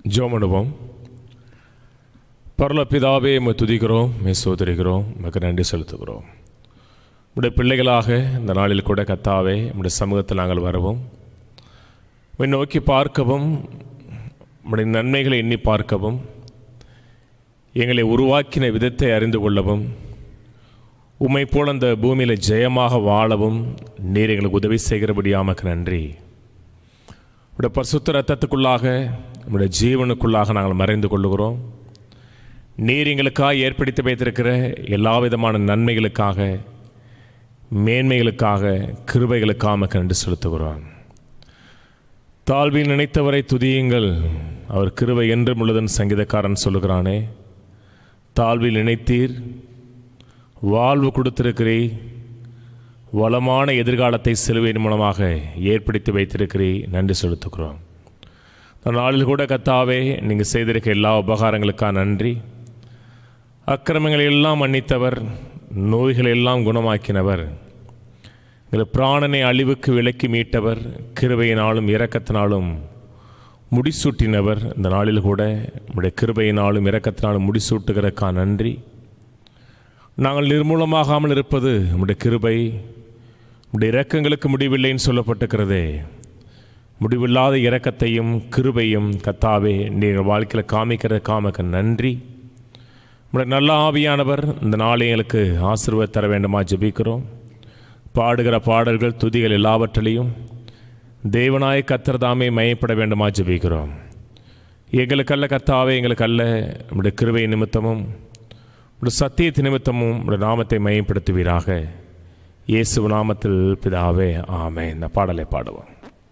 ஜெபம் பண்ணுவோம். பரலோக பிதாவே, உம்மை துதிக்கிறோம், உம்மை ஸ்தோத்திரிக்கிறோம், உமக்கு நன்றி செலுத்துகிறோம். உம்முடைய பிள்ளைகளாக இந்த நாளில் கூட கர்த்தாவே, உம்முடைய சமூகத்தில் நாங்கள் வரவும், உம்மை நோக்கி பார்க்கவும், உம்முடைய நன்மைகளை எண்ணி பார்க்கவும், எங்களை உருவாக்கின விதத்தை அறிந்து கொள்ளவும், உம்மை போல் அந்த பூமியில் ஜெயமாக வாழவும் நீர் எங்களுக்கு உதவி செய்கிறபடியாமக்கு நன்றி. உடைய பரிசுத்த இரத்தத்துக்குள்ளாக, நம்முடைய ஜீவனுக்குள்ளாக நாங்கள் மறைந்து கொள்ளுகிறோம். நீர் எங்களுக்காக ஏற்படுத்தி வைத்திருக்கிற எல்லா விதமான நன்மைகளுக்காக, மேன்மைகளுக்காக, கிருபைகளுக்காக நன்றி செலுத்துகிறோம். தாழ்வில் நினைத்தவரை துதியுங்கள், அவர் கிருபை என்றும் உள்ளதன் சங்கீதக்காரன் சொல்லுகிறானே. தாழ்வில் நினைத்தீர், வாழ்வு கொடுத்திருக்கிறீர், வளமான எதிர்காலத்தை சிலுவையின் மூலமாக ஏற்படுத்தி வைத்திருக்கிறீர், நன்றி செலுத்துகிறோம். நாளில் கூட கர்த்தாவே, நீங்கள் செய்திருக்க எல்லா உபகாரங்களுக்காக நன்றி. அக்கிரமங்களை எல்லாம் மன்னித்தவர், நோய்களை எல்லாம் குணமாக்கினவர், எங்கள் பிராணனை அழிவுக்கு விலக்கி மீட்டவர், கிருபையினாலும் இரக்கத்தினாலும் முடிசூட்டினவர். இந்த நாளில் கூட நம்முடைய கிருபையினாலும் இரக்கத்தினாலும் முடிசூட்டுகிறக்கா நன்றி. நாங்கள் நிர்மூலமாகாமல் இருப்பது நம்முடைய கிருபை, நம்முடைய இரக்கங்களுக்கு முடிவில்லைன்னு சொல்லப்பட்டிருக்கிறதே. முடிவில்லாத இரக்கத்தையும் கிருபையும் கர்த்தாவே நீங்கள் வாழ்க்கையில் காமிக்கிறதுக்காக நன்றி. நம்முடைய நல்ல ஆவியானவர் இந்த நாளை எங்களுக்கு ஆசீர்வாதம் தர வேண்டுமா ஜெபிக்கிறோம். பாடுகிற பாடல்கள், துதிகள் எல்லாவற்றிலையும் தேவனாய கர்த்தர் தாமே மையப்பட வேண்டுமா ஜெபிக்கிறோம். எங்களுக்கல்ல கர்த்தாவே, எங்களுக்கல்ல, நம்முடைய கிருபை நிமித்தமும் நம்முடைய சத்தியத்து நிமித்தமும் நம்முடைய நாமத்தை மையப்படுத்துவீராக. இயேசு நாமத்தில் பிதாவே, ஆமென். இந்த பாடலை பாடுவோம்.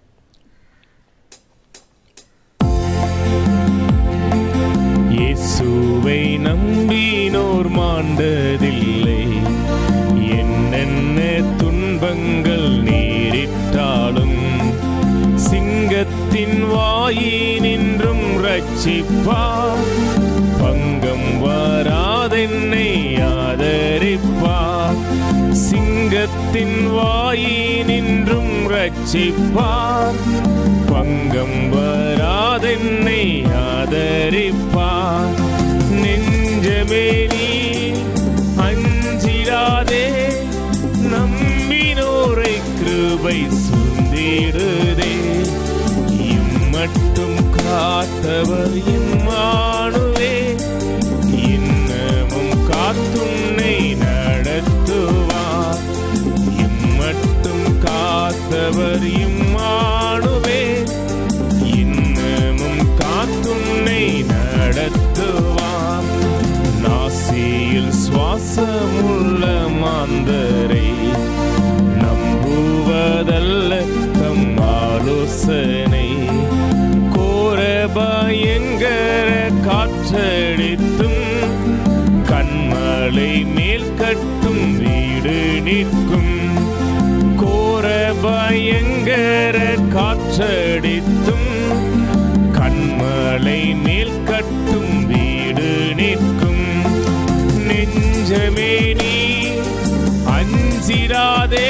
இயேசுவை நம்பினோர் மாண்டதில்லை, என்னென்ன துன்பங்கள் நேரிட்டாலும் சிங்கத்தின் வாயினின்றும் ரட்சிப்பார், பங்கம் வராதென்னை ஆதரிப்பார். சிங்கத்தின் வாயினின்றும் ரட்சிப்பார், பங்கம் வராதென்னை ஆதரிப்பார். நெஞ்சமே நீ அஞ்சிடாதே, நம்பினோரை கிருபை சுந்திடுதே. இம்மட்டும் காத்தவர் இம்மானுவே, இன்னமும் காத்துன்னை நடத்துவார். இம்மட்டும் காத்தவர் இம்மானுவே, இன்னமும் காத்துன்னை நடத்துவார். நாசியில் சுவாசமுள்ள மாந்தரை நம்புவதல்ல தம் ஆலோசனை, கோர பயங்கர காற்றடித்தும் கண்மலை மேல் கட்டும் வீடு நிற்கும். கோர பயங்கர காற்றடித்தும் கண்மலை மேல் கட்டும் வீடு நிற்கும். நெஞ்சமே நீ அஞ்சிடாதே,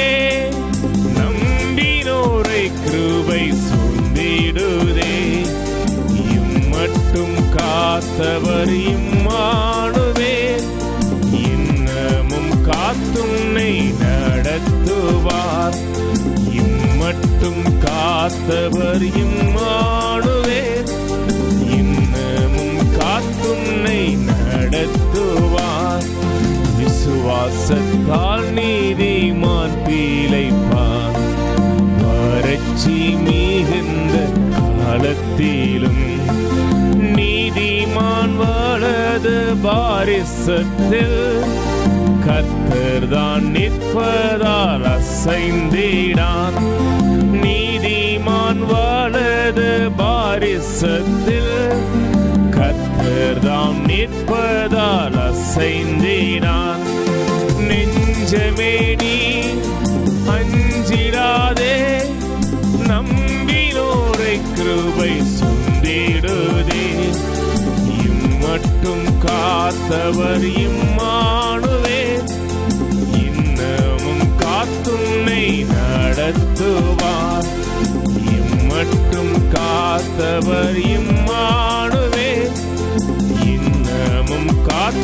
நம்பினோரை கிருபை சுந்திடுதே. இம்மட்டும் காத்தவர் இம்மானுவே, இன்னமும் காத்துன்னை நடத்துவார். இம்மட்டும் காத்தவர் இம்மானுவே, இன்னமும் காத்துன்னை நடத்துவார். விசுவாசத்தால் நீதிமான் பிழைப்பான், வறட்சி மிகுந்த காலத்திலும் நீதிமான் வலது பாரிசத்தில் கர்த்தர் தான் நிற்பதால் அசைந்திடான். நீதிமான் வலது பாரிசத்தில் கர்த்தர் தாம் நிற்பதால் அசைந்திடான். நெஞ்சமே நீ அஞ்சிடாதே, நம்பினோரை கிருபை சுந்திடுதே. இம்மட்டும் காத்தவர் இம்மானுவே, இன்னமும் காத்துன்னை நடத்துவார். இம்மட்டும் காத்தவர் இம்மானுவே,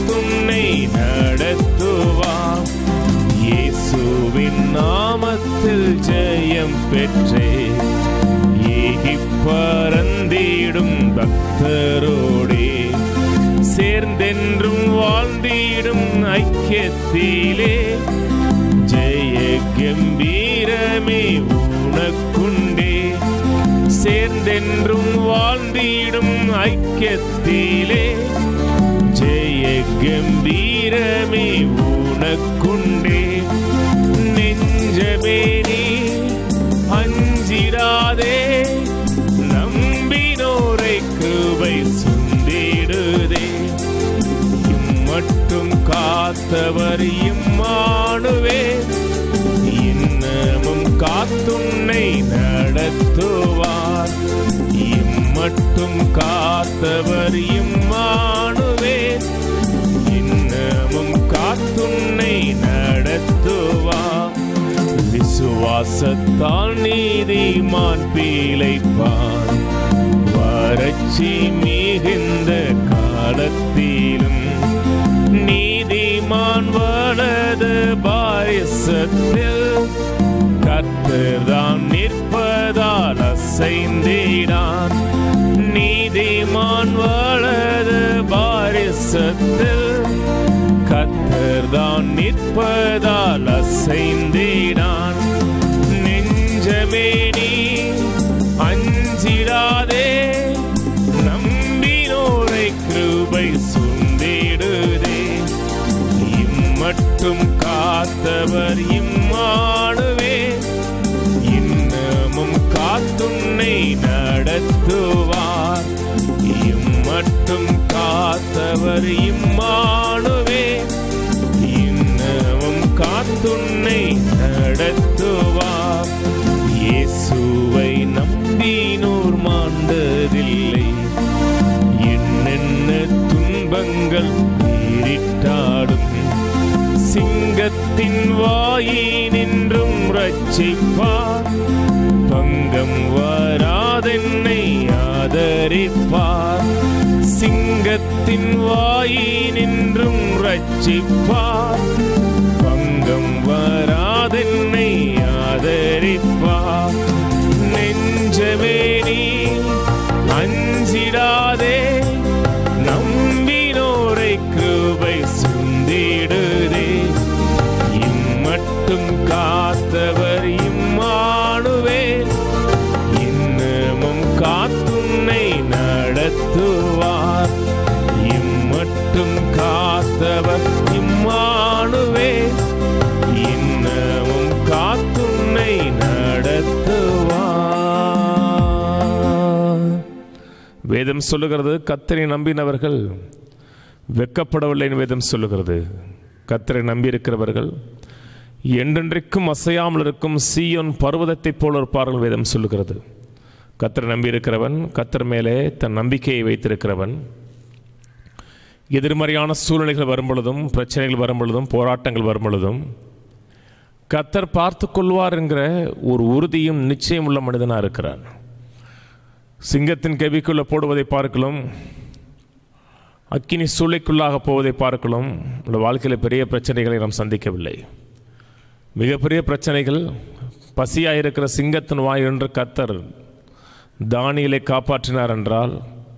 காத்துன்னை நடத்துவார். இயேசுவின் நாமத்தில் ஜெயம் பெற்றே ஏகி பறந்திடும் பக்தரோடே சேர்ந்தென்றும் வாழ்ந்திடும் ஐக்கியத்திலே ஜெய கம்பீரமே உனக்குண்டே. சேர்ந்தென்றும் வாழ்ந்திடும் ஐக்கியத்திலே ஜெய கம்பீரமே உனக்குண்டே. நெஞ்சமே நீ அஞ்சிடாதே, நம்பினோரை கிருபை சுந்திடுதே. இம்மட்டும் காத்தவர் இம்மானுவேல், இன்னமும் காத்துன்னை நடத்துவார். இம்மட்டும் காத்தவர் இம்மானுவேல், இன்னமும் காத்துன்னை நடத்துவார். விசுவாசத்தால் நீதிமான் பிழைப்பான், வறட்சி மிகுந்த காலத்திலும் நீதிமான் வலது பாரிசத்தில் கர்த்தர்தான் நிற்பதால் அசைந்திடான். நீதிமான் வலது பாரிசத்தில் கர்த்தர்தான் நிற்பதால் அசைந்திடான். நெஞ்சமே நீ அஞ்சிடாதே, நம்பினோரை கிருபை சுந்திடுதே. இம்மட்டும் காத்தவர் இம்மானுவேல், இன்னமும் காத்துன்னை நடத்துவார். இம்மட்டும் காத்தவர் இம்மானுவேல், இன்னமும் காத்துன்னை நடத்துவார். இயேசுவை நம்பினோர் மாண்டதில்லை, என்னென்ன துன்பங்கள் நேரிட்டாலும் சிங்கத்தின் வாயினின்றும் ரட்சிப்பார். பங்கம் வராதென்னை ஆதரிப்பார். சிங்கத்தின் வாயினின்றும் ரட்சிப்பார். பங்கம் வராதென்னை ஆதரிப்பார். நெஞ்சமே நீ அஞ்சிடாதே, நம்பினோரை கிருபை சுந்திடுதே. இம்மட்டும் காத்தவர் இம்மானுவேல், இன்னமும் காத்துன்னை நடத்துவார். இம்மட்டும் காத்தவர் இம்மானுவேல், இன்னமும் காத்துன்னை நடத்துவார். வேதம் சொல்லுகிறது, கர்த்தரை நம்பினவர்கள் வெட்கப்படவில்லை. வேதம் சொல்லுகிறது, கர்த்தரை நம்பி இருக்கிறவர்கள் என்றென்றைக்கும் அசையாமல் இருக்கும் சீயோன் பர்வதத்தைப் போல இருப்பார்கள். வேதம் சொல்லுகிறது, கர்த்தரை நம்பி இருக்கிறவன், கர்த்தர் மேலே தன் நம்பிக்கையை வைத்திருக்கிறவன், எதிர்மறையான சூழ்நிலைகள் வரும் பொழுதும், பிரச்சனைகள் வரும் பொழுதும், போராட்டங்கள் வரும் பொழுதும் கர்த்தர் பார்த்து கொள்வார் என்கிற ஒரு உறுதியும் நிச்சயம் உள்ள மனிதனாக இருக்கிறான். சிங்கத்தின் கெபிக்குள்ளே போடுவதை பார்க்கலாம், அக்கினி சூளைக்குள்ளாக போவதை பார்க்கலாம். இந்த வாழ்க்கையில் பெரிய பிரச்சனைகளை நாம் சந்திக்கவில்லை. மிகப்பெரிய பிரச்சனைகள், பசியாக இருக்கிற சிங்கத்தின் வாய் என்று கர்த்தர் தானியேலை காப்பாற்றினார் என்றால்,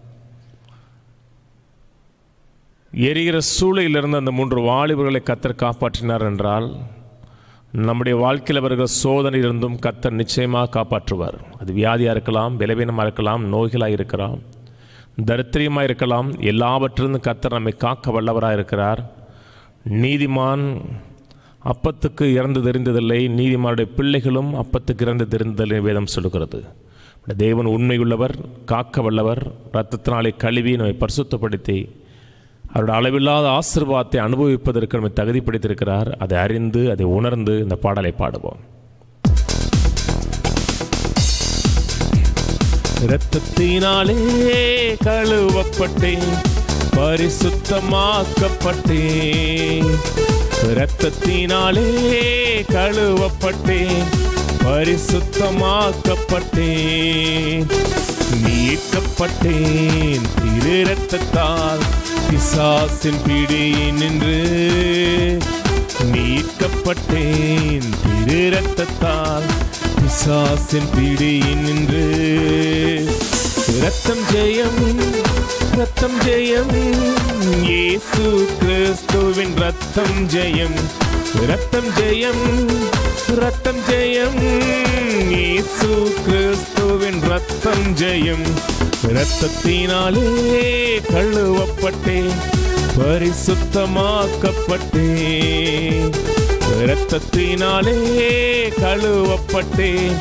எரிகிற சூளையிலிருந்து அந்த 3 வாலிபர்களை கர்த்தர் காப்பாற்றினார் என்றால், நம்முடைய வாழ்க்கையில் அவர்கள் சோதனையிலிருந்தும் கர்த்தர் நிச்சயமாக காப்பாற்றுவார். அது வியாதியாக இருக்கலாம், பலவீனமாக இருக்கலாம், நோய்களாக இருக்கலாம், தரித்திரியமாக இருக்கலாம். எல்லாவற்றிலிருந்து கர்த்தர் நம்மை காக்க வல்லவராக இருக்கிறார். நீதிமான் அப்பத்துக்கு இறந்து தெரிந்ததில்லை, நீதிமானுடைய பிள்ளைகளும் அப்பத்துக்கு இறந்து தெரிந்ததில்லை வேதம் சொல்லுகிறது. தேவன் உண்மையுள்ளவர், காக்க வல்லவர். இரத்தத்தினாலே கழுவி நம்மை பரிசுத்தப்படுத்தி அவருடைய அளவில்லாத ஆசீர்வாதத்தை அனுபவிப்பதற்கு நம்மை தகுதிப்படுத்தியிருக்கிறார். அதை அறிந்து, அதை உணர்ந்து இந்த பாடலை பாடுவோம். இரத்தத்தினாலே கழுவப்பட்டேன், பரிசுத்தமாக்கப்பட்டேன். இரத்தத்தினாலே கழுவப்பட்டேன், பரிசுத்தமாக்கப்பட்டேன். மீட்கப்பட்டேன் திரு இரத்தத்தால் பிசாசின் பிடியினின்று. மீட்கப்பட்டேன் திரு இரத்தத்தால் பிசாசின் பிடியினின்று. இரத்தம் ஜெயம், இரத்தம் ஜெயம், இயேசு கிறிஸ்துவின் இரத்தம் ஜெயம். இரத்தம் ஜெயம், இரத்தம் ஜெயம், இயேசு கிறிஸ்துவின் இரத்தம் ஜெயம். இரத்தத்தினாலே கழுவப்பட்டேன், பரிசுத்தமாக்கப்பட்டேன். இரத்தத்தினாலே கழுவப்பட்டேன்,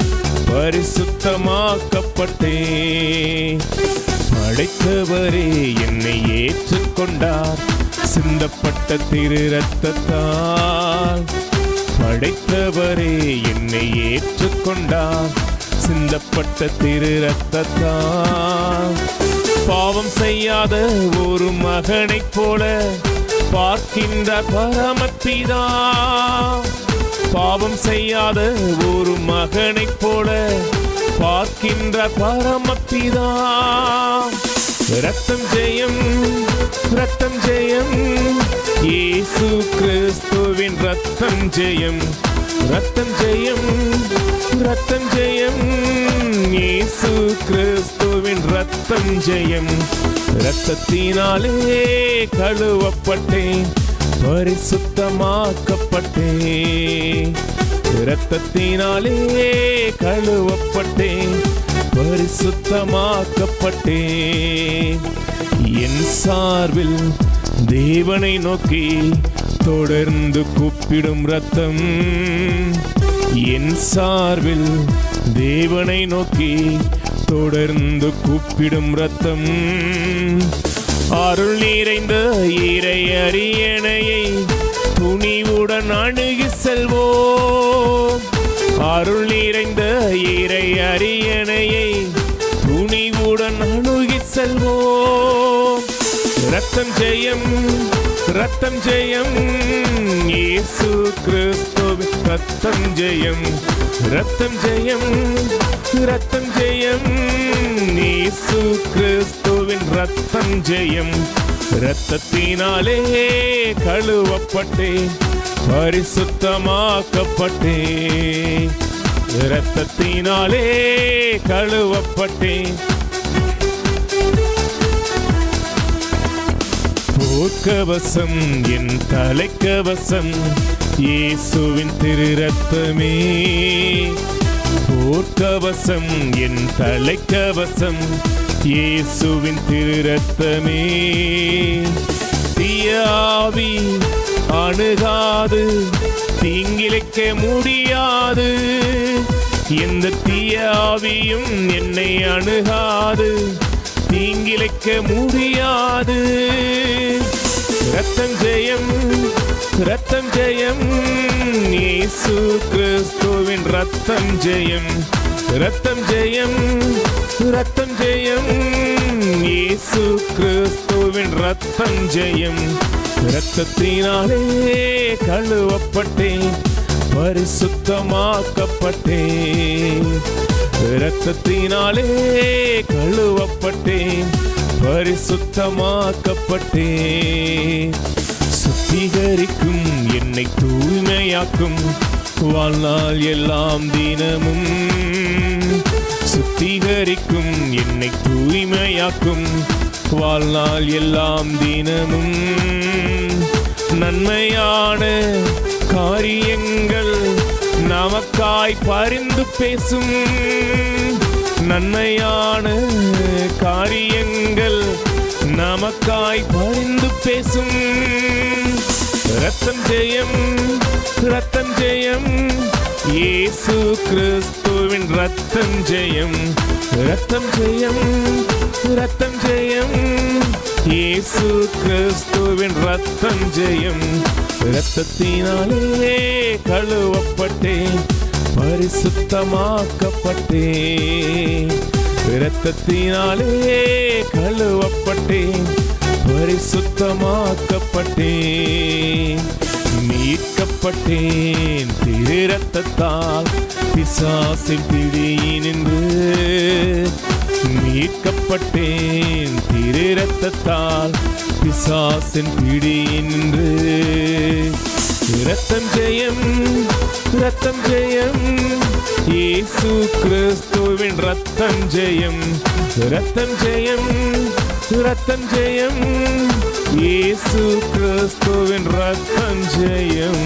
பரிசுத்தமாக்கப்பட்டேன். படைத்தவரே என்னை ஏற்றுக்கொண்டார் சிந்தப்பட்ட திரு இரத்தத்தால். படைத்தவரே என்னை ஏற்றுக்கொண்டார் சிந்தப்பட்ட திரு இரத்தத்தால். பாவம் செய்யாத ஒரு மகனைப் போல பார்க்கின்ற பரமபிதா. பாவம் செய்யாத ஒரு மகனைப் போல பார்க்கின்ற பரமபிதா. இரத்தம் ஜெயம், இரத்தம் ஜெயம், இயேசு கிறிஸ்துவின் இரத்தம் ஜெயம். இரத்தம் ஜெயம், இரத்தம் ஜெயம், இயேசு கிறிஸ்துவின் இரத்தம் ஜெயம். இரத்தத்தினாலே கழுவப்பட்டேன், பரிசுத்தமாக்கப்பட்டேன். இரத்தத்தினாலே கழுவப்பட்டேன், பரிசுத்தமாக்கப்பட்டேன். என் சார்பில் தேவனை நோக்கி தொடர்ந்து கூப்பிடும் இரத்தம். என் சார்பில் தேவனை நோக்கி தொடர்ந்து கூப்பிடும் இரத்தம். அருள் நிறைந்த இறை அரியணையை துணிவுடன் அணுகி செல்வோம். அருள் நிறைந்த இறை அரியணையை துணிவுடன் அணுகி செல்வோம். இரத்தம் ஜெயம், இரத்தம் ஜெயம், இயேசு கிறிஸ்துவின் இரத்தம் ஜெயம். இரத்தம் ஜெயம், இரத்தம் ஜெயம், இயேசு கிறிஸ்துவின் இரத்தம் ஜெயம். இரத்தத்தினாலே கழுவப்பட்டேன், பரிசுத்தமாக்கப்பட்டேன். இரத்தத்தினாலே கழுவப்பட்டேன். போர்க்கவசம் என் தலைக்கவசம், இயேசுவின் திரு இரத்தமே. போர்க்கவசம் என் தலைக்கவசம், இயேசுவின் திரு இரத்தமே. தீயாவி அணுகாது, தீங்கிழைக்க முடியாது. எந்த தீயாவியும் என்னை அணுகாது, தீங்கிழைக்க முடியாது. இரத்தம் ஜெயம், இரத்தம் ஜெயம், இயேசு கிறிஸ்துவின் இரத்தம் ஜெயம். இரத்தம் ஜெயம், இரத்தம் ஜெயம், இயேசு கிறிஸ்துவின் இரத்தம் ஜெயம். இரத்தத்தினாலே கழுவப்பட்டேன், பரிசுத்தமாக்கப்பட்டேன். இரத்தத்தினாலே கழுவப்பட்டேன், பரிசுத்தமாக்கப்பட்டேன். சுத்திகரிக்கும் என்னை தூய்மையாக்கும் வாழ்நாள் எல்லாம் தினமும். சுத்திகரிக்கும் என்னை தூய்மையாக்கும் வாழ்நாள் எல்லாம் தினமும். நன்மையான காரியங்கள் நமக்காய் பரிந்து பேசும். நன்மையான காரியங்கள் நமக்காய் பரிந்து பேசும். இரத்தம் ஜெயம், இரத்தம் ஜெயம், இயேசு கிறிஸ்துவின் இரத்தம் ஜெயம். இரத்தம் ஜெயம், இரத்தம் ஜெயம், இயேசு கிறிஸ்துவின் இரத்தம் ஜெயம். இரத்தத்தினாலே கழுவப்பட்டேன், பரிசுத்தமாக்கப்பட்டேன். இரத்தத்தினாலே கழுவப்பட்டேன், பரிசுத்தமாக்கப்பட்டேன். மீட்கப்பட்டேன் திரு இரத்தத்தால் பிசாசின் பிடியினின்று. மீட்கப்பட்டேன் திரு இரத்தத்தால் பிசாசின் பிடியின்று. இரத்தம் ஜெயம், இரத்தம் ஜெயம், இயேசு கிறிஸ்துவின் இரத்தம் ஜெயம். இரத்தம் ஜெயம், இரத்தம் ஜெயம், இயேசு கிறிஸ்துவின் இரத்தம் ஜெயம்.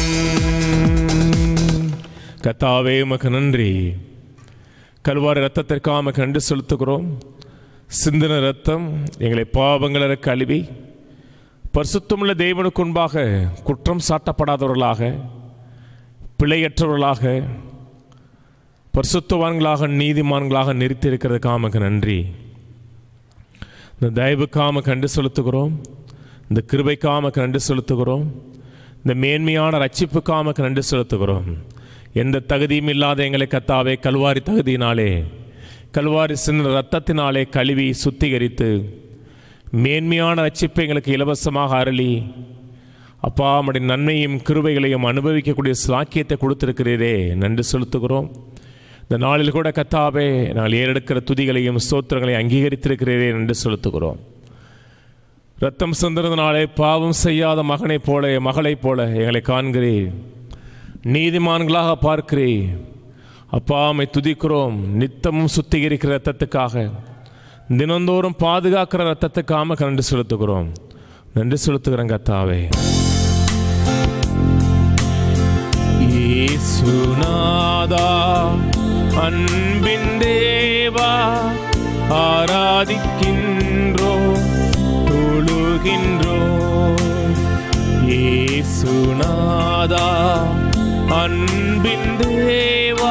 கர்த்தாவே உமக்கு நன்றி. கல்வாரி இரத்தத்திற்காக உமக்கு நன்றி செலுத்துகிறோம். சிந்தின இரத்தம் எங்களை பாவங்களை கழுவி பரிசுத்தமுள்ள தேவனுக்கு முன்பாக குற்றம் சாட்டப்படாதவர்களாக, பிழையற்றவர்களாக, பரிசுத்தவான்களாக, நீதிமான்களாக நிறுத்தியிருக்கிறதுக்காக உமக்கு நன்றி. இந்த தயவுக்காக உமக்கு நன்றி செலுத்துகிறோம். இந்த கிருபைக்காக உமக்கு நன்றி செலுத்துகிறோம். இந்த மேன்மையான ரட்சிப்புக்காக உமக்கு நன்றி செலுத்துகிறோம். எந்த தகுதியும் இல்லாத எங்களை கர்த்தாவே கல்வாரி தகுதியினாலே, கல்வாரி சின்ன இரத்தத்தினாலே கழுவி சுத்திகரித்து மேன்மையான ரட்சிப்பை எங்களுக்கு இலவசமாக அருளி அப்பா நம்முடைய நன்மையும் கிருபைகளையும் அனுபவிக்கக்கூடிய சாக்கியத்தை கொடுத்திருக்கிறீரே, நன்றி செலுத்துகிறோம். இந்த நாளில் கூட கர்த்தாவே நாங்கள் ஏறெடுக்கிற துதிகளையும் ஸ்தோத்திரங்களையும் அங்கீகரித்திருக்கிறீரே, நன்றி செலுத்துகிறோம். இரத்தம் சிந்தினதினாலே பாவம் செய்யாத மகனைப் போல, மகளைப் போல எங்களை காண்கிறீர், நீதிமான்களாக பார்க்கிறீர். அப்பா உம்மை துதிக்கிறோம். நித்தமும் சுத்திகரிக்கிற இரத்தத்துக்காக, தினந்தோறும் பாதுகாக்கிற இரத்தத்துக்காக நன்றி செலுத்துகிறோம். நன்றி செலுத்துகிறேன் கர்த்தாவே. இயேசுநாதா அன்பின் தேவா ஆராதிக்கின்றோம், தொழுகின்றோம். இயேசுநாதா அன்பின் தேவா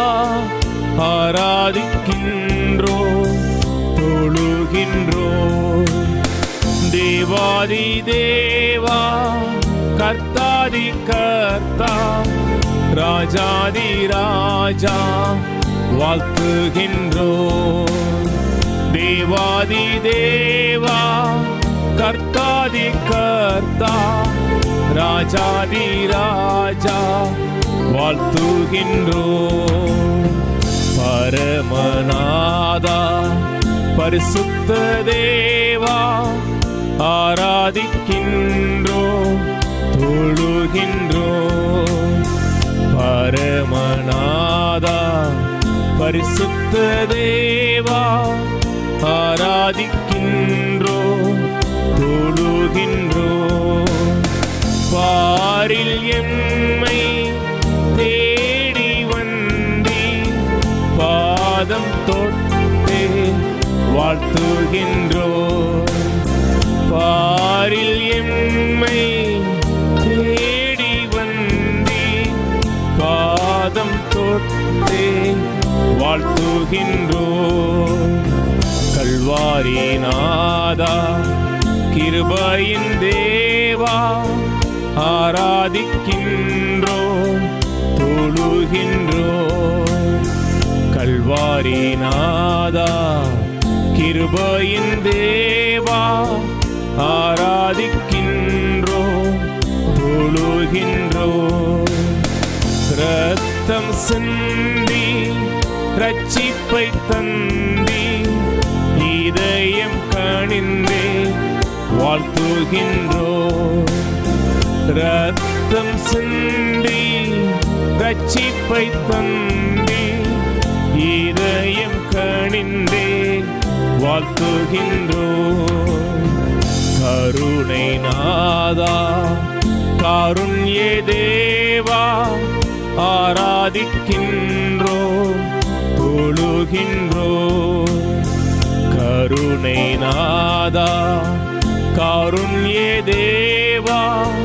ஆராதிக்கின்றோம், தொழுகின்றோம். தேவாதி தேவா கர்த்தாதி கர்த்தா ராஜாதி ராஜா வாழ்த்துகின்றோம். தேவாதி தேவா கர்த்தாதி கர்த்தா ராஜாதி ராஜா வாழ்த்துகின்றோம். பரமநாதா பரிசுத்த தேவா ஆராதிக்கின்றோம், தொழுகின்றோம். பரமநாதா பரிசுத்த தேவா ஆராதிக்கின்றோம், தொழுகின்றோம். பாரில் எம்மை தேடி வந்தி பாதம் தொட்டே வாழ்த்துகின்றோம். பாரில் எம்மை தேடி வந்தி பாதம் தொட்டே வாழ்த்துகின்றோம். கல்வாரி நாதா கிருபையின் தேவா ஆராதிக்கின்றோம், தொழுகின்றோம். கல்வாரி நாதா கிருபையின் தேவா ஆராதிக்கின்றோம், தொழுகின்றோம். இரத்தம் சிந்தி ரட்சிப்பை தந்தி இதயம் கனிந்தே வாழ்த்துகின்றோம். இரத்தம் சிந்தி ரட்சிப்பை தந்தி இதயம் கனிந்தே வாழ்த்துகின்றோம். கருணை நாதா காருண்ய தேவா ஆராதிக்கின்றோம், தொழுகின்றோம். கருணை நாதா காருண்ய தேவா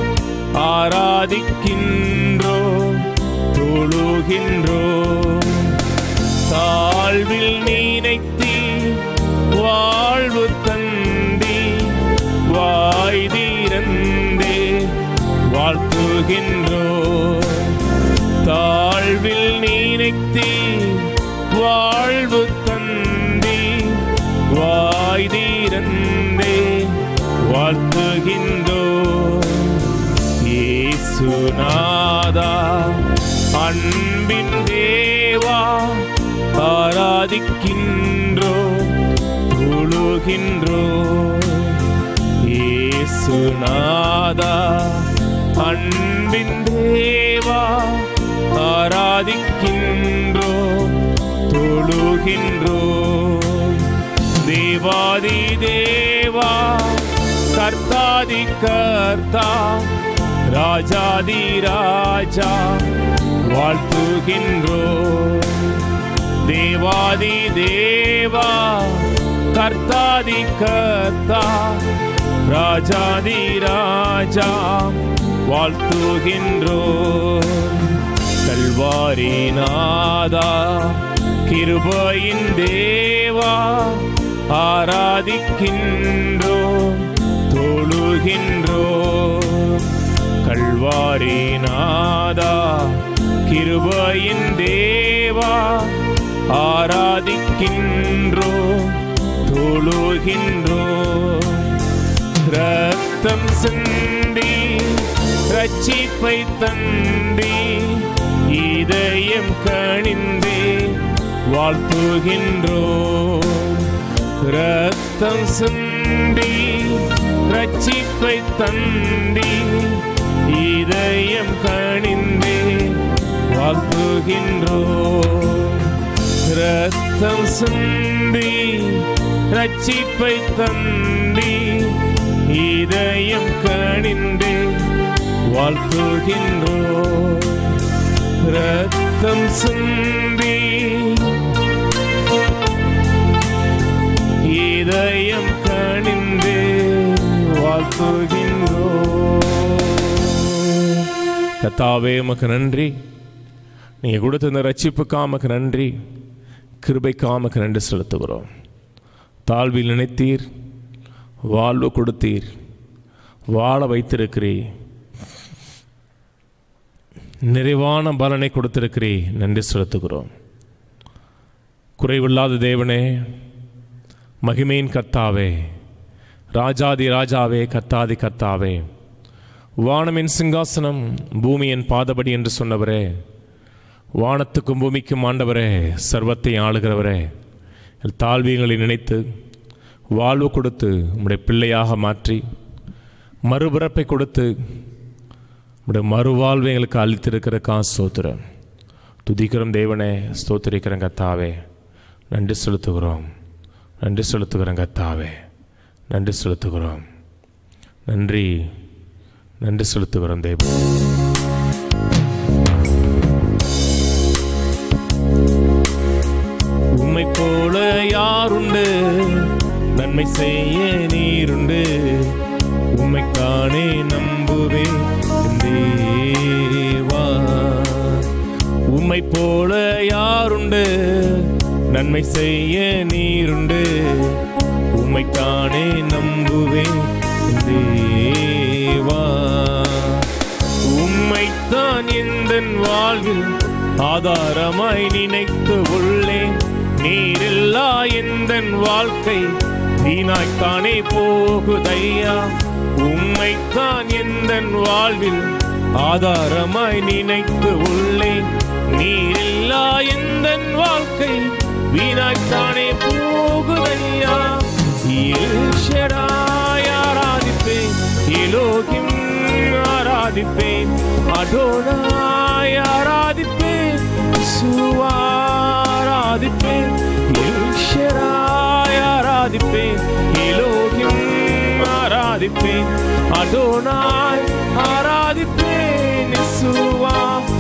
ஆராதிக்கின்றோம், தொழுகின்றோம். தாழ்வில் நினைத்தி வாழ்வு தந்தி வாய் திறந்தே வாழ்த்துகின்றோம். தாழ்வில் நினைத்தி வாழ்வு தந்தி வாய் திறந்தே வாழ்த்துகின்றோம். இயேசுநாதா அன்பின் தேவா ஆராதிக்கின்றோம், தொழு தொழுகின்றோம். இயேசுநாதா அன்பின் தேவா ஆராதிக்கின்றோம், தொழுகின்றோம். தேவாதி தேவா கர்த்தாதி கர்த்தா ராஜாதி ராஜா வாழ்த்துகின்றோம். தேவாதி தேவா கர்த்தாதி கர்த்தா ராஜாதி ராஜா வாழ்த்துகின்றோம். கல்வாரி நாதா கிருபையின் தேவா ஆராதிக்கின்றோம், தொழுகின்றோம். கல்வாரி நாதா கிருபையின் தேவா ஆராதிக்கின்றோம், தொழுகின்றோம். ரத்தம் சிந்தி ரட்சிப்பை தந்தி இதயம் கணிந்தே வாழ்த்துகின்றோம். ரத்தம் சிந்தி ரட்சிப்பை தந்தி இதயம் கணிந்தே வாழ்த்துகின்றோம். ரத்தம் சிந்தி ரட்சிப்பை தந்தி இதயம் கணிந்தே வாழ்த்துகின்றோம். ரத்தம் சிந்தி இதயம் கணிந்தே வாழ்த்துகின்றோம். கர்த்தாவே உமக்கு நன்றி. நீங்கள் கொடுத்த இந்த ரட்சிப்புக்காக உமக்கு நன்றி, கிருபைக்காக உமக்கு நன்றி செலுத்துகிறோம். தாழ்வில் நினைத்தீர், வாழ்வு கொடுத்தீர், வாழ வைத்திருக்கிறீர், நிறைவான பலனை கொடுத்திருக்கிறீ, நன்றி செலுத்துகிறோம். குறைவில்லாத தேவனே, மகிமையின் கர்த்தாவே, ராஜாதி ராஜாவே, கர்த்தாதி கர்த்தாவே, வானமின் சிங்காசனம் பூமியின் பாதபடி என்று சொன்னவரே, வானத்துக்கும் பூமிக்கும் ஆண்டவரே, சர்வத்தை ஆளுகிறவரே, தாழ்வியங்களை நினைத்து வாழ்வு கொடுத்து உம்முடைய பிள்ளையாக மாற்றி மறுபிறப்பை கொடுத்து உம்முடைய மறுவாழ்வை எங்களுக்கு அளித்திருக்கிற ஸ்தோத்திரம். துதிக்கிறோம் தேவனே, ஸ்தோத்திரிக்கிறோம் கர்த்தாவே, நன்றி செலுத்துகிறோம், நன்றி செலுத்துகிறோம் கர்த்தாவே, நன்றி செலுத்துகிறோம், நன்றி நன்றி செலுத்துகிறோம் தேவன். உம்மை போல யாருண்டு, நன்மை செய்ய நீருண்டு, உம்மைத்தானே நம்புவேன் தேவா. உம்மை போல யாருண்டு, நன்மை செய்ய நீருண்டு, உம்மைத்தானே நம்புவேன் தேவா. உம்மைத்தான் எந்தன் வாழ்வில் ஆதாரமாய் நினைத்து உள்ளேன். நீரில்லா எந்தன் வாழ்க்கை வீணாய்த்தானே போகுதையா. உம்மைத்தான் எந்தன் வாழ்வில் ஆதாரமாய் நினைத்து உள்ளேன். நீரில்லா எந்தன் வாழ்க்கை வீணாய்த்தானே போகுதையா. எல் ஷடாய் ஆராதிப்பேன், எலோகிம் ஆராதிப்பேன், அடோனாய் ஆராதிப்பேன், யெகோவா ஆராதிப்பேன், எல் ஷடாய் ஆராதிப்பேன், எலோகிம் ஆராதிப்பேன், அடோனாய் ஆராதிப்பேன், யெகோவா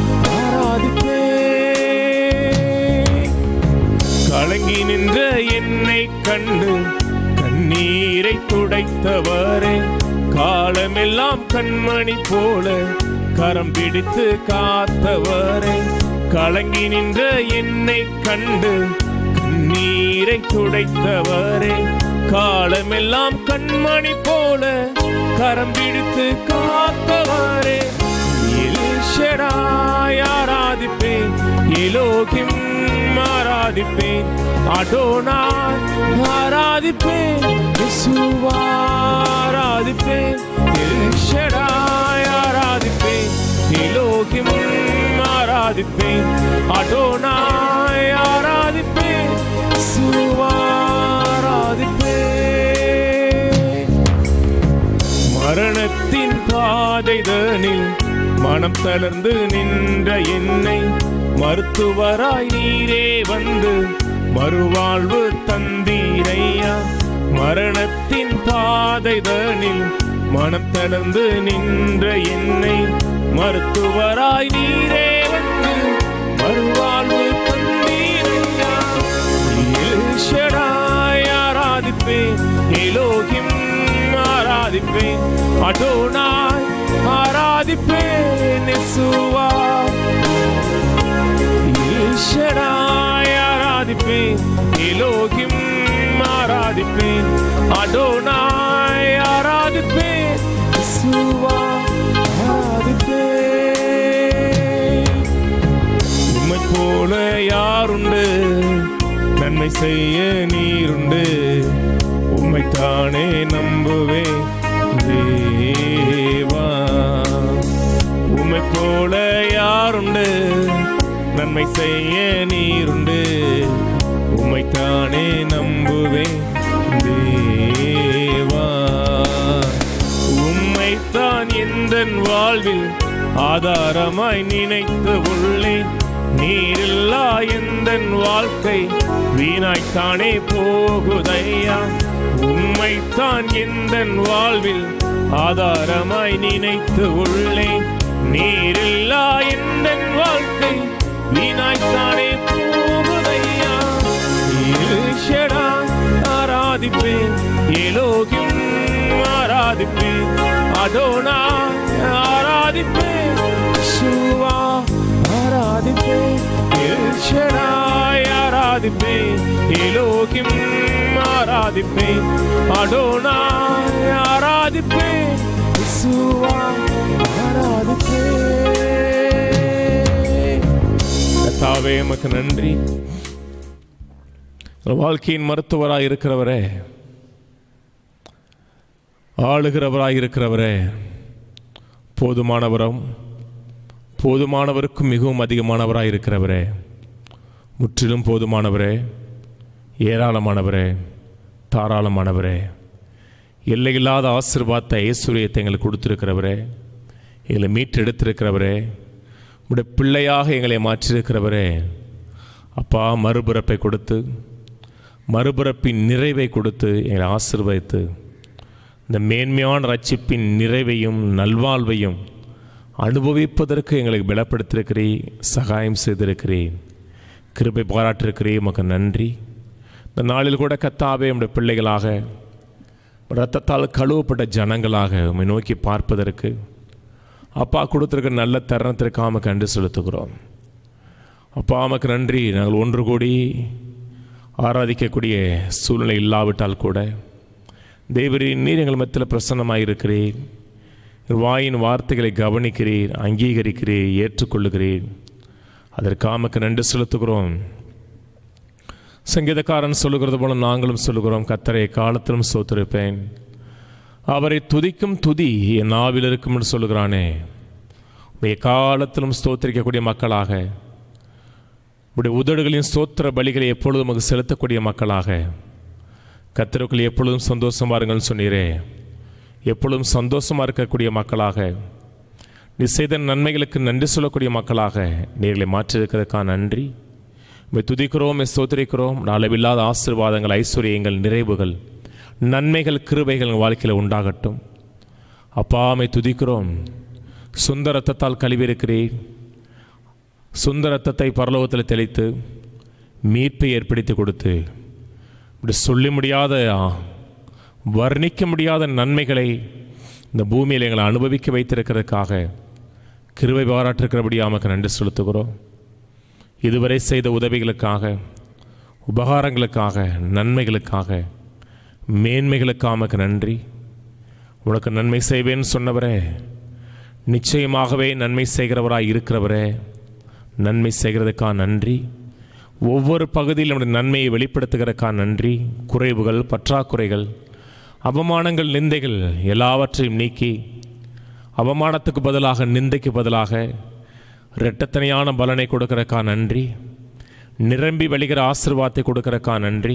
ஆராதிப்பேன். கலங்கி நின்ற என்னை கண்டு கண்ணீரை துடைத்தவரே, காலமெல்லாம் கண்மணி போல கரம் பிடித்து காத்தவரே. கலங்கி நின்ற என்னை கண்டு கண்ணீரை துடைத்தவரே, காலமெல்லாம் கண்மணி போல கரம் பிடித்து காத்தவரே. எல் ஷடாய் ஆராதிப்பேன், எலோகிம் ஆராதிப்பேன், அடோனாய் ஆராதிப்பேன், யெகோவா ஆராதிப்பேன். எல் ஷடாய் ஆராதிப்பேன், எலோகிம் ஆராதிப்பேன், அடோனாய் ஆராதிப்பேன், யெகோவா ஆராதிப்பேன். பாதைதனில் மனம் தளர்ந்து நின்ற என்னை மருத்துவராய் நீரே வந்து மறுவாழ்வு தந்தீரையா. மரணத்தின் பாதைதனில் மனம் தளர்ந்து நின்ற என்னை மருத்துவராய் நீரே வந்து மறுவாழ்வு தந்தீரையா. எல் ஷடாய் ஆராதிப்பேன், எலோகிம் ஆராதிப்பேன், அடோனாய் ஆராதிப்பேன், யெசுவா. எல் ஷடாய் ஆராதிப்பேன், எலோகிம் ஆராதிப்பேன், அடோனாய் ஆராதிப்பேன், யெசுவா ஆராதிப்பேன். உம்மை போல யாருண்டு, நன்மை செய்ய நீருண்டு, உம்மைத்தானே நம்புவேன் தேவா. உம்மை போல யாருண்டு, நன்மை செய்ய நீருண்டு, உம்மைத்தானே நம்புவேன் தேவா. உம்மைத்தான் எந்தன் வாழ்வில் ஆதாரமாய் நினைத்து உள்ளேன். நீரில்லா எந்தன் வாழ்க்கை வீணாய்த்தானே போகுதையா. உம்மைத்தான் எந்தன் வாழ்வில் ஆதாரமாய் நினைத்து உள்ளேன். நீரில்லா எந்தன் வாழ்க்கை வீணாய்த்தானே போகுதையா. எல் ஷடாய் ஆராதிப்பேன், எலோகிம் ஆராதிப்பேன், அடோனாய் ஆராதிப்பேன், யெசுவா ஆராதிப்பேன். எல் ஷடாய் ஆராதிப்பேன், எலோகிம் ஆராதிப்பேன், அடோனாய் ஆராதிப்பேன், யெசுவா ஆராதிப்பேன். கர்த்தாவே உமக்கு நன்றி. வாழ்க்கையின் மருத்துவராய் இருக்கிறவரே, ஆளுகிறவராய் இருக்கிறவரே, போதுமானவரும் போதுமானவருக்கும் மிகவும் அதிகமானவராய் இருக்கிறவரே, முற்றிலும் போதுமானவரே, ஏராளமானவரே, தாராளமானவரே, எல்லையில்லாத ஆசீர்வாதத்தை ஐஸ்வரியத்தை எங்களுக்கு கொடுத்திருக்கிறவரே, எங்களை மீட்டெடுத்திருக்கிறவரே, உடைய பிள்ளையாக எங்களை மாற்றியிருக்கிறவரே, அப்பா மறுபிறப்பை கொடுத்து மறுபிறப்பின் நிறைவை கொடுத்து எங்களை ஆசீர்வதித்து இந்த மேன்மையான ரட்சிப்பின் நிறைவையும் நல்வாழ்வையும் அனுபவிப்பதற்கு எங்களுக்கு பலப்படுத்தியிருக்கிறீர், சகாயம் செய்திருக்கிறேன், கிருபை பாராட்டிருக்கிறேன். உமக்கு நன்றி. இந்த நாளில் கூட கர்த்தாவே நம்முடைய பிள்ளைகளாக இரத்தத்தால் கழுவப்பட்ட ஜனங்களாக உம்மை நோக்கி பார்ப்பதற்கு அப்பா கொடுத்திருக்கிற நல்ல தருணத்திற்காக உமக்கு நன்றி செலுத்துகிறோம். அப்பா உமக்கு நன்றி. நாங்கள் ஒன்று கூடி ஆராதிக்கக்கூடிய சூழ்நிலை இல்லாவிட்டால் கூட தேவரீர் நீர் எங்கள் மத்தியில் பிரசன்னமாயிருக்கிறீர். வாயின் வார்த்தைகளை கவனிக்கிறீர், அங்கீகரிக்கிறீர், ஏற்றுக்கொள்ளுகிறீர். அதற்காக உமக்கு நன்றி செலுத்துகிறோம். சங்கீதக்காரன் சொல்லுகிறது போல நாங்களும் சொல்லுகிறோம், கர்த்தரை காலத்திலும் ஸ்தோத்திரிப்பேன், அவரை துதிக்கும் துதி என் நாவில் இருக்கும் என்று சொல்லுகிறானே. காலத்திலும் ஸ்தோத்திரிக்கக்கூடிய மக்களாக, உடைய உதடுகளின் ஸ்தோத்திர பலிகளை எப்பொழுதும் நமக்கு செலுத்தக்கூடிய மக்களாக, கர்த்தருக்குள் எப்பொழுதும் சந்தோஷமாக இருங்கள்னு சொன்னீரே, எப்பொழுதும் சந்தோஷமாக இருக்கக்கூடிய மக்களாக, நீ செய்த நன்மைகளுக்கு நன்றி சொல்லக்கூடிய மக்களாக நீர்களை மாற்றியிருக்கிறதுக்காக நன்றி. உம்மை துதிக்கிறோம், ஸ்தோத்திரிக்கிறோம். அளவில்லாத ஆசீர்வாதங்கள், ஐஸ்வர்யங்கள், நிறைவுகள், நன்மைகள், கிருபைகள் வாழ்க்கையில் உண்டாகட்டும். அப்பா உம்மை துதிக்கிறோம். சொந்த ரத்தத்தால் கழுவியிருக்கிறீர். சொந்த ரத்தத்தை பரலோகத்தில் தெளித்து மீட்பை ஏற்படுத்தி கொடுத்து இப்படி சொல்லி முடியாத, வர்ணிக்க முடியாத நன்மைகளை இந்த பூமியில் எங்களை அனுபவிக்க வைத்திருக்கிறதுக்காக கிருபை பாராட்டிருக்கிறபடியாக நமக்கு நன்றி செலுத்துகிறோம். இதுவரை செய்த உதவிகளுக்காக, உபகாரங்களுக்காக, நன்மைகளுக்காக, மேன்மைகளுக்காக நமக்கு நன்றி. உனக்கு நன்மை செய்வேன்னு சொன்னவரே, நிச்சயமாகவே நன்மை செய்கிறவராய் இருக்கிறவரே, நன்மை செய்கிறதுக்காக நன்றி. ஒவ்வொரு பகுதியில் நம்முடைய நன்மையை வெளிப்படுத்துகிறதுக்காக நன்றி. குறைவுகள், பற்றாக்குறைகள், அவமானங்கள், நிந்தைகள் எல்லாவற்றையும் நீக்கி அவமானத்துக்கு பதிலாக, நிந்தைக்கு பதிலாக இரட்டத்தனையான பலனை கொடுக்கறதுக்காக நன்றி. நிரம்பி வழிகிற ஆசீர்வாதத்தை கொடுக்கறதுக்காக நன்றி.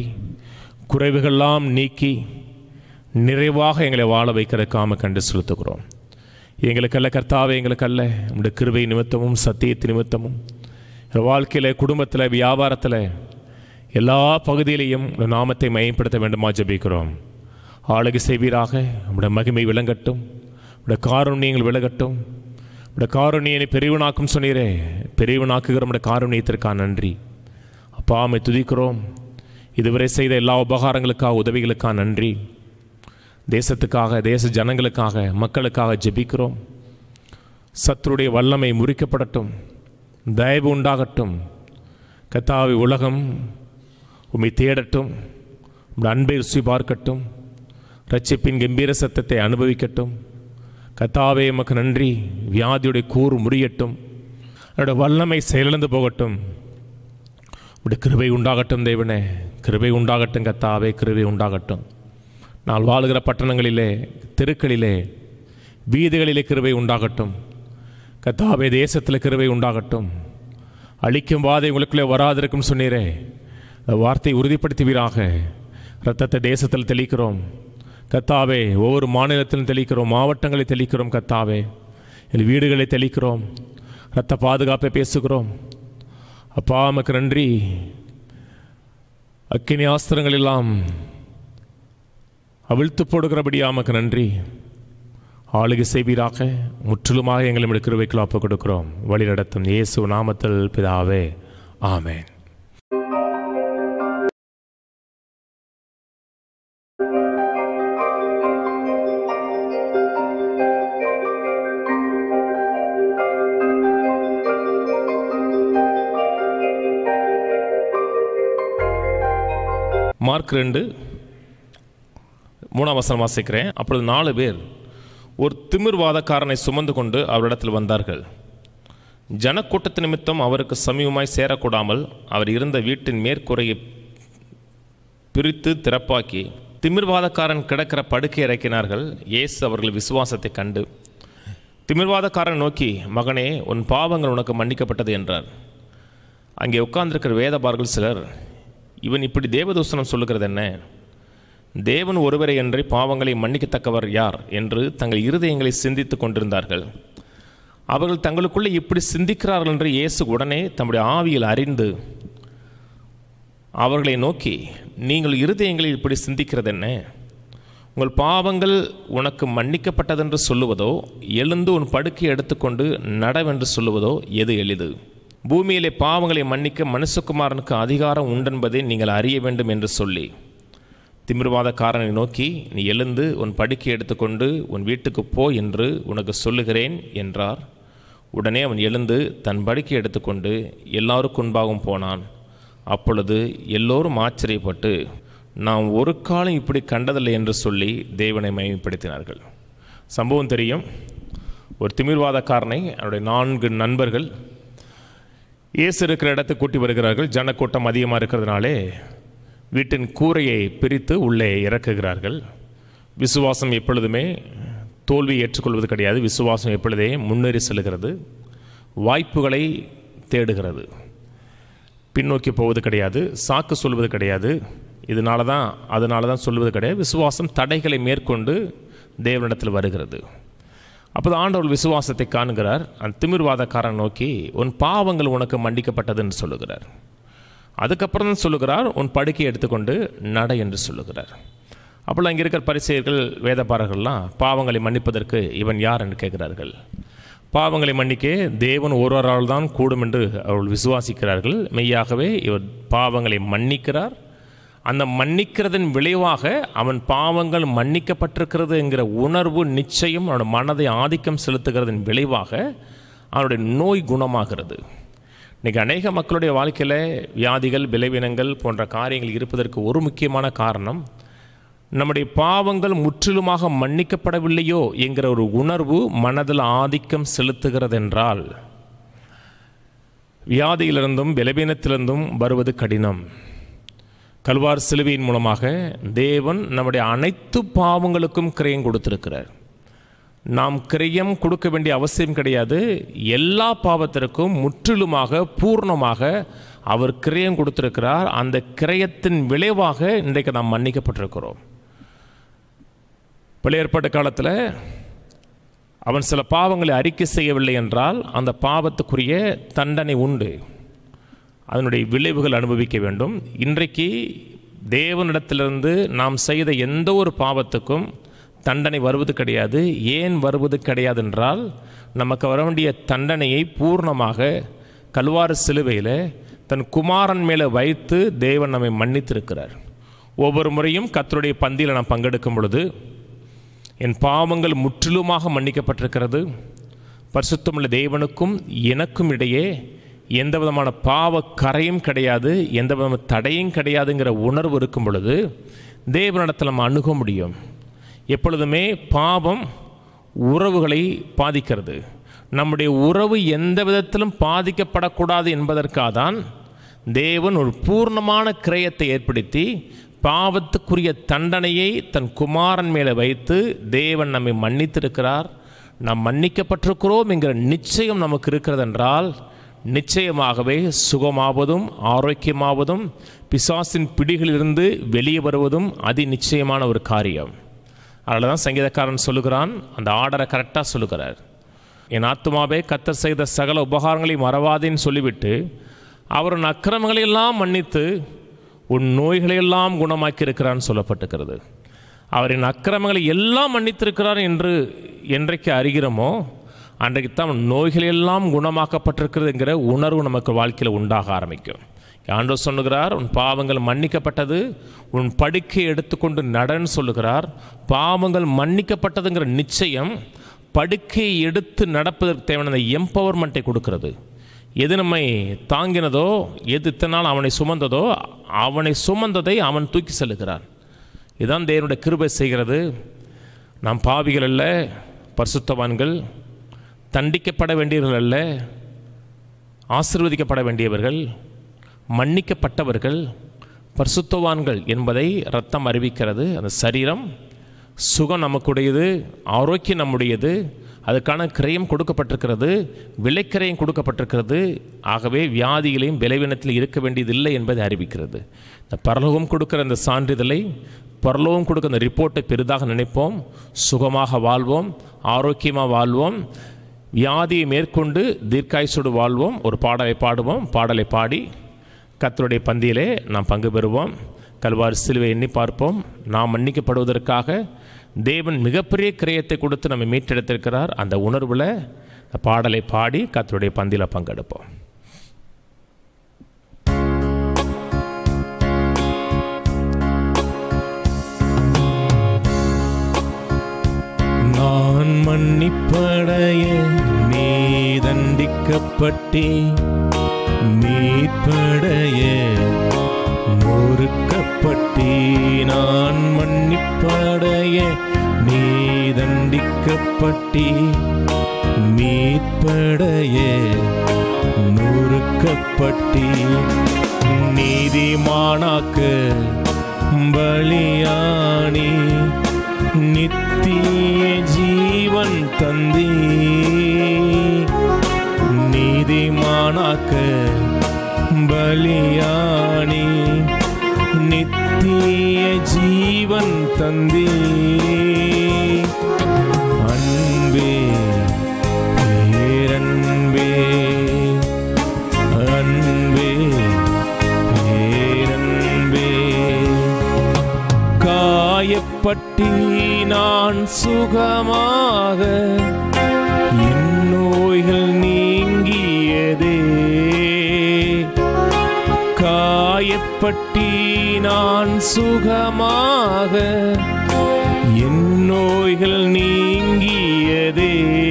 குறைவுகள்லாம் நீக்கி நிறைவாக எங்களை வாழ வைக்கிறதுக்காக கண்டு செலுத்துகிறோம். எங்களுக்கல்ல கர்த்தாவே, எங்களுக்கல்ல, உம்முடைய கிருபை நிமித்தமும் சத்தியத்து நிமித்தமும் வாழ்க்கையில், குடும்பத்தில், வியாபாரத்தில், எல்லா பகுதியிலையும் நாமத்தை மையப்படுத்த வேண்டுமா ஜெபிக்கிறோம். ஆளுகை செய்வீராக. உம்முடைய மகிமை விளங்கட்டும், உம்முடைய காருண்யங்கள் விளங்கட்டும். உம்முடைய காருண்யனை பெரியவனாக்கும் சொன்னீரே, பெரியவனாக்குகிற உம்முடைய காருண்யத்திற்காக நன்றி. அப்பா, உம்மை துதிக்கிறோம். இதுவரை செய்த எல்லா உபகாரங்களுக்காக, உதவிகளுக்காக நன்றி. தேசத்துக்காக, தேச ஜனங்களுக்காக, மக்களுக்காக ஜெபிக்கிறோம். சத்துருடைய வல்லமை முறிக்கப்படட்டும், தயவு உண்டாகட்டும். கர்த்தாவே, உலகம் உம்மை தேடட்டும், உம்முடைய அன்பை ருசி பார்க்கட்டும், இரட்சிப்பின் கம்பீர சத்தத்தை அனுபவிக்கட்டும். கர்த்தாவே, எமக்கு நன்றி. வியாதியுடைய கூறு முறியட்டும், அதோடைய வல்லமை செயலிழந்து போகட்டும். உடைய கிருபை உண்டாகட்டும் தேவனே, கிருபை உண்டாகட்டும் கர்த்தாவே, கிருபை உண்டாகட்டும். நான் வாழுகிற பட்டணங்களிலே, தெருக்களிலே, வீதிகளிலே கிருபை உண்டாகட்டும். கர்த்தாவே, தேசத்தில் கிருபை உண்டாகட்டும். அழிக்கும் வாதை உங்களுக்குள்ளே வராதிருக்கும் சொன்னீரே, வார்த்தையை உறுதிப்படுத்துவீராக. இரத்தத்தை தேசத்தில் தெளிக்கிறோம் கர்த்தாவே, ஒவ்வொரு மாநிலத்திலும் தெளிக்கிறோம், மாவட்டங்களை தெளிக்கிறோம் கர்த்தாவே, என் வீடுகளை தெளிக்கிறோம், இரத்த பாதுகாப்பை பேசுகிறோம். அப்பா, உமக்கு நன்றி. அக்கினி ஆஸ்திரங்கள் எல்லாம் அவிழ்த்து போடுகிறபடியா உமக்கு நன்றி. ஆளுகை செய்வீராக. முற்றிலுமாக எங்களை கிருபைக்குள் ஒப்புக் கொடுக்கிறோம். வழி நடத்தும் இயேசு நாமத்தில் பிதாவே, ஆமென். மார்க் 2:3 வாசிக்கிறேன். அப்பொழுது 4 பேர் ஒரு திமிர்வாதக்காரனை சுமந்து கொண்டு அவரிடத்தில் வந்தார்கள். ஜனக்கூட்டத்து நிமித்தம் அவருக்கு சமீபமாய் சேரக்கூடாமல் அவர் இருந்த வீட்டின் மேற்கூரையை பிரித்து திறப்பாக்கி திமிர்வாதக்காரன் கிடக்கிற படுக்கை இறக்கினார்கள். இயேசு அவர்கள் விசுவாசத்தை கண்டு திமிர்வாதக்காரன் நோக்கி, மகனே, உன் பாவங்கள் உனக்கு மன்னிக்கப்பட்டது என்றார். அங்கே உட்கார்ந்திருக்கிற வேதபாரர்கள் சிலர், இவன் இப்படி தேவதூஷணம் சொல்லுகிறது என்ன? தேவன் ஒருவரை அன்றி பாவங்களை மன்னிக்கத்தக்கவர் யார் என்று தங்கள் இருதயங்களை சிந்தித்து கொண்டிருந்தார்கள். அவர்கள் தங்களுக்குள்ளே இப்படி சிந்திக்கிறார்கள் என்று இயேசு உடனே தம்முடைய ஆவியில் அறிந்து அவர்களை நோக்கி, நீங்கள் இருதயங்களில் இப்படி சிந்திக்கிறது என்ன? உங்கள் பாவங்கள் உனக்கு மன்னிக்கப்பட்டதென்று சொல்லுவதோ, எழுந்து உன் படுக்கையை எடுத்துக்கொண்டு நடவென்று சொல்லுவதோ எது எளிது? பூமியிலே பாவங்களை மன்னிக்க மனுஷகுமாரனுக்கு அதிகாரம் உண்டென்பதை நீங்கள் அறிய வேண்டும் என்று சொல்லி திமிர்வாதக்காரனை நோக்கி, நீ எழுந்து உன் படுக்கை எடுத்துக்கொண்டு உன் வீட்டுக்கு போ என்று உனக்கு சொல்லுகிறேன் என்றார். உடனே அவன் எழுந்து தன் படுக்கை எடுத்துக்கொண்டு எல்லாருக்கும் முன்பாகவும் போனான். அப்பொழுது எல்லோரும் ஆச்சரியப்பட்டு, நாம் ஒரு காலம் இப்படி கண்டதில்லை என்று சொல்லி தேவனை மகிமைப்படுத்தினார்கள். சம்பவம் தெரியும். ஒரு திமிர்வாதக்காரனை அவருடைய 4 நண்பர்கள் இயேசு இருக்கிற இடத்துக்கு கூட்டி வருகிறார்கள். ஜனக்கூட்டம் அதிகமாக இருக்கிறதுனாலே வீட்டின் கூரையை பிரித்து உள்ளே இறக்குகிறார்கள். விசுவாசம் எப்பொழுதுமே தோல்வியை ஏற்றுக்கொள்வது கிடையாது. விசுவாசம் எப்பொழுதே முன்னேறி செல்கிறது, வாய்ப்புகளை தேடுகிறது, பின்னோக்கி போவது கிடையாது, சாக்கு சொல்வது கிடையாது, அதனால தான் சொல்வது கிடையாது. விசுவாசம் தடைகளை மேற்கொண்டு தேவனிடத்தில் வருகிறது. அப்போது ஆண்டவர் விசுவாசத்தை காணுகிறார். அந்த திமிர்வாதக்காரன் நோக்கி, உன் பாவங்கள் உனக்கு மன்னிக்கப்பட்டதுன்னு சொல்லுகிறார். அதுக்கப்புறம் தான் சொல்லுகிறார், உன் படுக்கையை எடுத்துக்கொண்டு நட என்று சொல்லுகிறார். அப்போது அங்கே இருக்கிற பரிசேயர்கள், வேதபாரர்கள்லாம் பாவங்களை மன்னிப்பதற்கு இவன் யார் என்று கேட்கிறார்கள். பாவங்களை மன்னிக்க தேவன் ஒருவரால் தான் கூடும் என்று அவர்கள் விசுவாசிக்கிறார்கள். மெய்யாகவே இவர் பாவங்களை மன்னிக்கிறார். அந்த மன்னிக்கிறதன் விளைவாக அவன் பாவங்கள் மன்னிக்கப்பட்டிருக்கிறது என்கிற உணர்வு நிச்சயம் அவனுடைய மனதை ஆதிக்கம் செலுத்துகிறதன் விளைவாக அவனுடைய நோய் குணமாகிறது. இன்றைக்கி அநேக மக்களுடைய வாழ்க்கையில் வியாதிகள், விளைவினங்கள் போன்ற காரியங்கள் இருப்பதற்கு ஒரு முக்கியமான காரணம், நம்முடைய பாவங்கள் முற்றிலுமாக மன்னிக்கப்படவில்லையோ என்கிற ஒரு உணர்வு மனதில் ஆதிக்கம் செலுத்துகிறதென்றால் வியாதியிலிருந்தும் விளைவினத்திலிருந்தும் வருவது கடினம். கல்வார் சிலுவையின் மூலமாக தேவன் நம்முடைய அனைத்து பாவங்களுக்கும் கிரயம் கொடுத்திருக்கிறார். நாம் கிரயம் கொடுக்க வேண்டிய அவசியம் கிடையாது. எல்லா பாவத்திற்கும் முற்றிலுமாக பூர்ணமாக அவர் கிரயம் கொடுத்திருக்கிறார். அந்த கிரயத்தின் விளைவாக இன்றைக்கு நாம் மன்னிக்கப்பட்டிருக்கிறோம். பழைய ஏற்பாட்டு காலத்தில் அவன் சில பாவங்களை அறிக்கை செய்யவில்லை என்றால் அந்த பாவத்துக்குரிய தண்டனை உண்டு, அதனுடைய விளைவுகள் அனுபவிக்க வேண்டும். இன்றைக்கு தேவனிடத்திலிருந்து நாம் செய்த எந்த ஒரு பாவத்துக்கும் தண்டனை வருவது கிடையாது. ஏன் வருவது கிடையாது என்றால், நமக்கு வர வேண்டிய தண்டனையை பூர்ணமாக கல்வாரி சிலுவையில் தன் குமாரன் மேலே வைத்து தேவன் நம்மை மன்னித்திருக்கிறார். ஒவ்வொரு முறையும் கர்த்தருடைய பந்தியில் நாம் பங்கெடுக்கும் பொழுது என் பாவங்கள் முற்றிலுமாக மன்னிக்கப்பட்டிருக்கிறது, பரிசுத்தமுள்ள தேவனுக்கும் எனக்கும் இடையே எந்த விதமான பாவ கரையும் கிடையாது, எந்த விதமான தடையும் கிடையாதுங்கிற உணர்வு இருக்கும் பொழுது தேவனிடத்தில் நம்ம அணுக முடியும். எப்பொழுதுமே பாவம் உறவுகளை பாதிக்கிறது. நம்முடைய உறவு எந்த விதத்திலும் பாதிக்கப்படக்கூடாது என்பதற்காக தான் தேவன் ஒரு பூர்ணமான கிரயத்தை ஏற்படுத்தி பாவத்துக்குரிய தண்டனையை தன் குமாரன் மேலே வைத்து தேவன் நம்மை மன்னித்திருக்கிறார். நாம் மன்னிக்கப்பட்டிருக்கிறோம் என்கிற நிச்சயம் நமக்கு இருக்கிறது என்றால் நிச்சயமாகவே சுகமாவதும் ஆரோக்கியமாவதும் பிசாசின் பிடிகளிலிருந்து வெளியே வருவதும் அதி நிச்சயமான ஒரு காரியம். அதனால தான் சங்கீதக்காரன் சொல்லுகிறான், அந்த ஆர்டரை கரெக்டாக சொல்லுகிறார். என் ஆத்துமாவே கர்த்தர் செய்த சகல உபகாரங்களையும் மறவாதேன்னு சொல்லிவிட்டு அவர் உன் அக்கிரமங்களையெல்லாம் மன்னித்து உன் நோய்களையெல்லாம் குணமாக்கி இருக்கிறான்னு சொல்லப்பட்டிருக்கிறது. அவரின் அக்கிரமங்களை எல்லாம் மன்னித்திருக்கிறார் என்று என்றைக்கு அறிகிறோமோ அன்றைக்கு தான் நோய்களெல்லாம் குணமாக்கப்பட்டிருக்கிறதுங்கிற உணர்வு நமக்கு வாழ்க்கையில் உண்டாக ஆரம்பிக்கும். ஆண்டவர் சொல்லுகிறார், உன் பாவங்கள் மன்னிக்கப்பட்டது, உன் படுக்கையை எடுத்துக்கொண்டு நடன்னு சொல்லுகிறார். பாவங்கள் மன்னிக்கப்பட்டதுங்கிற நிச்சயம் படுக்கையை எடுத்து நடப்பதற்கு தேவையான எம்பவர்மெண்ட்டை கொடுக்கிறது. எது நம்மை தாங்கினதோ, எது இத்தனால் அவனை சுமந்ததோ, அவனை சுமந்ததை அவன் தூக்கி செல்லுகிறான். இதுதான் தேவனுடைய கிருபை செய்கிறது. நாம் பாவிகள் அல்ல, பரிசுத்தவான்கள், தண்டிக்கப்பட வேண்டியவர்கள் அல்ல, ஆசீர்வதிக்கப்பட வேண்டியவர்கள், மன்னிக்கப்பட்டவர்கள், பரிசுத்தவான்கள் என்பதை இரத்தம் அறிவிக்கிறது. அந்த சரீரம் சுகம் நமக்குடையது, ஆரோக்கியம் நம்முடையது, அதுக்கான கிரயம் கொடுக்கப்பட்டிருக்கிறது, விலைக்கிரயம் கொடுக்கப்பட்டிருக்கிறது. ஆகவே வியாதிகளையும் விளைவினத்தில் இருக்க வேண்டியதில்லை என்பதை அறிவிக்கிறது. இந்த பரலோகம் கொடுக்கிற அந்த சான்றிதழை, பரலோகம் கொடுக்கிற அந்த ரிப்போர்ட்டை பெரிதாக நினைப்போம். சுகமாக வாழ்வோம், ஆரோக்கியமாக வாழ்வோம், வியாதியை மேற்கொண்டு தீர்க்காயுசோடு வாழ்வோம். ஒரு பாடலை பாடுவோம். பாடலை பாடி கர்த்தருடைய பந்தியிலே நாம் பங்கு பெறுவோம். கல்வாரி சிலுவை எண்ணி பார்ப்போம். நாம் மன்னிக்கப்படுவதற்காக தேவன் மிகப்பெரிய கிரயத்தை கொடுத்து நம்மை மீட்டெடுத்திருக்கிறார். அந்த உணர்வில் பாடலை பாடி கர்த்தருடைய பந்தியில் பங்கெடுப்போம். நான் மன்னிப்படைய நீ தண்டிக்கப்பட்டே, மீட்படைய நொறுக்கப்பட்டே. நான் மன்னிப்படைய நீ தண்டிக்கப்பட்டே, மீட்படைய நொறுக்கப்பட்டே. நீதிமானாக்க பலியானி, நித்திய ஜீவன் தந்தே. நீதிமானாக்க பலியானி, நித்திய ஜீவன் தந்தே. அன்பே பேரன்பே, அன்பே பேரன்பே. காயப்பட்டி நான் சுகமாக, என் நோய்கள் நீங்கியதே. காயப்பட்டி நான் சுகமாக, என் நோய்கள் நீங்கியதே.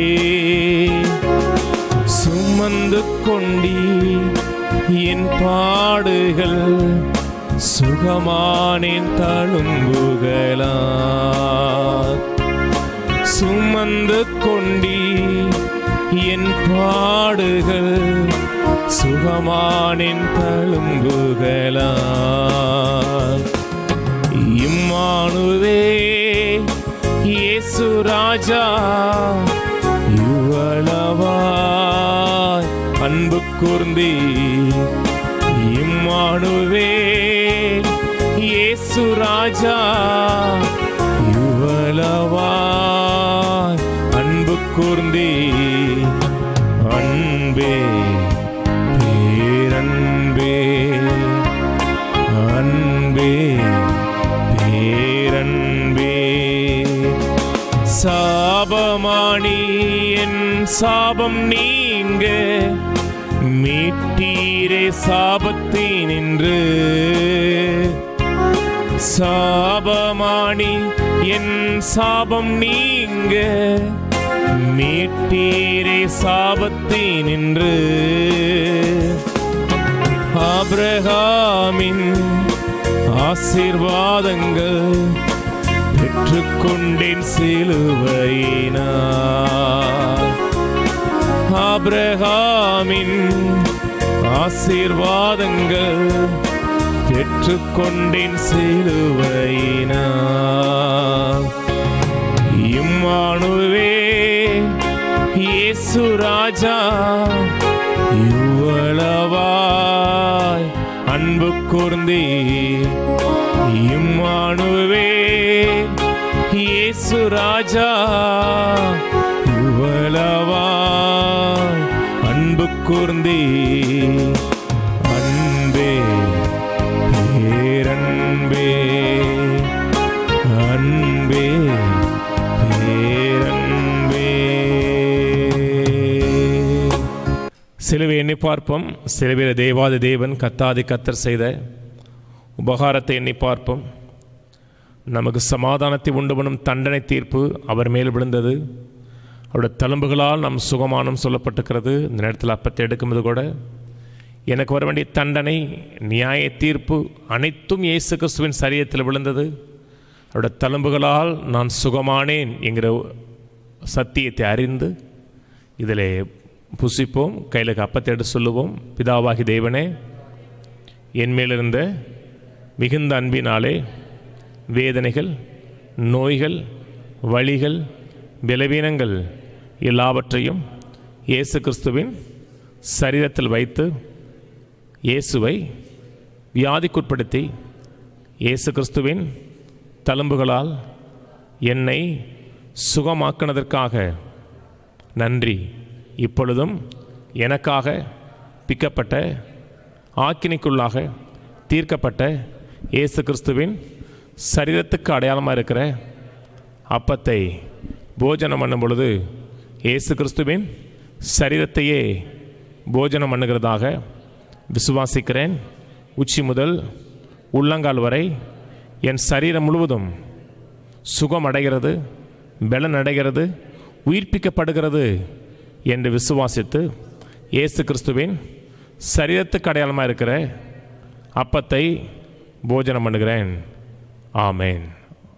சுமந்து கொண்டி என் பாடுகள், சுகமானேன் தழும்புகளா. சுமந்து கொண்டி என் பாடுகள், சுகமானேன் தழும்புகளா. இம்மானுவே இயேசு ராஜா, இவ்வளவாய் அன்பு கூர்ந்தே. இம்மானுவே இயேசு ராஜா, இவ்வளவாய் அன்பு கூர்ந்தீ அன்பே பேரன்பே அன்பே பேரன்பே சாபமானி என் சாபம் நீங்க மீட்டீரே சாபத்தினின்று சாபமானி என் சாபம் நீங்க மீட்டீரே சாபத்தினின்று ஆபிரகாமின் ஆசீர்வாதங்கள் பெற்றுக்கொண்டேன் சிலுவையினால் ஆபிரகாமின் ஆசீர்வாதங்கள் பெற்றுக்கொண்டேன் சிலுவையினால் இம்மானுவே இயேசு ராஜா இவ்வளவாய் அன்பு கூர்ந்தீ இம்மானுவே இயேசு ராஜா இவ்வளவாய் அன்பு கூர்ந்தீ அன்பே பேரன்பே அன்பே பேரன்பே. சிலுவை எண்ணி பார்ப்போம். சிலுவையில் தேவாதி தேவன் கத்தாதி கத்தர் செய்த உபகாரத்தை எண்ணி பார்ப்போம். நமக்கு சமாதானத்தை உண்டு பண்ணும் தண்டனை தீர்ப்பு அவர் மேல் விழுந்தது. அவருடைய தழும்புகளால் நம் சுகமானம் சொல்லப்பட்டிருக்கிறது. இந்த நேரத்தில் அப்பத்தை எடுக்கும்போது கூட எனக்கு வர வேண்டிய தண்டனை நியாய தீர்ப்பு அனைத்தும் இயேசு கிறிஸ்துவின் சரீரத்தில் விழுந்தது. அவருடைய தழும்புகளால் நான் சுகமானேன் என்கிற சத்தியத்தை அறிந்து இதில் புசிப்போம். கையில் அப்பத்தை எடுத்து சொல்லுவோம். பிதாவாகி தேவனே, என் மேலிருந்த மிகுந்த அன்பினாலே வேதனைகள், நோய்கள், வலிகள், பலவீனங்கள் எல்லாவற்றையும் இயேசு கிறிஸ்துவின் சரீரத்தில் வைத்து இயேசுவை வியாதிக்குட்படுத்தி இயேசு கிறிஸ்துவின் தழும்புகளால் என்னை சுகமாக்கினதற்காக நன்றி. இப்பொழுதும் எனக்காக பிக்கப்பட்ட ஆக்கினைக்குள்ளாக தீர்க்கப்பட்ட இயேசு கிறிஸ்துவின் சரீரத்துக்கு அடையாளமாக இருக்கிற அப்பத்தை போஜனம் பண்ணும் பொழுது இயேசு கிறிஸ்துவின் சரீரத்தையே போஜனம் பண்ணுகிறதாக விசுவாசிக்கிறேன். உச்சி முதல் உள்ளங்கால் வரை என் சரீரம் முழுவதும் சுகம் அடைகிறது, பலன் அடைகிறது, உயிர்ப்பிக்கப்படுகிறது என்று விசுவாசித்து இயேசு கிறிஸ்துவின் சரீரத்துக்கு அடையாளமாக இருக்கிற அப்பத்தை போஜனம் பண்ணுகிறேன். ஆமேன்.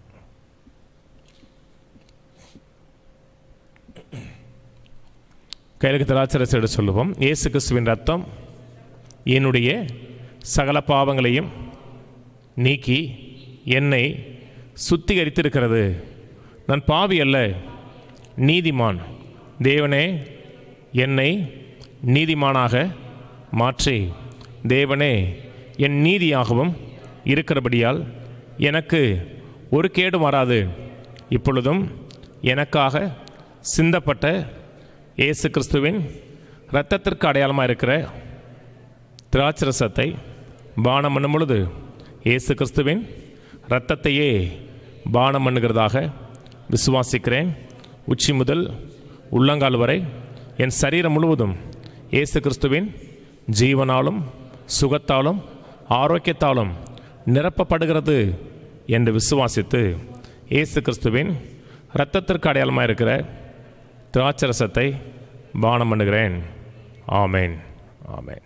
கையிலுக்கு திராட்சரசோடு சொல்லுவோம். இயேசு கிறிஸ்துவின் ரத்தம் என்னுடைய சகல பாவங்களையும் நீக்கி என்னை சுத்திகரித்திருக்கிறது. நான் பாவி அல்ல, நீதிமான். தேவனே, என்னை நீதிமானாக மாற்றி தேவனே என் நீதியாகவும் இருக்கிறபடியால் எனக்கு ஒரு கேடும் வராது. இப்பொழுதும் எனக்காக சிந்தப்பட்ட இயேசு கிறிஸ்துவின் இரத்தத்திற்கு அடையாளமாக இருக்கிற திராட்சரசத்தை பானம் பண்ணும் பொழுது இயேசு கிறிஸ்துவின் இரத்தத்தையே பானம் பண்ணுகிறதாக விசுவாசிக்கிறேன். உச்சி முதல் உள்ளங்கால் வரை என் சரீரம் முழுவதும் இயேசு கிறிஸ்துவின் ஜீவனாலும் சுகத்தாலும் ஆரோக்கியத்தாலும் நிரப்பப்படுகிறது என்று விசுவாசித்து இயேசு கிறிஸ்துவின் இரத்தத்திற்கு அடையாளமாக இருக்கிற திராட்சரசத்தை பானம் பண்ணுகிறேன். ஆமேன். ஆமேன்.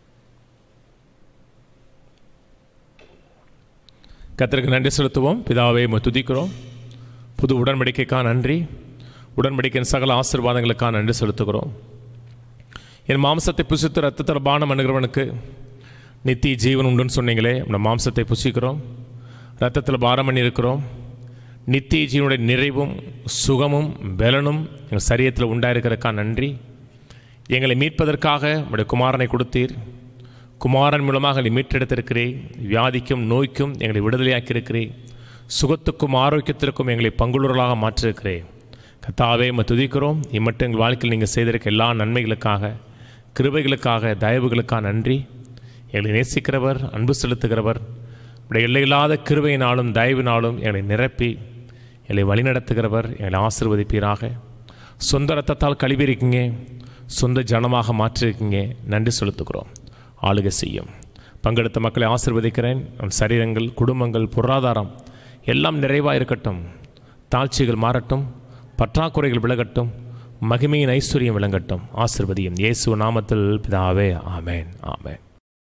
கர்த்தருக்கு நன்றி செலுத்துவோம். பிதாவே, துதிக்கிறோம். புது உடன்படிக்கைக்காக நன்றி. உடன்படிக்கையின் சகல ஆசீர்வாதங்களுக்காக நன்றி செலுத்துகிறோம். என் மாம்சத்தை புசித்து ரத்தத்தில் பானம் பண்ணுகிறவனுக்கு நித்திய ஜீவன் உண்டுன்னு சொன்னீங்களே, நம்ம மாம்சத்தை புசிக்கிறோம், ரத்தத்தில் பானம் பண்ணி இருக்கிறோம். நித்திய ஜீவனுடைய நிறைவும் சுகமும் பலனும் எங்கள் சரீரத்தில் உண்டாயிருக்கிறதுக்கா நன்றி. எங்களை மீட்பதற்காக உங்களுடைய குமாரனை கொடுத்தீர். குமாரன் மூலமாக எங்களை மீட்டெடுத்திருக்கிறேன். வியாதிக்கும் நோய்க்கும் எங்களை விடுதலையாக்கியிருக்கிறேன். சுகத்துக்கும் ஆரோக்கியத்திற்கும் எங்களை பங்குள்ளவர்களாக மாற்றிருக்கிறேன். கர்த்தாவே உம்மை துதிக்கிறோம். இம்மட்டும் எங்கள் வாழ்க்கையில் நீங்கள் செய்திருக்க எல்லா நன்மைகளுக்காக, கிருபைகளுக்காக, தயவுகளுக்காக நன்றி. எங்களை நேசிக்கிறவர், அன்பு செலுத்துகிறவர், உடைய எல்லையில்லாத கிருபையினாலும் தயவினாலும் எங்களை நிரப்பி எங்களை வழிநடத்துகிறவர். எங்களை ஆசீர்வதிப்பீராக. சொந்த ரத்தத்தால் கழுவிருக்கீங்க, சொந்த ஜனமாக மாற்றிருக்கீங்க. நன்றி செலுத்துகிறோம். ஆளுகை செய்யும். பங்கெடுத்த மக்களை ஆசீர்வதிக்கிறேன். நம் சரீரங்கள், குடும்பங்கள், பொருளாதாரம் எல்லாம் நிறைவாக இருக்கட்டும். தாழ்ச்சிகள் மாறட்டும், பற்றாக்குறைகள் விலகட்டும், மகிமையின் ஐஸ்வர்யம் விளங்கட்டும். ஆசீர்வதியும் இயேசு நாமத்தில் பிதாவே. ஆமேன், ஆமேன்.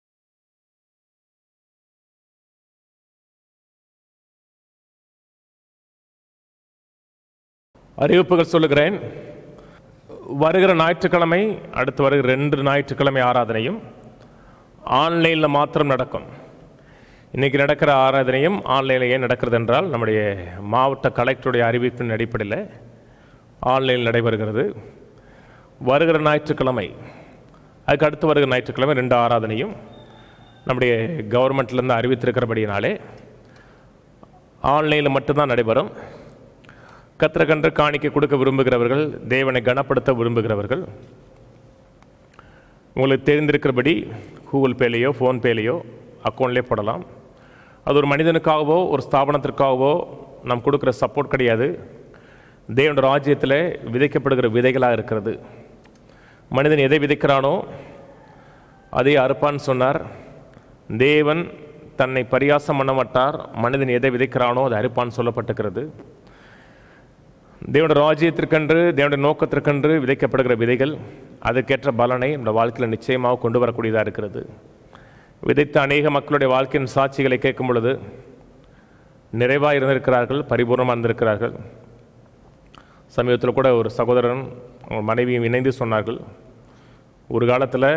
அறிவிப்புகள் சொல்லுகிறேன். வருகிற ஞாயிற்றுக்கிழமை, அடுத்து வருகிற 2 ஞாயிற்றுக்கிழமை ஆராதனையும் ஆன்லைனில் மாத்திரம் நடக்கும். இன்றைக்கி நடக்கிற ஆராதனையும் ஆன்லைனில் ஏன் நடக்கிறது என்றால், நம்முடைய மாவட்ட கலெக்டருடைய அறிவிப்பின் அடிப்படையில் ஆன்லைனில் நடைபெறுகிறது. வருகிற ஞாயிற்றுக்கிழமை, அதுக்கு அடுத்து வருகிற ஞாயிற்றுக்கிழமை 2 ஆராதனையும் நம்முடைய கவர்மெண்ட்லேருந்து அறிவித்திருக்கிறபடியினாலே ஆன்லைனில் மட்டும்தான் நடைபெறும். கர்த்தருக்கென்று காணிக்கை கொடுக்க விரும்புகிறவர்கள், தேவனை கனப்படுத்த விரும்புகிறவர்கள், உங்களுக்கு தெரிந்திருக்கிறபடி கூகுள் பேலேயோ ஃபோன்பேலேயோ அக்கௌண்ட்லேயே போடலாம். அது ஒரு மனிதனுக்காகவோ ஒரு ஸ்தாபனத்திற்காகவோ நாம் கொடுக்குற சப்போர்ட் கிடையாது. தேவனுடைய ராஜ்யத்தில் விதைக்கப்படுகிற விதைகளாக இருக்கிறது. மனிதன் எதை விதைக்கிறானோ அதை அறுப்பான்னு சொன்னார். தேவன் தன்னை பரியாசம் பண்ண மாட்டார். மனிதன் எதை விதைக்கிறானோ அதை அறுப்பான்னு சொல்லப்பட்டிருக்கிறது. தேவனுடைய ராஜ்யத்திற்கென்று, தேவனுடைய நோக்கத்திற்கென்று விதைக்கப்படுகிற விதைகள் அதுக்கேற்ற பலனை நம்ம வாழ்க்கையில் நிச்சயமாக கொண்டு வரக்கூடியதாக இருக்கிறது. விதைத்த அநேக மக்களுடைய வாழ்க்கையின் சாட்சிகளை கேட்கும் பொழுது நிறைவாக இருந்திருக்கிறார்கள், பரிபூர்ணமாக இருந்திருக்கிறார்கள். சமீபத்தில் கூட ஒரு சகோதரன் மனைவியும் இணைந்து சொன்னார்கள், ஒரு காலத்தில்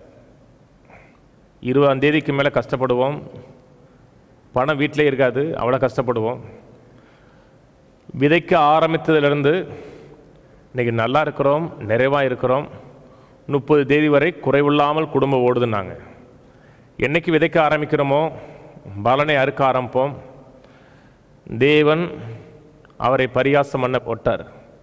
20ஆம் தேதிக்கு மேலே கஷ்டப்படுவோம், பணம் வீட்டிலே இருக்காது, அவ்வளோ கஷ்டப்படுவோம். விதைக்க ஆரம்பித்ததிலிருந்து இன்றைக்கி நல்லா இருக்கிறோம், நிறைவாக இருக்கிறோம். 30 தேதி வரை குறைவில்லாமல் குடும்பம் ஓடுதுன்னாங்க. என்றைக்கு விதைக்க ஆரம்பிக்கிறோமோ பலனை அறுக்க ஆரம்பிப்போம். தேவன் அவரை பரியாசம் பண்ண போட்டார்.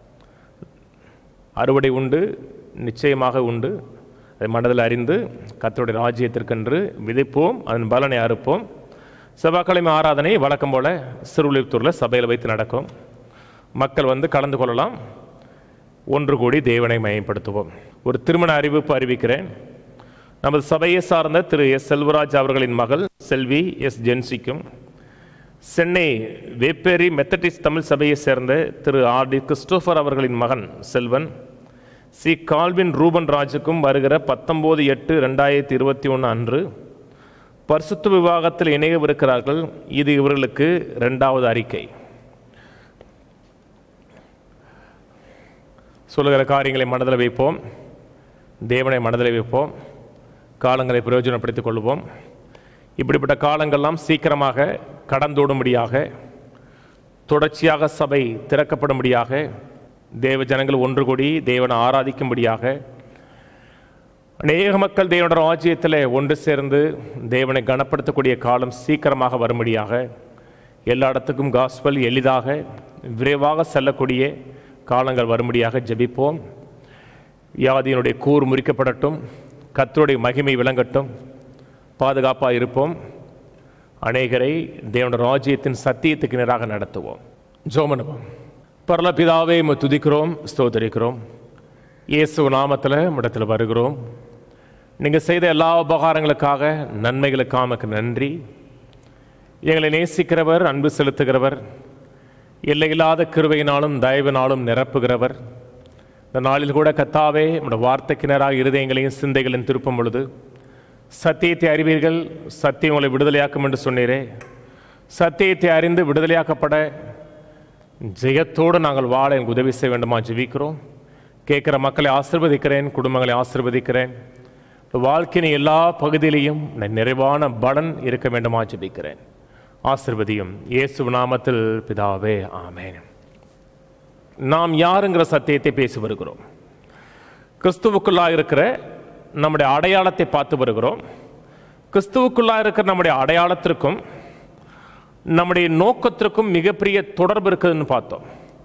அறுவடை உண்டு, நிச்சயமாக உண்டு. அதை மனதில் அறிந்து கர்த்தருடைய ராஜ்யத்திற்கென்று விதைப்போம், அதன் பலனை அறுப்போம். செவ்வாய்க்கிழமை ஆராதனை வழக்கம் போல் சிறுவில்லிபுத்தூரில் சபையில் வைத்து நடக்கும். மக்கள் வந்து கலந்து கொள்ளலாம். ஒன்று கூடி தேவனை மயப்படுத்துவோம். ஒரு திருமண அறிவிப்பு அறிவிக்கிறேன். நமது சபையை சார்ந்த திரு எஸ் செல்வராஜ் அவர்களின் மகள் செல்வி எஸ் ஜென்சிக்கும், சென்னை வேப்பேரி மெத்தடிஸ்ட் தமிழ் சபையை சேர்ந்த திரு ஆர்.டி. கிறிஸ்டோபர் அவர்களின் மகன் செல்வன் சி. கால்வின் ரூபன் ராஜுக்கும் வருகிற 19/8/2021 அன்று பரிசுத்த விவாகத்தில் இணையவிருக்கிறார்கள். இது இவர்களுக்கு 2வது அறிக்கை. சொல்லுகிற காரியங்களை மனதில் வைப்போம், தேவனை மனதில் வைப்போம், காலங்களை பிரயோஜனப்படுத்திக் கொள்வோம். இப்படிப்பட்ட காலங்கள்லாம் சீக்கிரமாக கடந்தோடும்படியாக, தொடர்ச்சியாக சபை திறக்கப்படும்படியாக, தேவ ஜனங்கள் ஒன்று கூடி தேவனை ஆராதிக்கும்படியாக, அநேக மக்கள் தேவனுடைய ராஜ்யத்தில் ஒன்று சேர்ந்து தேவனை கனப்படுத்தக்கூடிய காலம் சீக்கிரமாக வரும்படியாக, எல்லா இடத்துக்கும் காஸ்பல் எளிதாக விரைவாக செல்லக்கூடிய காலங்கள் வரும்படியாக ஜெபிப்போம். வியாதியினுடைய கூர் முறிக்கப்படட்டும், கர்த்தருடைய மகிமை விளங்கட்டும், பாதுகாப்பாக இருப்போம். அநேகரை தேவனுடைய ராஜ்யத்தின் சத்தியத்துக்கு நேராக நடத்துவோம். ஜெபம். பரலோக பிதாவே, உம்மை துதிக்கிறோம், ஸ்தோத்திரிக்கிறோம். இயேசு நாமத்தில் இடத்துல வருகிறோம். நீங்கள் செய்த எல்லா உபகாரங்களுக்காக, நன்மைகளுக்காக நன்றி. எங்களை நேசிக்கிறவர், அன்பு செலுத்துகிறவர், எல்லையில்லாத கிருபையினாலும் தயவினாலும் நிரப்புகிறவர். இந்த நாளில் கூட கர்த்தாவே, நம்முடைய வார்த்தைக்கு நேராக இருதயங்களையும் சிந்தைகளையும் திருப்பும் பொழுது சத்தியத்தை அறிவீர்கள், சத்தியம் உங்களை விடுதலையாக்கும் என்று சொன்னீரே. சத்தியத்தை அறிந்து விடுதலையாக்கப்பட ஜெயத்தோடு நாங்கள் வாழ எனக்கு உதவி செய்ய வேண்டுமா ஜெபிக்கிறோம். கேட்குற மக்களை ஆசீர்வதிக்கிறேன், குடும்பங்களை ஆசீர்வதிக்கிறேன். வாழ்க்கையின் எல்லா பகுதியிலையும் நிறைவான பலன் இருக்க வேண்டுமா ஜெபிக்கிறேன். ஆசீர்வதியும் இயேசு நாமத்தில் பிதாவே, ஆமென். நாம் யாருங்கிற சத்தியத்தை பேசி வருகிறோம். கிறிஸ்துவுக்குள்ளாக இருக்கிற நம்முடைய அடையாளத்தை பார்த்து வருகிறோம். கிறிஸ்துவுக்குள்ளாக இருக்கிற நம்முடைய அடையாளத்திற்கும் நம்முடைய நோக்கத்திற்கும் மிகப்பெரிய தொடர்பு இருக்குதுன்னு பார்த்தோம்.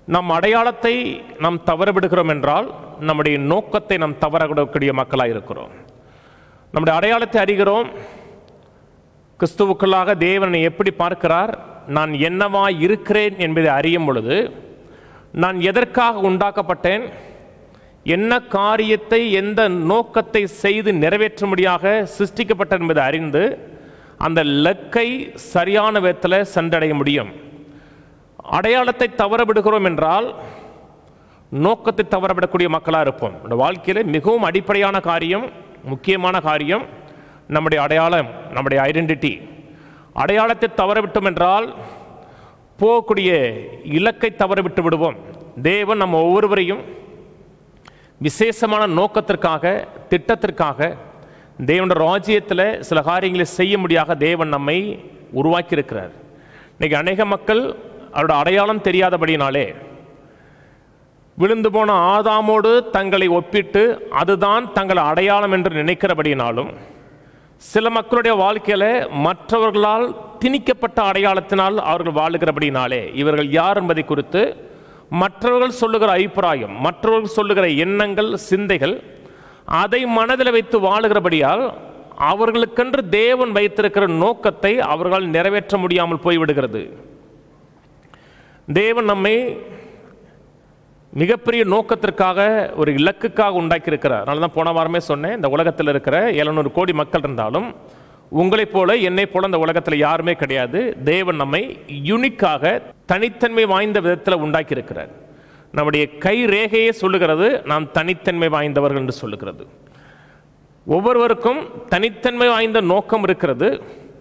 நம் அடையாளத்தை நாம் தவறவிடுகிறோம் என்றால் நம்முடைய நோக்கத்தை நாம் தவறவிடக்கூடிய மக்களாக இருக்கிறோம். நம்முடைய அடையாளத்தை அறிகிறோம். கிறிஸ்துவுக்குள்ளாக தேவனை எப்படி பார்க்கிறார், நான் என்னவாய் இருக்கிறேன் என்பதை அறியும் பொழுது, நான் எதற்காக உண்டாக்கப்பட்டேன், என்ன காரியத்தை எந்த நோக்கத்தை செய்து நிறைவேற்றும்படியாக சிருஷ்டிக்கப்பட்டது என்பதை அறிந்து அந்த இலக்கை சரியான விதத்தில் சென்றடைய முடியும். அடையாளத்தை தவறவிடுகிறோம் என்றால் நோக்கத்தை தவறவிடக்கூடிய மக்களாக இருப்போம். இந்த வாழ்க்கையில் மிகவும் அடிப்படையான காரியம், முக்கியமான காரியம் நம்முடைய அடையாளம், நம்முடைய ஐடென்டிட்டி. அடையாளத்தை தவறவிட்டோம் என்றால் போகக்கூடிய இலக்கை தவறவிட்டு விடுவோம். தேவன் நம்ம ஒவ்வொருவரையும் விசேஷமான நோக்கத்திற்காக, திட்டத்திற்காக, தேவனுடைய ராஜ்யத்தில் சில காரியங்களை செய்ய முடியாத தேவன் நம்மை உருவாக்கி இருக்கிறார். இன்னைக்கு அநேக மக்கள் அவரோட அடையாளம் தெரியாதபடினாலே விழுந்து போன ஆதாமோடு தங்களை ஒப்பிட்டு அதுதான் தங்கள் அடையாளம் என்று நினைக்கிறபடினாலும், சில மக்களுடைய வாழ்க்கையில் மற்றவர்களால் திணிக்கப்பட்ட அடையாளத்தினால் அவர்கள் வாழுகிறபடினாலே இவர்கள் யார் என்பதை குறித்து மற்றவர்கள் சொல்லுகிற அபிப்பிராயம், மற்றவர்கள் சொல்லுகிற எண்ணங்கள், சிந்தைகள், அதை மனதில் வைத்து வாழுகிறபடியால் அவர்களுக்கென்று தேவன் வைத்திருக்கிற நோக்கத்தை அவர்களால் நிறைவேற்ற முடியாமல் போய்விடுகிறது. தேவன் நம்மை மிகப்பெரிய நோக்கத்திற்காக, ஒரு இலக்குக்காக உண்டாக்கி இருக்கிறார். அதனால தான் போன வாரமே சொன்னேன், இந்த உலகத்தில் இருக்கிற 700 கோடி மக்கள் இருந்தாலும் உங்களைப் போல என்னை போல இந்த உலகத்தில் யாருமே கிடையாது. தேவன் நம்மை யூனிக்காக, தனித்தன்மை வாய்ந்த விதத்தில் உண்டாக்கி இருக்கிறார். நம்முடைய கை ரேகையே சொல்லுகிறது நாம் தனித்தன்மை வாய்ந்தவர்கள் என்று சொல்லுகிறது. ஒவ்வொருவருக்கும் தனித்தன்மை வாய்ந்த நோக்கம் இருக்கிறது.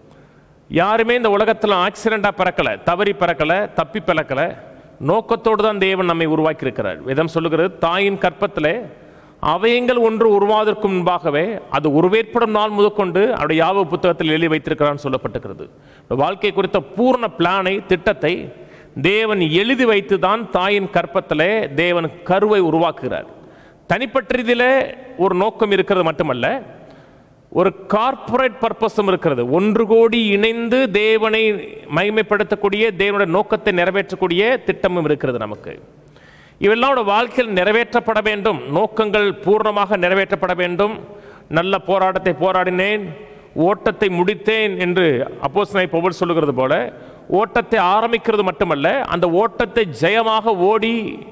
யாருமே இந்த உலகத்தில் ஆக்சிடெண்டாக பிறக்கலை, தவறி பிறக்கலை, தப்பி பிறக்கலை. நோக்கத்தோடு தான் தேவன் நம்மை உருவாக்கி இருக்கிறார். வேதம் சொல்லுகிறது, தாயின் கற்பத்திலே அவயங்கள் ஒன்று உருவாவதற்கு முன்பாகவே அது உருவேற்படும் நாள் முதற்கொண்டு அவருடைய யாவ புத்தகத்தில் எழுதி வைத்திருக்கிறான்னு சொல்லப்பட்டிருக்கிறது. வாழ்க்கை குறித்த பூர்ண பிளானை, திட்டத்தை தேவன் எழுதி வைத்து தான் தாயின் கற்பத்திலே தேவன் கருவை உருவாக்குகிறார். தனிப்பட்டதில் ஒரு நோக்கம் இருக்கிறது மட்டுமல்ல, ஒரு கார்ப்பரேட் பர்பஸும் இருக்கிறது. ஒன்று கோடி இணைந்து தேவனை மகிமைப்படுத்தக்கூடிய, தேவனுடைய நோக்கத்தை நிறைவேற்றக்கூடிய திட்டமும் இருக்கிறது நமக்கு. இவெல்லாம் வாழ்க்கையில் நிறைவேற்றப்பட வேண்டும். நோக்கங்கள் பூர்ணமாக நிறைவேற்றப்பட வேண்டும். நல்ல போராட்டத்தை போராடினேன், ஓட்டத்தை முடித்தேன் என்று அப்போஸ்தலனாகிய பவுல் சொல்லுகிறது போல, ஓட்டத்தை ஆரம்பிக்கிறது மட்டுமல்ல, அந்த ஓட்டத்தை ஜெயமாக ஓடி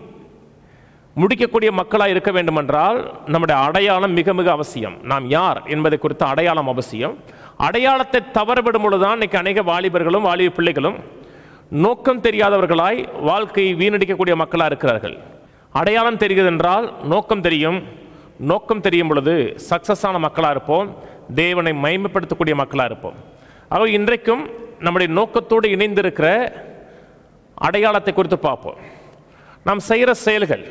முடிக்கக்கூடிய மக்களாக இருக்க வேண்டும் என்றால் நம்முடைய அடையாளம் மிக மிக அவசியம். நாம் யார் என்பதை குறித்த அடையாளம் அவசியம். அடையாளத்தை தவறவிடும் பொழுதுதான் இன்னைக்கு அநேக வாலிபர்களும் வாலிப பிள்ளைகளும் நோக்கம் தெரியாதவர்களாய் வாழ்க்கையை வீணடிக்கக்கூடிய மக்களாக இருக்கிறார்கள். அடையாளம் தெரிகிறது என்றால் நோக்கம் தெரியும். நோக்கம் தெரியும் பொழுது சக்சஸான மக்களாக இருப்போம், தேவனை மகிமைப்படுத்தக்கூடிய மக்களாக இருப்போம். ஆக இன்றைக்கும் நம்முடைய நோக்கத்தோடு இணைந்திருக்கிற அடையாளத்தை குறித்து பார்ப்போம். நாம் செய்கிற செயல்கள்,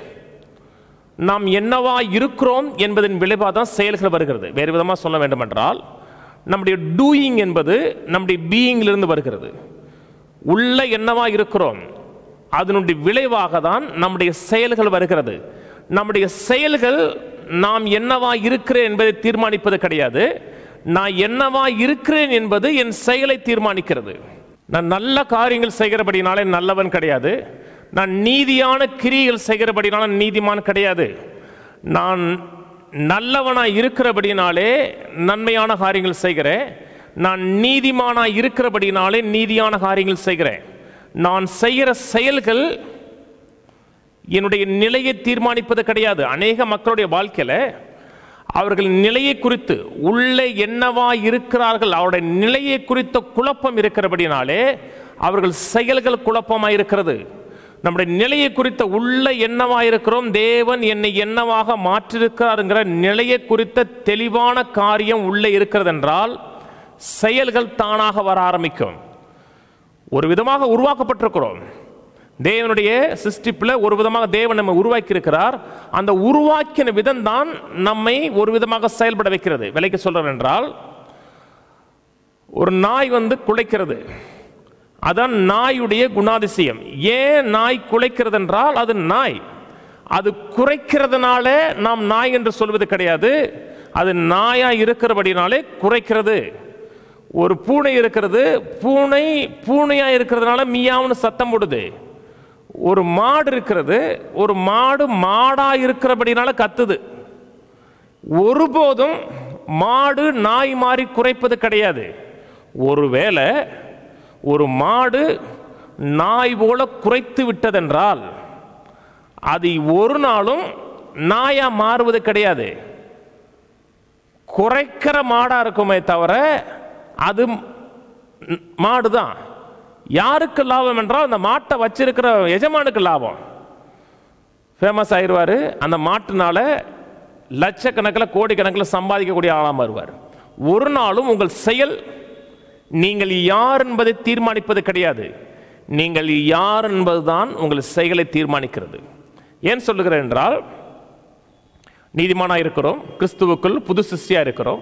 நாம் என்னவா இருக்கிறோம் என்பதன் விளைவாக தான் செயல்கள் வருகிறது. வேறு விதமாக சொல்ல வேண்டும் என்றால், நம்முடைய டூயிங் என்பது நம்முடைய பீயிங்கிலிருந்து வருகிறது. உள்ள என்னவா இருக்கிறோம் அதனுடைய விளைவாக தான் நம்முடைய செயல்கள் வருகிறது. நம்முடைய செயல்கள் நாம் என்னவா இருக்கிறேன் என்பதை தீர்மானிப்பது கிடையாது. நான் என்னவா இருக்கிறேன் என்பது என் செயலை தீர்மானிக்கிறது. நான் நல்ல காரியங்கள் செய்கிறபடினாலே நல்லவன் கிடையாது. நான் நீதியான கிரியைகள் செய்கிறபடினால நீதிமான் கிடையாது. நான் நல்லவனாய் இருக்கிறபடினாலே நன்மையான காரியங்கள் செய்கிறேன். நான் நீதிமானாய் இருக்கிறபடினாலே நீதியான காரியங்கள் செய்கிறேன். நான் செய்கிற செயல்கள் என்னுடைய நிலையை தீர்மானிப்பது கிடையாது. அநேக மக்களுடைய வாழ்க்கையில் அவர்கள் நிலையை குறித்து, உள்ளே என்னவா இருக்கிறார்கள், அவருடைய நிலையை குறித்த குழப்பம் இருக்கிறபடினாலே அவர்கள் செயல்கள் குழப்பமாக இருக்கிறது. நம்முடைய நிலையை குறித்த உள்ள என்னவா இருக்கிறோம், தேவன் என்னை என்னவாக மாற்றிருக்கிறாருங்கிற நிலையை குறித்த தெளிவான காரியம் உள்ளே இருக்கிறது என்றால் செயல்கள் தானாக வர ஆரம்பிக்கும். ஒரு விதமாக உருவாக்கப்பட்டிருக்கிறோம். தேவனுடைய சிருஷ்டிப்பில் ஒரு விதமாக தேவன் நம்மை உருவாக்கி இருக்கிறார். அந்த உருவாக்கின விதம் தான் நம்மை ஒரு விதமாக செயல்பட வைக்கிறது. விலைக்கு சொல்றது என்றால், ஒரு நாய் குலைக்கிறது. அதான் நாயுடைய குணாதிசயம். ஏன் நாய் குலைக்கிறது என்றால் அது நாய். அது குறைக்கிறதுனால நாம் நாய் என்று சொல்வது கிடையாது. அது நாயா இருக்கிறபடினாலே குறைக்கிறது. ஒரு பூனை இருக்கிறது, பூனை பூனையா இருக்கிறதுனால மியாவுன்னு சத்தம் போடுது. ஒரு மாடு இருக்கிறது, ஒரு மாடு மாடா இருக்கிறபடினால கத்துது. ஒருபோதும் மாடு நாய் மாறி குறைப்பது கிடையாது. ஒருவேளை ஒரு மாடு நாய் போல குறைத்து விட்டதென்றால் அது ஒரு நாளும் நாயா மாறுவது கிடையாது. குறைக்கிற மாடா இருக்குமே தவிர அது மாடுதான். யாருக்கு லாபம் என்றால் அந்த மாட்டை வச்சிருக்கிற எஜமானுக்கு லாபம். ஃபேமஸ் ஆயிடுவார். அந்த மாட்டுனால லட்சக்கணக்கில் கோடிக்கணக்கில் சம்பாதிக்கக்கூடிய ஆளாக வருவார். ஒரு நாளும் உங்கள் செயல் நீங்கள் யார் என்பதை தீர்மானிப்பது கிடையாது. நீங்கள் யார் என்பதுதான் உங்கள் செயலை தீர்மானிக்கிறது. ஏன் சொல்லுகிறேன் என்றால், நீதிமானாக இருக்கிறோம், கிறிஸ்துவுக்குள் புது சிருஷ்டியாக இருக்கிறோம்.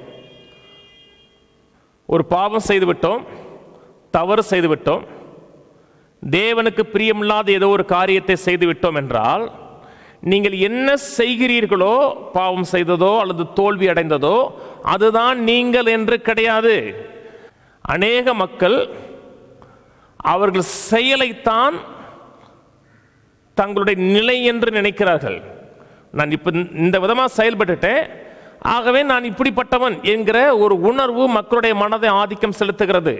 ஒரு பாவம் செய்துவிட்டோம், தவறு செய்துவிட்டோம், தேவனுக்கு பிரியமில்லாத ஏதோ ஒரு காரியத்தை செய்துவிட்டோம் என்றால், நீங்கள் என்ன செய்கிறீர்களோ, பாவம் செய்ததோ அல்லது தோல்வி அடைந்ததோ அதுதான் நீங்கள் என்று கிடையாது. அநேக மக்கள் அவர்கள் செயலைத்தான் தங்களுடைய நிலை என்று நினைக்கிறார்கள். நான் இப்ப இந்த விதமாக செயல்பட்டுட்டேன், ஆகவே நான் இப்படிப்பட்டவன் என்கிற ஒரு உணர்வு மக்களுடைய மனதை ஆதிக்கம் செலுத்துகிறது.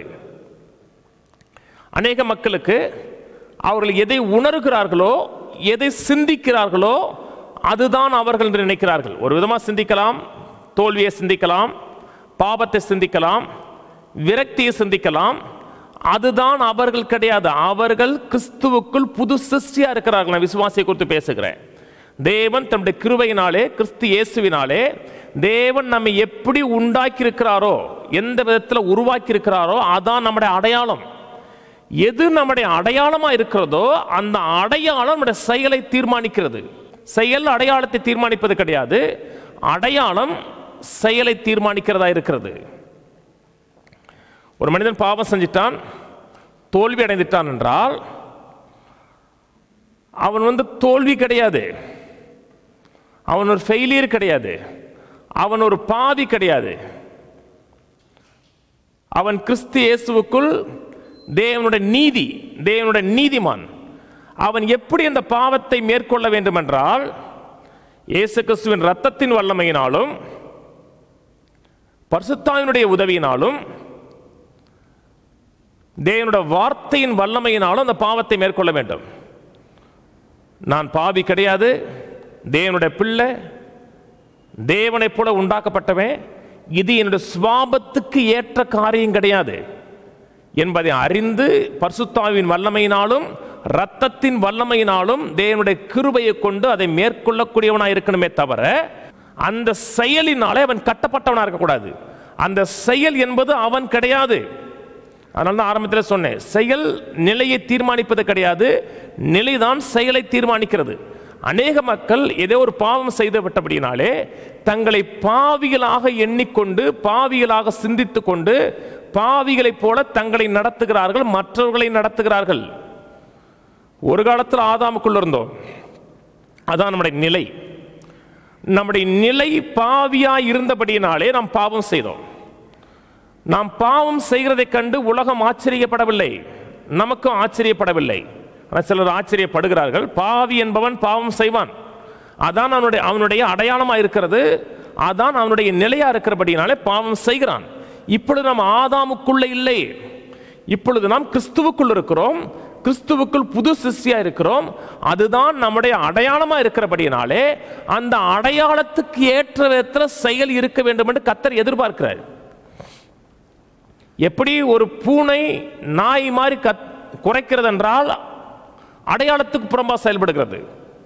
அநேக மக்களுக்கு அவர்கள் எதை உணர்கிறார்களோ, எதை சிந்திக்கிறார்களோ அதுதான் அவர்கள் என்று நினைக்கிறார்கள். ஒரு விதமாக சிந்திக்கலாம், தோல்வியை சிந்திக்கலாம், பாவத்தை சிந்திக்கலாம், விரக்தியை சிந்திக்கலாம். அதுதான் அவர்கள் கிடையாது. அவர்கள் கிறிஸ்துவுக்குள் புது சிருஷ்டியா இருக்கிறார்கள். நான் விசுவாசியை குறித்து பேசுகிறேன். தேவன் தன்னுடைய கிருபையினாலே, கிறிஸ்து இயேசுவினாலே தேவன் நம்மை எப்படி உண்டாக்கி இருக்கிறாரோ, எந்த விதத்தில் உருவாக்கி இருக்கிறாரோ அதான் நம்முடைய அடையாளம். எது நம்முடைய அடையாளமா இருக்கிறதோ அந்த அடையாளம் நம்முடைய செயலை தீர்மானிக்கிறது. செயல் அடையாளத்தை தீர்மானிப்பது கிடையாது, அடையாளம் செயலை தீர்மானிக்கிறதா இருக்கிறது. ஒரு மனிதன் பாவம் செஞ்சிட்டான், தோல்வி அடைந்துட்டான் என்றால் அவன் தோல்வி கிடையாது, அவன் ஒரு ஃபெயிலியர் கிடையாது, அவன் ஒரு பாவி கிடையாது. அவன் கிறிஸ்து இயேசுவுக்குள் தேவனுடைய நீதி, தேவனுடைய நீதிமான். அவன் எப்படி அந்த பாவத்தை மேற்கொள்ள வேண்டும் என்றால், இயேசு கிறிஸ்துவின் இரத்தத்தின் வல்லமையினாலும் பரிசுத்தாவினுடைய உதவியினாலும் தேவனுடைய வார்த்தையின் வல்லமையினாலும் அந்த பாவத்தை மேற்கொள்ள வேண்டும். நான் பாவி கிடையாது, தேவனுடைய பிள்ளை, தேவனை போல உண்டாக்கப்பட்டவன், இது என்னுடைய சுவாபத்துக்கு ஏற்ற காரியம் கிடையாது என்பதை அறிந்து பரிசுத்தாவின் வல்லமையினாலும் இரத்தத்தின் வல்லமையினாலும் தேவனுடைய கிருபையை கொண்டு அதை மேற்கொள்ளக்கூடியவனாக இருக்கணுமே தவிர அந்த செயலினாலே அவன் கட்டப்பட்டவனாக இருக்கக்கூடாது. அந்த செயல் என்பது அவன் கிடையாது. அதனால தான் ஆரம்பத்தில் சொன்னேன், செயல் நிலையை தீர்மானிப்பது கிடையாது, நிலைதான் செயலை தீர்மானிக்கிறது. அநேக மக்கள் ஏதோ ஒரு பாவம் செய்து விட்டபடினாலே தங்களை பாவிகளாக எண்ணிக்கொண்டு, பாவிகளாக சிந்தித்து கொண்டு, பாவிகளைப் போல தங்களை நடத்துகிறார்கள், மற்றவர்களை நடத்துகிறார்கள். ஒரு காலத்தில் ஆதாமுக்குள்ள இருந்தோம், அதான் நம்முடைய நிலை. நம்முடைய நிலை பாவியாய் இருந்தபடியினாலே நாம் பாவம் செய்தோம். நாம் பாவம் செய்கிறதை கண்டு உலகம் ஆச்சரியப்படவில்லை, நமக்கும் ஆச்சரியப்படவில்லை. ஆனால் சிலர் ஆச்சரியப்படுகிறார்கள். பாவி என்பவன் பாவம் செய்வான், அதான் அவனுடைய அடையாளமாக இருக்கிறது, அதான் அவனுடைய நிலையா இருக்கிறபடினாலே பாவம் செய்கிறான். இப்பொழுது நாம் ஆதாமுக்குள்ள இல்லை, இப்பொழுது நாம் கிறிஸ்துவுக்குள் இருக்கிறோம், கிறிஸ்துவுக்குள் புது சிருஷ்டியா இருக்கிறோம். அதுதான் நம்முடைய அடையாளமா இருக்கிறபடினாலே அந்த அடையாளத்துக்கு ஏற்ற விதத்தில் செயல் இருக்க வேண்டும் என்று கர்த்தர் எதிர்பார்க்கிறார். எப்படி ஒரு பூனை நாய் மாதிரி குறைக்கிறது என்றால் அடையாளத்துக்கு புறம்பா செயல்படுகிறது.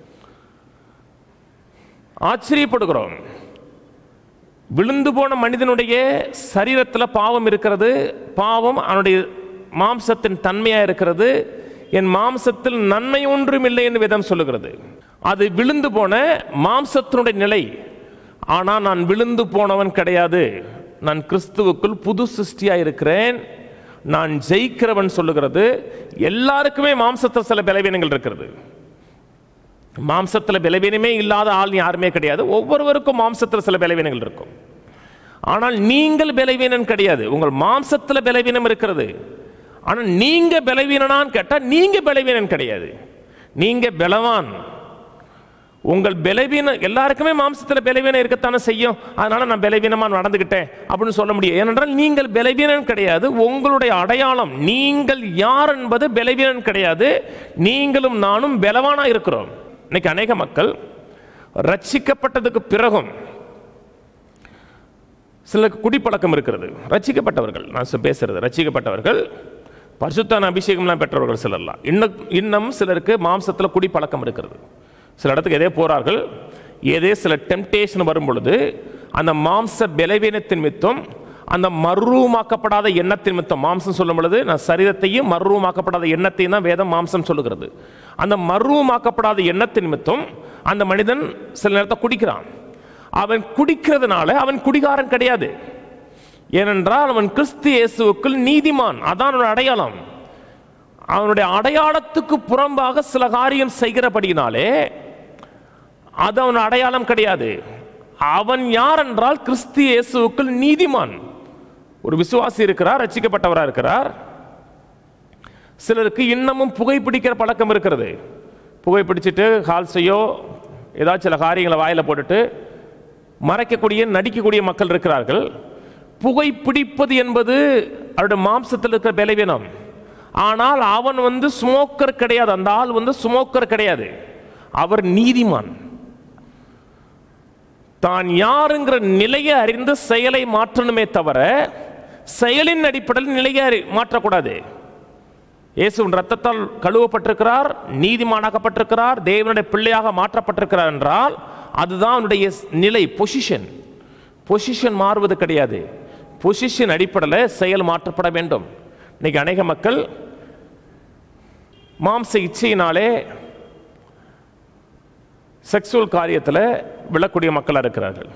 ஆச்சரியப்படுகிறோம். விழுந்து போன மனிதனுடைய சரீரத்தில் பாவம் இருக்கிறது, பாவம் அவனுடைய மாம்சத்தின் தன்மையா இருக்கிறது. என் மாம்சத்தில் நன்மை ஒன்றும் இல்லை என்று வேதம் சொல்லுகிறது. அது விழுந்து போன மாம்சத்தினுடைய நிலை. ஆனால் நான் விழுந்து போனவன் கிடையாது, நான் கிறிஸ்துவுக்குள் புது சிருஷ்டியா இருக்கிறேன், நான் ஜெயிக்கிறவன் சொல்லுகிறது. எல்லாருக்குமே மாம்சத்தில் சில பலவீனங்கள் இருக்கிறது. மாம்சத்தில் பலவீனமே இல்லாத ஆள் யாருமே கிடையாது. ஒவ்வொருவருக்கும் மாம்சத்தில் சில பலவீனங்கள் இருக்கும். ஆனால் நீங்கள் பலவீனம் கிடையாது, உங்கள் மாம்சத்தில் பலவீனம் இருக்கிறது. ஆனால் நீங்க பலவீனனான்னு கேட்டால் நீங்க பலவீனம் கிடையாது. நீங்க பலவான், உங்கள் பலவீனம் எல்லாருக்குமே மாம்சத்தில் பலவீனம் இருக்கத்தானே செய்யும், அதனால நான் பலவீனமாக நடந்துக்கிட்டேன் அப்படின்னு சொல்ல முடியும். ஏனென்றால் நீங்கள் பலவீனம் கிடையாது. உங்களுடைய அடையாளம் நீங்கள் யார் என்பது பலவீனம் கிடையாது. நீங்களும் நானும் பலவானா இருக்கிறோம். இன்னைக்கு அநேக மக்கள் ரட்சிக்கப்பட்டதுக்கு பிறகும் சிலருக்கு குடிப்பழக்கம் இருக்கிறது. ரட்சிக்கப்பட்டவர்கள், நான் பேசுறது ரட்சிக்கப்பட்டவர்கள், பரிசுத்தான அபிஷேகம்லாம் பெற்றவர்கள் சிலர்லாம் இன்னும் சிலருக்கு மாம்சத்தில் குடிப்பழக்கம் இருக்கிறது. சில இடத்துக்கு எதே போகிறார்கள், ஏதே சில டெம்டேஷன் வரும் பொழுது அந்த மாம்ச பலவீனத்தின் மித்தம், அந்த மறுரூமாக்கப்படாத எண்ணத்தின் மித்தம், மாம்சம் சொல்லும் பொழுது நான் சரீரத்தையும் மறுரூமாக்கப்படாத எண்ணத்தையும் தான் வேதம் மாம்சம் சொல்லுகிறது. அந்த மறுரூமாக்கப்படாத எண்ணத்தின் மித்தம் அந்த மனிதன் சில நேரத்தை குடிக்கிறான். அவன் குடிக்கிறதுனால அவன் குடிகாரன் கிடையாது. ஏனென்றால் அவன் கிறிஸ்து இயேசுவுக்குள் நீதிமான். அதான் அவனுடைய அடையாளம். அவனுடைய அடையாளத்துக்கு புறம்பாக சில காரியம் செய்கிறபடினாலே அது அவன் அடையாளம் கிடையாது. அவன் யார் என்றால் கிறிஸ்து இயேசுவுக்குள் நீதிமான். ஒரு விசுவாசி இருக்கிறார், ரட்சிக்கப்பட்டவராக இருக்கிறார். சிலருக்கு இன்னமும் புகைப்பிடிக்கிற பழக்கம் இருக்கிறது. புகைப்பிடிச்சிட்டு ஹால்ஸையோ ஏதாச்சும் சில காரியங்களை வாயில போட்டுட்டு மறைக்கக்கூடிய நடிக்கக்கூடிய மக்கள் இருக்கிறார்கள். புகைப்பிடிப்பது என்பது அவருடைய மாம்சத்தில் இருக்கிற பலவீனம். ஆனால் அவன் ஸ்மோக்கர் கிடையாது. அந்த ஆள் ஸ்மோக்கர் கிடையாது. அவர் நீதிமான். தான் யாருங்கிற நிலையை அறிந்து செயலை மாற்றணுமே தவிர செயலின் அடிப்படையில் நிலையை மாற்றக்கூடாது. இயேசுவின் ரத்தத்தால் கழுவப்பட்டிருக்கிறார், நீதிமானாக்கப்பட்டிருக்கிறார், தேவனுடைய பிள்ளையாக மாற்றப்பட்டிருக்கிறார் என்றால் அதுதான் அவனுடைய நிலை. பொசிஷன் மாறுவது கிடையாது. பொசிஷன் அடிப்படையில் செயல் மாற்றப்பட வேண்டும். இன்னைக்கு அநேக மக்கள் மாம்ச இச்சையினாலே செக்ஸுவல் காரியத்தில் விழக்கூடிய மக்களாக இருக்கிறார்கள்.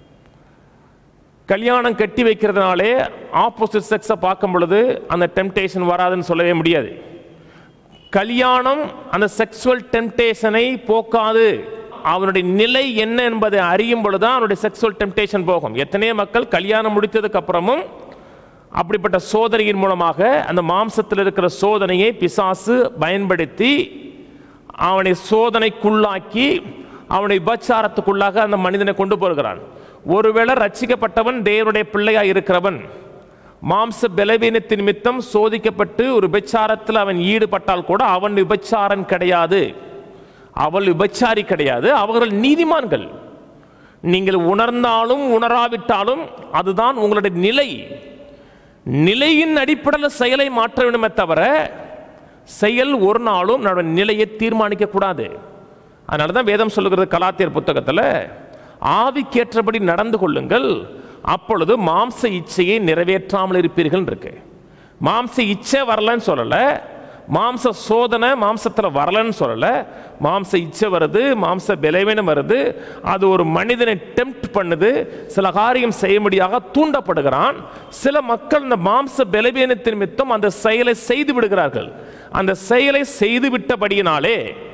கல்யாணம் கட்டி வைக்கிறதுனாலே ஆப்போசிட் செக்ஸை பார்க்கும் பொழுது அந்த டெம்டேஷன் வராதுன்னு சொல்லவே முடியாது. கல்யாணம் அந்த செக்ஸுவல் டெம்டேஷனை போக்காது. அவனுடைய நிலை என்ன என்பதை அறியும் பொழுதுதான் அவனுடைய செக்ஸுவல் டெம்டேஷன் போகும். எத்தனையோ மக்கள் கல்யாணம் முடித்ததுக்கு அப்புறமும் அப்படிப்பட்ட சோதனையின் மூலமாக அந்த மாம்சத்தில் இருக்கிற சோதனையை பிசாசு பயன்படுத்தி அவனை சோதனைக்குள்ளாக்கி அவனை விபச்சாரத்துக்குள்ளாக அந்த மனிதனை கொண்டு போகிறான். ஒருவேளை ரட்சிக்கப்பட்டவன் தேவனுடைய பிள்ளையா இருக்கிறவன் மாம்ச பலவீனத்தின் நிமித்தம் சோதிக்கப்பட்டு ஒரு விபச்சாரத்தில் அவன் ஈடுபட்டால் கூட அவன் விபச்சாரன் கிடையாது, அவள் விபச்சாரி கிடையாது. அவர்கள் நீதிமான்கள். நீங்கள் உணர்ந்தாலும் உணராவிட்டாலும் அதுதான் உங்களுடைய நிலை. நிலையின் அடிப்படையில் செயலை மாற்ற வேண்டுமே தவிர செயல் ஒரு நாளும் நம்முடைய நிலையை தீர்மானிக்க கூடாது. அதனால தான் வேதம் சொல்லுகிறது கலாத்தியர் புத்தகத்தில், ஆவிக்கேற்றபடி நடந்து கொள்ளுங்கள், அப்பொழுது மாம்ச இச்சையை நிறைவேற்றாமல் இருப்பீர்கள் இருக்கு. மாம்ச இச்சை வரலன்னு சொல்லல, மாம்ச சோதனை மாம்சத்தில் வரலன்னு சொல்லல. மாம்ச இச்சை வருது, மாம்ச பலவீனம் வருது. அது ஒரு மனிதனை டெம்ப்ட் பண்ணுது, சில காரியம் செய்யும்படியாக தூண்டப்படுகிறான். சில மக்கள் இந்த மாம்ச பலவீனத்தின் நிமித்தம் அந்த செயலை செய்து விடுகிறார்கள். அந்த செயலை செய்து விட்டபடியினாலே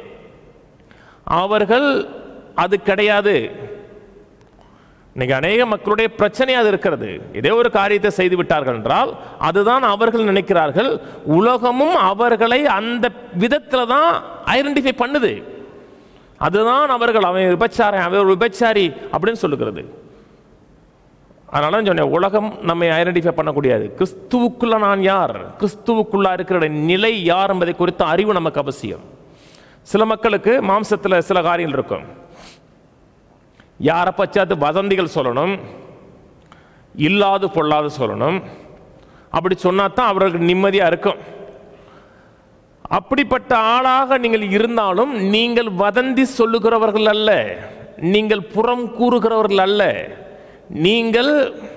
அவர்கள் அது கிடையாது. இன்னைக்கு அநேக மக்களுடைய பிரச்சனை அது இருக்கிறது. இதே ஒரு காரியத்தை செய்து விட்டார்கள் என்றால் அதுதான் அவர்கள் நினைக்கிறார்கள். உலகமும் அவர்களை அந்த விதத்தில் தான் ஐடென்டிஃபை பண்ணுது. அதுதான் அவர்கள் அவன் விபச்சாரி, அவன் ஒரு விபச்சாரி அப்படின்னு சொல்லுகிறது. அதனால சொன்னேன், உலகம் நம்மை ஐடென்டிஃபை பண்ணக்கூடியது. கிறிஸ்துவுக்குள்ள நான் யார், கிறிஸ்துவுக்குள்ள இருக்கிற நிலை யார் என்பதை குறித்த அறிவு நமக்கு அவசியம். சில மக்களுக்கு மாம்சத்தில் சில காரியங்கள் இருக்கும். யாரை பச்சாத்து வதந்திகள் சொல்லணும், இல்லாது பொல்லாது சொல்லணும். அப்படி சொன்னா தான் அவர்களுக்கு நிம்மதியாக இருக்கும். அப்படிப்பட்ட ஆளாக நீங்கள் இருந்தாலும் நீங்கள் வதந்தி சொல்லுகிறவர்கள் அல்ல, நீங்கள் புறம் கூறுகிறவர்கள் அல்ல, நீங்கள்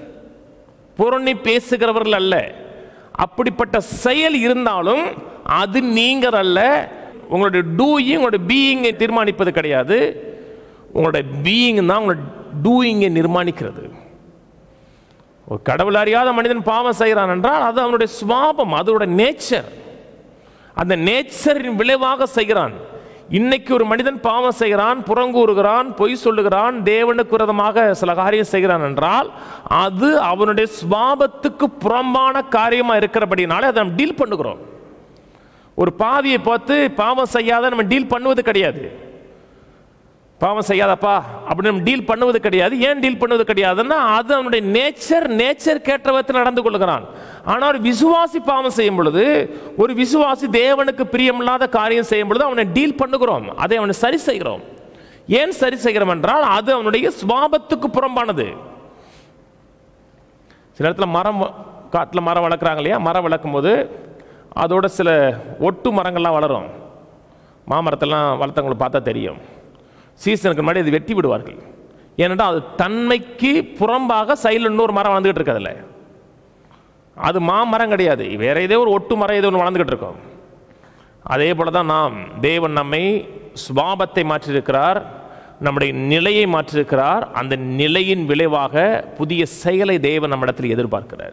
புறணி பேசுகிறவர்கள் அல்ல. அப்படிப்பட்ட செயல் இருந்தாலும் அது நீங்கள் அல்ல. உங்களுடைய டூயிங் உங்களுடைய பீயிங்கை தீர்மானிப்பது கிடையாது. உங்களுடைய பீயிங் தான் உங்களுடைய டூயிங்கை நிர்மாணிக்கிறது. ஒரு கடவுள் அறியாத மனிதன் பாவம் செய்கிறான் என்றால் அது அவனுடைய சுபாவம், அதோட நேச்சர். அந்த நேச்சரின் விளைவாக செய்கிறான். இன்னைக்கு ஒரு மனிதன் பாவம் செய்கிறான், புறங்கூறுகிறான், பொய் சொல்லுகிறான், தேவனுக்கு விரோதமாக சில காரியம் செய்கிறான் என்றால் அது அவனுடைய சுபாவத்துக்கு புறம்பான காரியமாக இருக்கிறபடினாலே அதை நாம் டீல் பண்ணுகிறோம். ஒரு பாவியை பார்த்து பாவம் செய்யாத நம்ம டீல் பண்ணுவது கிடையாது. பாவம் செய்யாதப்பா அப்படின்னு நம்ம டீல் பண்ணுவது கிடையாது. ஏன் டீல் பண்ணுவது கிடையாதுன்னா அது அவனுடைய நேச்சர் கேட்டவத்தில் நடந்து கொள்கிறான். ஆனால் ஒரு விசுவாசி பாவம் செய்யும் பொழுது, ஒரு விசுவாசி தேவனுக்கு பிரியமில்லாத காரியம் செய்யும் பொழுது அவனை டீல் பண்ணுகிறோம், அதை அவனை சரி செய்கிறோம். ஏன் சரி செய்கிறோம் என்றால் அது அவனுடைய சுபாவத்துக்கு புறம்பானது. சில இடத்துல காட்டில் மரம் வளர்க்குறாங்க இல்லையா, மரம் வளர்க்கும் போது அதோட சில ஒட்டு மரங்கள்லாம் வளரும். மாமரத்தெல்லாம் வளர்த்தவங்களை பார்த்தா தெரியும், சீசனுக்கு முன்னாடி அது வெட்டி விடுவார்கள். ஏனென்றால் அது தன்மைக்கு புறம்பாக சைடில் இன்னொரு மரம் வளர்ந்துக்கிட்டு இருக்கிறதில்ல. அது மாமரம் கிடையாது, வேற ஏதோ ஒரு ஒட்டு மரம் ஏதோ ஒன்று வளர்ந்துக்கிட்டு இருக்கோம். அதே போல தான் தேவன் நம்மை சுபாவத்தை மாற்றியிருக்கிறார், நம்முடைய நிலையை மாற்றியிருக்கிறார். அந்த நிலையின் விளைவாக புதிய செயலை தேவன் நம்மிடத்தில் எதிர்பார்க்கிறார்.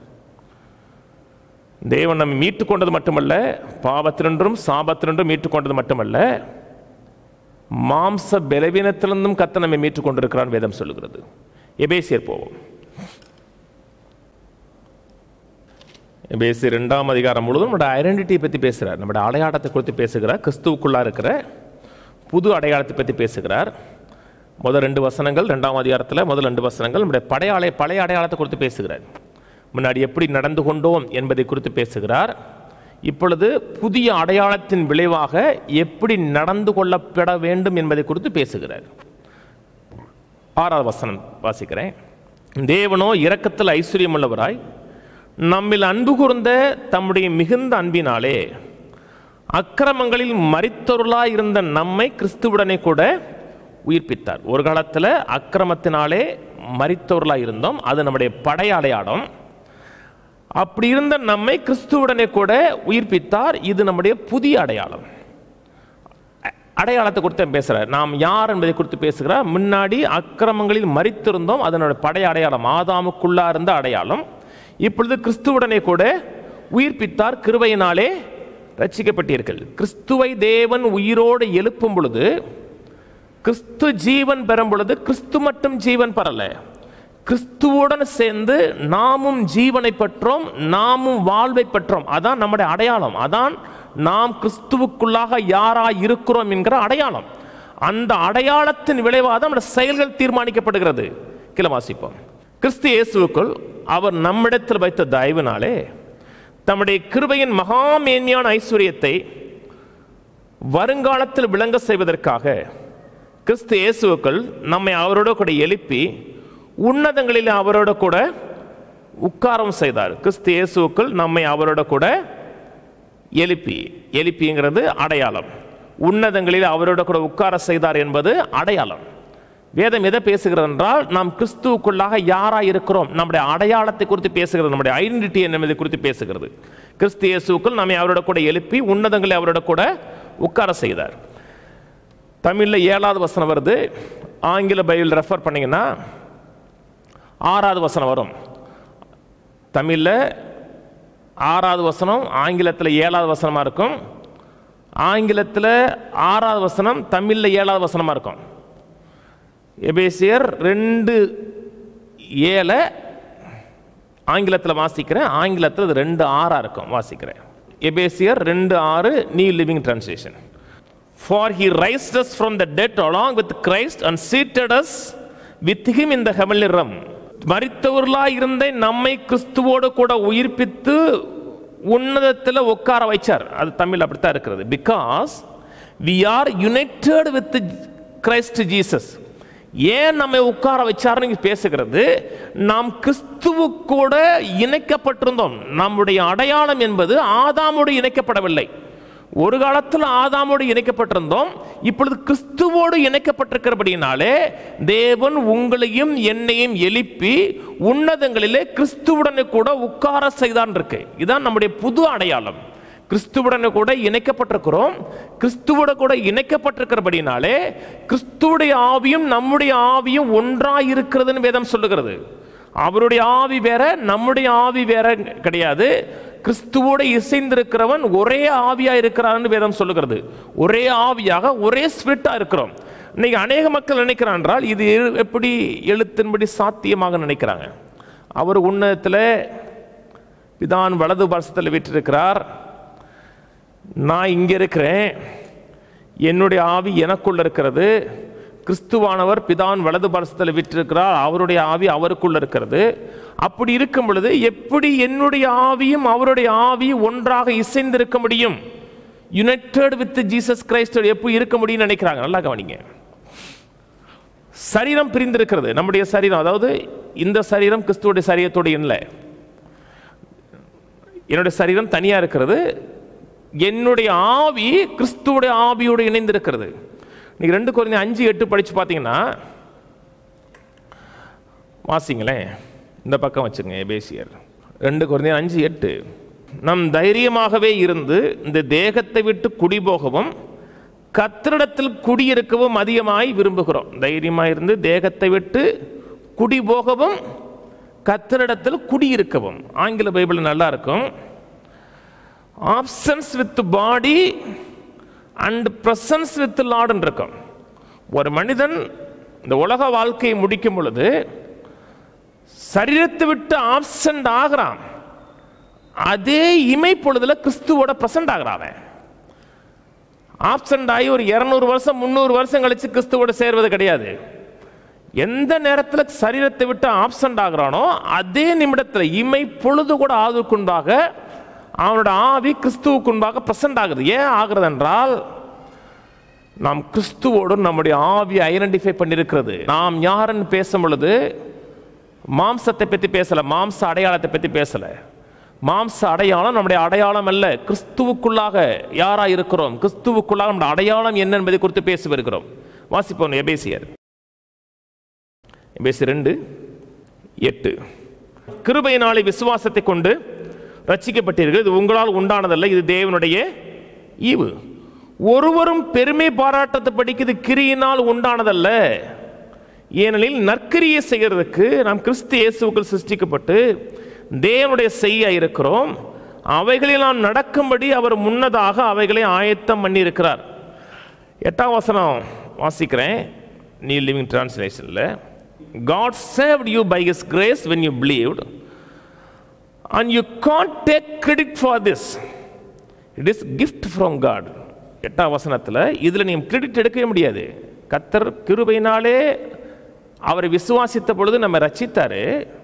தேவன் நம்மை மீட்டுக் கொண்டது மட்டுமல்ல, பாவத்தினின்றும் சாபத்தினின்றும் மீட்டுக் கொண்டது மட்டுமல்ல, மாம்ச பலவீனத்திலிருந்தும் கர்த்தர் நம்மை மீட்டுக் கொண்டிருக்கிறார் வேதம் சொல்லுகிறது. எபேசியர் போவோம். எபேசியர் 2ஆம் அதிகாரம் முழுவதும் நம்முடைய ஐடென்டிட்டியை பற்றி பேசுகிறார், நம்முடைய அடையாளத்தை குறித்து பேசுகிறார், கிறிஸ்துவுக்குள்ளா இருக்கிற புது அடையாளத்தை பற்றி பேசுகிறார். முதல் 2 வசனங்கள் 2ஆம் அதிகாரத்தில் முதல் 2 வசனங்கள் நம்முடைய பழைய அடையாளத்தை குறித்து பேசுகிறார். முன்னாடி எப்படி நடந்து கொண்டோம் என்பதை குறித்து பேசுகிறார். இப்பொழுது புதிய அடையாளத்தின் விளைவாக எப்படி நடந்து கொள்ளப்பட வேண்டும் என்பதை குறித்து பேசுகிறார். 6வது வசனம் வாசிக்கிறேன். தேவனோ இரக்கத்தில் ஐஸ்வர்யம் உள்ளவராய் நம்மில் அன்பு கூர்ந்த தம்முடைய மிகுந்த அன்பினாலே அக்கிரமங்களில் மரித்தொருளாய் இருந்த நம்மை கிறிஸ்துவுடனே கூட உயிர்ப்பித்தார். ஒரு காலத்தில் அக்கிரமத்தினாலே மரித்தொருளாய் இருந்தோம், அது நம்முடைய பழைய அடையாளம். அப்படி இருந்த நம்மை கிறிஸ்துவுடனே கூட உயிர்ப்பித்தார், இது நம்முடைய புதிய அடையாளம். அடையாளத்தை குறித்து பேசுகிறார். நாம் யார் என்பதை குறித்து பேசுகிறார். முன்னாடி அக்கிரமங்களில் மரித்திருந்தோம், அதனுடைய பழைய அடையாளம், ஆதாமுக்குள்ளா இருந்த அடையாளம். இப்பொழுது கிறிஸ்துவுடனே கூட உயிர்ப்பித்தார், கிருபையினாலே ரட்சிக்கப்பட்டீர்கள். கிறிஸ்துவை தேவன் உயிரோடு எழுப்பும் பொழுது, கிறிஸ்து ஜீவன் பெறும் பொழுது, கிறிஸ்து மட்டும் ஜீவன் பெறல, கிறிஸ்துவுடன் சேர்ந்து நாமும் ஜீவனை பெற்றோம், நாமும் வாழ்வை பெற்றோம். அதான் நம்முடைய அடையாளம். அதான் நாம் கிறிஸ்துவுக்குள்ளாக யாராய் இருக்கிறோம் என்கிற அடையாளம். அந்த அடையாளத்தின் விளைவாக நம்முடைய செயல்கள் தீர்மானிக்கப்படுகிறது. கீழே வாசிப்போம். கிறிஸ்து இயேசுவுக்குள் அவர் நம்மிடத்தில் வைத்த தயவினாலே தம்முடைய கிருபையின் மகாமேன்மையான ஐஸ்வர்யத்தை வருங்காலத்தில் விளங்க செய்வதற்காக கிறிஸ்து இயேசுவுக்குள் நம்மை அவரோட கூட எழுப்பி உன்னதங்களில் அவரோட கூட உட்காரம் செய்தார். கிறிஸ்து இயேசுவுக்குள் நம்மை அவரோட கூட எழுப்பிங்கிறது அடையாளம். உன்னதங்களில் அவரோட கூட உட்கார செய்தார் என்பது அடையாளம். வேதம் எதை பேசுகிறது என்றால், நாம் கிறிஸ்துவுக்குள்ளாக யாராக இருக்கிறோம், நம்முடைய அடையாளத்தை குறித்து பேசுகிறது, நம்முடைய ஐடென்டிட்டி என்பதை குறித்து பேசுகிறது. கிறிஸ்து இயேசுவுக்குள் நம்மை அவரோட கூட எழுப்பி உன்னதங்களில் அவரோட கூட உட்கார செய்தார். தமிழில் 7வது வசனம் வருது, ஆங்கில பைபிள் ரெஃபர் பண்ணிங்கன்னா 6வது வசனம் வரும். தமிழில் 6வது வசனம், ஆங்கிலத்தில் 7வது வசனமாக இருக்கும். ஆங்கிலத்தில் 6வது வசனம், தமிழில் 7வது வசனமாக இருக்கும். எபேசியர் 2:7 ஆங்கிலத்தில் வாசிக்கிறேன், ஆங்கிலத்தில் 2:6 இருக்கும், வாசிக்கிறேன். எபேசியர் 2:6 New Living Translation. For he raised us from the dead along with Christ and seated us with him in the heavenly realm. மரித்தவர்களாய் இருந்த நம்மை கிறிஸ்துவோடு கூட உயிர்ப்பித்து உன்னதத்தில் உட்கார வைச்சார். அது தமிழ் அப்படித்தான் இருக்கிறது. Because we are united with Christ Jesus. ஏன் நம்மை உட்கார வச்சார்னு பேசுகிறது. நாம் கிறிஸ்துவுக்கூட இணைக்கப்பட்டிருந்தோம். நம்முடைய அடையாளம் என்பது ஆதாமோடு இணைக்கப்படவில்லை. ஒரு காலத்தில் ஆதாமோடு இணைக்கப்பட்டிருந்தோம், இப்பொழுது கிறிஸ்துவோடு இணைக்கப்பட்டிருக்கிறபடினாலே தேவன் உங்களையும் என்னையும் எழுப்பி உன்னதங்களிலே கிறிஸ்துவுடனே கூட உட்கார செய்தான் இருக்கு. இதுதான் நம்முடைய புது அடையாளம். கிறிஸ்துவுடனே கூட இணைக்கப்பட்டிருக்கிறோம். கிறிஸ்துவோட கூட இணைக்கப்பட்டிருக்கிறபடினாலே கிறிஸ்துவுடைய ஆவியும் நம்முடைய ஆவியும் ஒன்றாய் இருக்கிறதுன்னு வேதம் சொல்லுகிறது. அவருடைய ஆவி வேற, நம்முடைய ஆவி வேற கிடையாது. கிறிஸ்துவோடு இசைந்திருக்கிறவன் ஒரே ஆவியா இருக்கிறான்னு வேதம் சொல்லுகிறது. ஒரே ஆவியாக, ஒரே ஸ்பிரிட்டா இருக்கிறோம். இன்னைக்கு அநேக மக்கள் நினைக்கிறான் என்றால், இது எப்படி எழுத்தின்படி சாத்தியமாக நினைக்கிறாங்க. அவர் உன்னதத்தில் பிதான் வலது பார்சத்தில் வீற்றிருக்கிறார், நான் இங்கே இருக்கிறேன், என்னுடைய ஆவி எனக்குள்ள இருக்கிறது, கிறிஸ்துவானவர் பிதான் வலது பரிசுத்தத்தில் விற்றிருக்கிறார், அவருடைய ஆவி அவருக்குள்ள இருக்கிறது. அப்படி இருக்கும் பொழுது எப்படி என்னுடைய ஆவியும் அவருடைய ஆவியும் ஒன்றாக இசைந்திருக்க முடியும்? யுனைடெட் வித் ஜீசஸ் கிரைஸ்ட் எப்படி இருக்க முடியும்னு நினைக்கிறாங்க. நல்லா கவனிங்க. சரீரம் பிரிந்திருக்கிறது. நம்முடைய சரீரம், அதாவது இந்த சரீரம் கிறிஸ்துவோடைய சரீரத்தோடு இல்லை. என்னுடைய சரீரம் தனியாக இருக்கிறது, என்னுடைய ஆவி கிறிஸ்துவோடைய ஆவியோடு இணைந்திருக்கிறது. நீங்க 2 கொரிந்தியர் 5:8 படிச்சு பார்த்தீங்கன்னா, வாசிங்களேன், இந்த பக்கம் வச்சுங்க. எபேசியர் 2 கொரிந்தியர் 5:8, நம் தைரியமாகவே இருந்து இந்த தேகத்தை விட்டு குடிபோகவும் கர்த்தரிடத்தில் குடியிருக்கவும் அதிகமாய் விரும்புகிறோம். தைரியமாக இருந்து தேகத்தை விட்டு குடிபோகவும் கர்த்தரிடத்தில் குடியிருக்கவும். ஆங்கில பைபிள் நல்லா இருக்கும். Absence with body and presence with Lord இருக்கும். ஒரு மனிதன் இந்த உலக வாழ்க்கையை முடிக்கும் பொழுது சரீரத்தை விட்டு ஆப்சன்ட் ஆகிறான், அதே இமைப்பொழுதுல கிறிஸ்துவோட பிரசன்ட் ஆகிறான். ஆப்சன்ட் ஆகி ஒரு 200 வருஷம் 300 வருஷம் கழிச்சு கிறிஸ்துவோட சேர்வது கிடையாது. எந்த நேரத்தில் சரீரத்தை விட்டு ஆப்சன்ட் ஆகிறானோ அதே நிமிடத்தில் இமை பொழுது கூட ஆகுக்குண்டாக அவனோட ஆவி கிறிஸ்துவுக்குண்டாக பிரசன்ட் ஆகுது. ஏன் ஆகுறது என்றால், நாம் கிறிஸ்துவோடு நம்முடைய ஆவியை ஐடென்டிஃபை பண்ணியிருக்கிறது. நாம் யாருன்னு பேசும் பொழுது மாம்சத்தை பற்றி பேசல, மாம்ச அடையாளத்தை பற்றி பேசல. மாம்ச அடையாளம் நம்முடைய அடையாளம் அல்ல. கிறிஸ்துவுக்குள்ளாக யாரா இருக்கிறோம், கிறிஸ்துவுக்குள்ளாக நம்முடைய அடையாளம் என்ன என்பதை குறித்து பேசி வருகிறோம். வாசிப்போம். எபேசியர் 2:8, கிருபையினாலே விசுவாசத்தை கொண்டு ரட்சிக்கப்பட்டீர்கள், இது உங்களால் உண்டானதல்ல, இது தேவனுடைய ஈவு. ஒருவரும் பெருமை பாராட்டத்தபடிக்கு இது கிரியினால் உண்டானதல்ல, ஏனெனில் நற்கிரியை செய்கிறதுக்கு நாம் கிறிஸ்து இயேசுவுக்குள் சிருஷ்டிக்கப்பட்டு தேவனுடைய செய்ய இருக்கிறோம். அவைகளில் நாம் நடக்கும்படி அவர் முன்னதாக அவைகளை ஆயத்தம் பண்ணி இருக்கிறார். 8ஆம் வசனம் வாசிக்கிறேன், நியூ லிவிங் டிரான்ஸ்லேஷன்ல. God saved you by His grace when you believed, and you can't take credit for this. It is gift from God. 8ஆம் வசனத்தில் இதில் நீங்கள் கிரெடிட் எடுக்கவே முடியாது. கர்த்தர் கிருபையினாலே அவரை விசுவாசித்த பொழுது நம்ம ரட்சித்தாரு.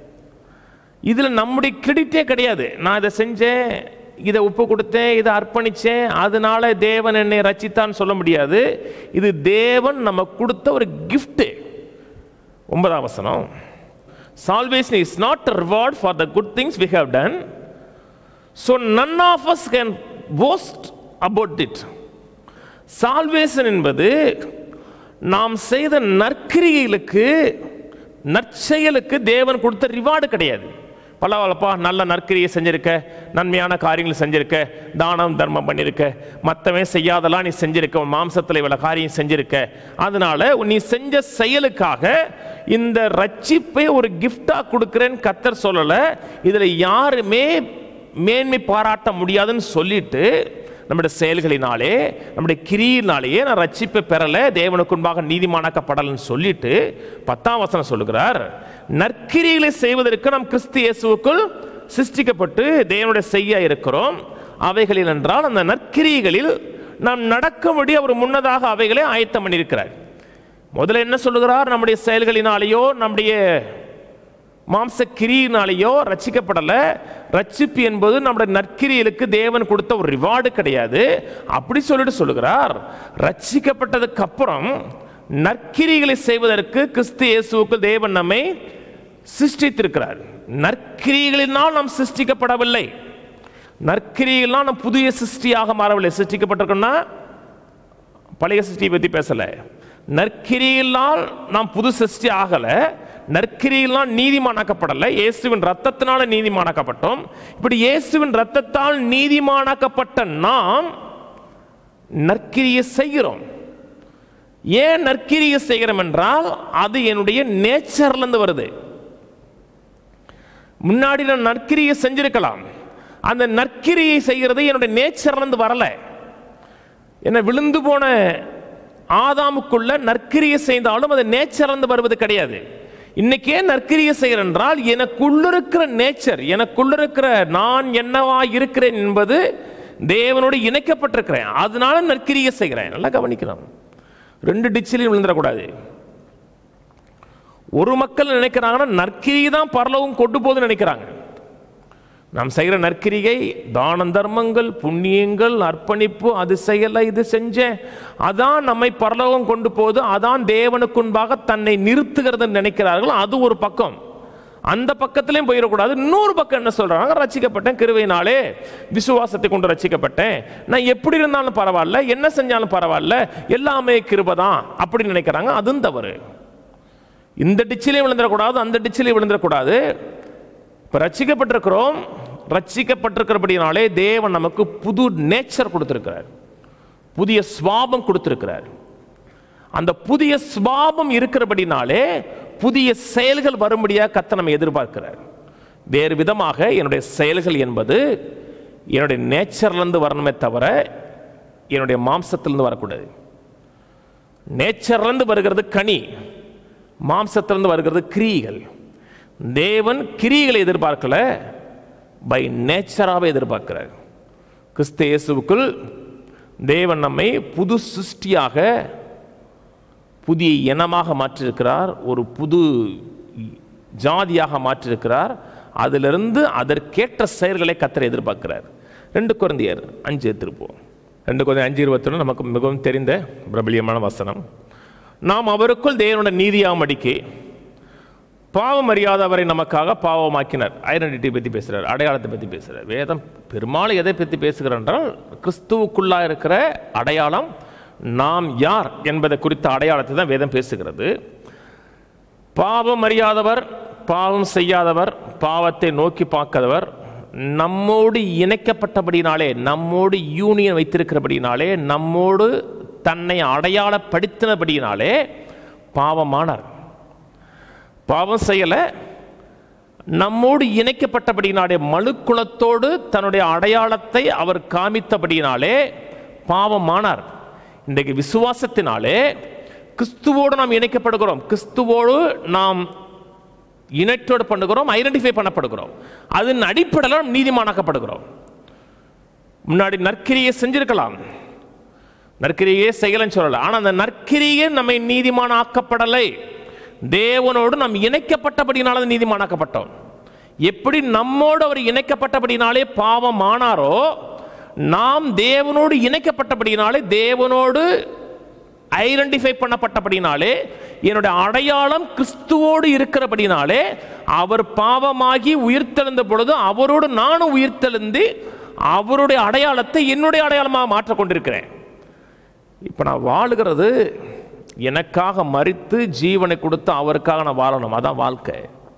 இதில் நம்முடைய கிரெடிட்டே கிடையாது. நான் இதை செஞ்சேன், இதை ஒப்பு கொடுத்தேன், இதை அர்ப்பணித்தேன், அதனால தேவன் என்னை ரட்சித்தான்னு சொல்ல முடியாது. இது தேவன் நம்ம கொடுத்த ஒரு கிஃப்ட். 9ஆம் வசனம், salvation is not a reward for the good things we have done, so none of us can boast about it. salvation என்பது நாம் செய்த நற்கிரியைகளுக்கு நற்செயலுக்கு தேவன் கொடுத்த ரிவார்டு கிடையாது. பலவளப்பா நல்ல நற்கிரியை செஞ்சிருக்க, நன்மையான காரியங்கள் செஞ்சிருக்க, தானம் தர்மம் பண்ணியிருக்க, மற்றவன் செய்யாதெல்லாம் நீ செஞ்சிருக்க, மாம்சத்தில் இவ்வளோ காரியம் செஞ்சிருக்க, அதனால நீ செஞ்ச செயலுக்காக இந்த ரட்சிப்பை ஒரு கிஃப்டா கொடுக்கிறேன்னு கர்த்தர் சொல்லலை. இதில் யாருமே மேன்மை பாராட்ட முடியாதுன்னு சொல்லிட்டு நம்முடைய செயல்களினாலே நம்முடைய கிரியினாலேயே நான் ரட்சிப்பை பெறலை, தேவனுக்கு முன்பாக நீதிமானாக்கப்படலன்னு சொல்லிட்டு 10ஆம் வசனம் சொல்லுகிறார், நற்கிரிகளை செய்வதற்கு நாம் கிறிஸ்து இயேசுவுக்குள் சிருஷ்டிக்கப்பட்டு தேவனுடைய செய்ய இருக்கிறோம். அவைகளில் என்றால் அந்த நற்கிரிகளில் நாம் நடக்கும்படி அவர் முன்னதாக அவைகளை ஆயத்தம் பண்ணியிருக்கிறார். முதல்ல என்ன சொல்லுகிறார்? நம்முடைய செயல்களினாலேயோ நம்முடைய மாம்ச கிரியினாலேயோ ரட்சிக்கப்படலை. ரட்சிப்பு என்பது நம்முடைய நற்கிரிகளுக்கு தேவன் கொடுத்த ஒரு ரிவார்டு கிடையாது. அப்படி சொல்லிட்டு சொல்லுகிறார், ரட்சிக்கப்பட்டதுக்கு அப்புறம் நற்கிரிகளை செய்வதற்கு கிறிஸ்து இயேசுவுக்குள் தேவன் நம்மை சிருஷ்டித்திருக்கிறார். நற்கிரிகளினால் நாம் சிருஷ்டிக்கப்படவில்லை. நற்கிரிகளால் நாம் புதிய சிருஷ்டியாக மாறவில்லை. சிருஷ்டிக்கப்பட்டிருக்கோம்னா பழைய சிருஷ்டியை பற்றி பேசலை. நற்கிரியினால் நாம் புது சிருஷ்டி ஆகலை. நற்கிரியினால் நீதிமானாக்கப்படலை, இயேசுவின் ரத்தத்தினால நீதிமானாக்கப்பட்டோம். இப்படி இயேசுவின் ரத்தத்தால் நீதிமானாக்கப்பட்ட நாம் நற்கிரியை செய்கிறோம். ஏன் நற்கிரியை செய்கிறோம் என்றால் அது என்னுடைய நேச்சர்லேருந்து வருது. முன்னாடி நான் நற்கிரியை செஞ்சிருக்கலாம், அந்த நற்கிரியை செய்கிறது என்னுடைய நேச்சர்லேருந்து வரல. என்ன விழுந்து போன ஆதாமுக்குள்ள நற்கிரியை செய்தாலும் அது நேச்சர்லேருந்து வருவது கிடையாது. இன்னைக்கே நற்கிரியை செய்கிறேன் என்றால் எனக்குள்ள இருக்கிற நேச்சர், எனக்குள்ள இருக்கிற நான் என்னவா இருக்கிறேன் என்பது தேவனோடு இணைக்கப்பட்டிருக்கிறேன், அதனால நற்கிரியை செய்கிறேன். நல்லா கவனிக்கணும், ரெண்டு டிச்சிலையும் விழுந்துடக்கூடாது. ஒரு மக்கள் நினைக்கிறாங்கன்னா நற்கிரியை தான் பரலோகம் கொண்டு போகுதுன்னு நினைக்கிறாங்க. நாம் செய்கிற நற்கிரிகை, தான தர்மங்கள், புண்ணியங்கள், அர்ப்பணிப்பு, அது செய்யலை இது செஞ்சேன், அதான் நம்மை பரலோகம் கொண்டு போகுது, அதான் தேவனுக்கு முன்பாக தன்னை நிறுத்துகிறது நினைக்கிறார்கள். அது ஒரு பக்கம். அந்த பக்கத்திலையும் போயிடக்கூடாது. இன்னொரு பக்கம் என்ன சொல்றாங்க, ரட்சிக்கப்பட்டேன் கிருபையினாலே, விசுவாசத்தை கொண்டு ரட்சிக்கப்பட்டேன், நான் எப்படி இருந்தாலும் பரவாயில்ல, என்ன செஞ்சாலும் பரவாயில்ல, எல்லாமே கிருபை தான் அப்படி நினைக்கிறாங்க. அதுவும் தவறு. இந்த டிச்சிலே விழுந்துடக்கூடாது, அந்த டிச்சிலே விழுந்துடக்கூடாது. இப்போ ரட்சிக்கப்பட்டிருக்கிறோம், ரட்சிக்கப்பட்டிருக்கிறபடினாலே தேவன் நமக்கு புது நேச்சர் கொடுத்திருக்கிறார், புதிய சுபாவம் கொடுத்திருக்கிறார். அந்த புதிய சுபாவம் இருக்கிறபடினாலே புதிய செயல்கள் வரும்படியாக கர்த்தர் நம்மை எதிர்பார்க்கிறார். வேறு விதமாக என்னுடைய செயல்கள் என்பது என்னுடைய நேச்சர்லேருந்து வரணுமே தவிர என்னுடைய மாம்சத்திலிருந்து வரக்கூடாது. நேச்சர்லேருந்து வருகிறது கனி, மாம்சத்திலிருந்து வருகிறது கிரியைகள். தேவன் கிரியைகளை எதிர்பார்க்கல, பை நேச்சராகவே எதிர்பார்க்கிறார். கிறிஸ்து இயேசுவுக்குள் தேவன் நம்மை புது சிருஷ்டியாக, புதிய இனமாக மாற்றிருக்கிறார், ஒரு புது ஜாதியாக மாற்றிருக்கிறார். அதிலிருந்து அதற்கேற்ற செயல்களை கர்த்தர் எதிர்பார்க்கிறார். 2 கொரிந்தியர் 5 எடுத்திருப்போம். 2 கொரிந்தியர் 5:21 நமக்கு மிகவும் தெரிந்த பிரபலியமான வசனம். நாம் அவருக்குள் தேவனுடைய நீதியாமடிக்கு பாவம் அறியாதவரை நமக்காக பாவமாக்கினார். ஐடென்டிட்டி பற்றி பேசுகிறார், அடையாளத்தை பற்றி பேசுகிறார். வேதம் பெரும்பாலும் எதை பற்றி பேசுகிறார் என்றால், கிறிஸ்துவுக்குள்ளாக இருக்கிற அடையாளம், நாம் யார் என்பதை குறித்த அடையாளத்தை தான் வேதம் பேசுகிறது. பாவம் அறியாதவர், பாவம் செய்யாதவர், பாவத்தை நோக்கி பார்க்காதவர், நம்மோடு இணைக்கப்பட்டபடினாலே, நம்மோடு யூனியன் வைத்திருக்கிறபடினாலே, நம்மோடு தன்னை அடையாளப்படுத்தினபடினாலே பாவமானார். பாவம் செய்யலை, நம்மோடு இணைக்கப்பட்டபடினாலே, மனுக்குலத்தோடு தன்னுடைய அடையாளத்தை அவர் காமித்தபடினாலே பாவமானார். இன்றைக்கு விசுவாசத்தினாலே கிறிஸ்துவோடு நாம் இணைக்கப்படுகிறோம், கிறிஸ்துவோடு நாம் யுனைட்டோடு பண்ணுகிறோம், ஐடென்டிஃபை பண்ணப்படுகிறோம். அதன் அடிப்படையில் நீதிமானாக்கப்படுகிறோம். முன்னாடி நற்கிரியை செஞ்சிருக்கலாம், நற்கிரியே செய்யலன்னு சொல்லலை, ஆனால் அந்த நற்கிரியை நம்மை நீதிமானாக்கப்படலை. தேவனோடு நாம் இணைக்கப்பட்டபடினால நீதிமானாக்கப்பட்டோம். எப்படி நம்மோடு அவர் இணைக்கப்பட்டபடினாலே பாவம் ஆனாரோ, நாம் தேவனோடு இணைக்கப்பட்டபடினாலே, தேவனோடு ஐடென்டிஃபை பண்ணப்பட்டபடினாலே, என்னுடைய அடையாளம் கிறிஸ்துவோடு இருக்கிறபடினாலே, அவர் பாவமாகி உயிர்த்தெழுந்த பொழுது அவரோடு நானும் உயிர்த்தெழுந்து அவருடைய அடையாளத்தை என்னுடைய அடையாளமாக மாற்றிக் கொண்டிருக்கிறேன். இப்போ நான் வாழுகிறது எனக்காக மரித்து ஜீவனை கொடுத்து அவருக்காக நான் வாழணும், அதான் வாழ்க்கை.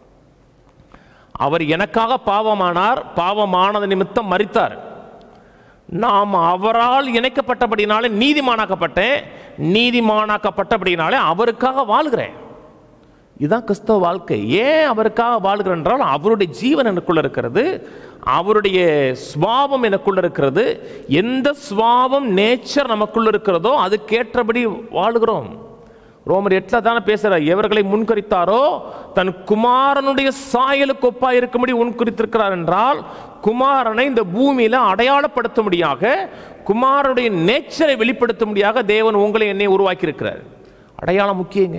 அவர் எனக்காக பாவமானார், பாவமானது நிமித்தம் மரித்தார். நாம் அவரால் இணைக்கப்பட்டபடினாலே நீதிமானாக்கப்பட்டேன், நீதிமானாக்கப்பட்டபடினாலே அவருக்காக வாழ்கிறேன். இதுதான் கிறிஸ்தவ வாழ்க்கை. ஏன் அவருக்காக வாழ்கிறேன் என்றால், அவருடைய ஜீவன் எனக்குள்ள இருக்கிறது, அவருடைய சுபாவம் எனக்குள்ள இருக்கிறது. எந்த சுபாவம் நேச்சர் நமக்குள்ள இருக்கிறதோ அதுக்கேற்றபடி வாழுகிறோம். ரோமர் 8 தானே பேசுறார், எவர்களை முன்கரித்தாரோ தன் குமாரனுடைய சாயலுக்கு ஒப்பாய் இருக்கும்படி முன்கரித்திருக்கிறார் என்றால், குமாரனை இந்த பூமியில அடையாளப்படுத்தும்படியாக, குமாரனுடைய நேச்சரை வெளிப்படுத்தும்படியாக தேவன் உங்களை என்னை உருவாக்கி இருக்கிறார். அடையாளம் முக்கியங்க.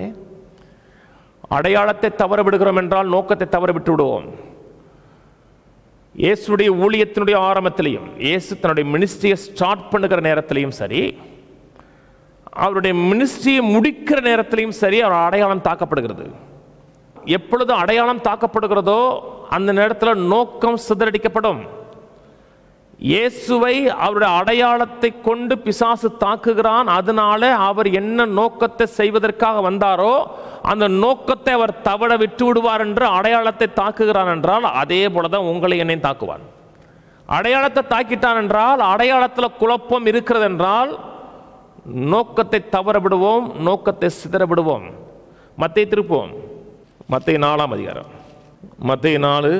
அடையாளத்தை தவற விடுகிறோம் என்றால் நோக்கத்தை தவற விட்டு விடுவோம். இயேசுடைய ஊழியத்தினுடைய ஆரம்பத்திலையும், இயேசு தன்னுடைய மினிஸ்ட்ரியை ஸ்டார்ட் பண்ணுகிற நேரத்திலையும் சரி, அவருடைய மினிஸ்ட்ரியை முடிக்கிற நேரத்திலையும் சரி, அவர் அடையாளம் தாக்கப்படுகிறது. எப்பொழுது அடையாளம் தாக்கப்படுகிறதோ அந்த நேரத்தில் நோக்கம் சிதறடிக்கப்படும். இயேசுவை அவருடைய அடையாளத்தை கொண்டு பிசாசு தாக்குகிறான். அதனால அவர் என்ன நோக்கத்தை செய்வதற்காக வந்தாரோ அந்த நோக்கத்தை அவர் தவற விட்டு விடுவார் என்று அடையாளத்தை தாக்குகிறான் என்றால், அதே போலதான் உங்களை என்னையும் தாக்குவார். அடையாளத்தை தாக்கிட்டான் என்றால், அடையாளத்தில் குழப்பம் இருக்கிறது என்றால், நோக்கத்தை தவற விடுவோம், நோக்கத்தை சிதற விடுவோம். மத்தேயு திருப்போம், மத்தேயு 4ஆம் அதிகாரம், மத்தேயு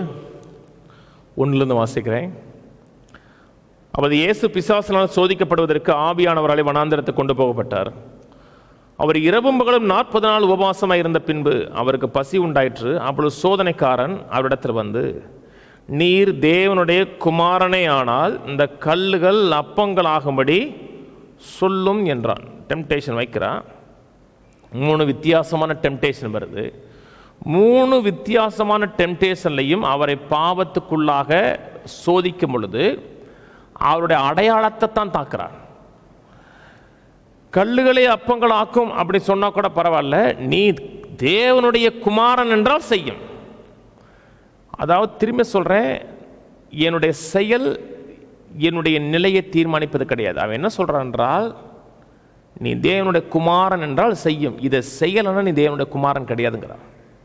4:1 வாசிக்கிறேன். அப்போது இயேசு பிசாசினால் சோதிக்கப்படுவதற்கு ஆவியானவராலே வனாந்திரத்தை கொண்டு போகப்பட்டார். அவர் இரவும் பகலும் 40 நாள் உபவாசமாக இருந்த பின்பு அவருக்கு பசி உண்டாயிற்று. அப்பொழுது சோதனைக்காரன் அவரிடத்தில் வந்து, நீர் தேவனுடைய குமாரனே ஆனால் இந்த கல்லுகள் அப்பங்களாகும்படி சொல்லும் என்றான். டெம்டேஷன் வைக்கிறான். 3 வித்தியாசமான டெம்டேஷன் வருது. 3 வித்தியாசமான டெம்டேஷன்லையும் அவரை பாவத்துக்குள்ளாக சோதிக்கும் பொழுது அவருடைய அடையாளத்தை தான் தாக்குறார். கல்லுகளை அப்பங்கள் ஆக்கும் அப்படி சொன்னா கூட பரவாயில்ல, நீ தேவனுடைய குமாரன் என்றால் செய்யும். அதாவது திரும்ப சொல்றேன், என்னுடைய செயல் என்னுடைய நிலையை தீர்மானிப்பது கிடையாது. அவன் என்ன சொல்றான் என்றால், நீ தேவனுடைய குமாரன் என்றால் செய்யும், இதை செய்யலைன்னா நீ தேவனுடைய குமாரன் கிடையாதுங்கிறான்.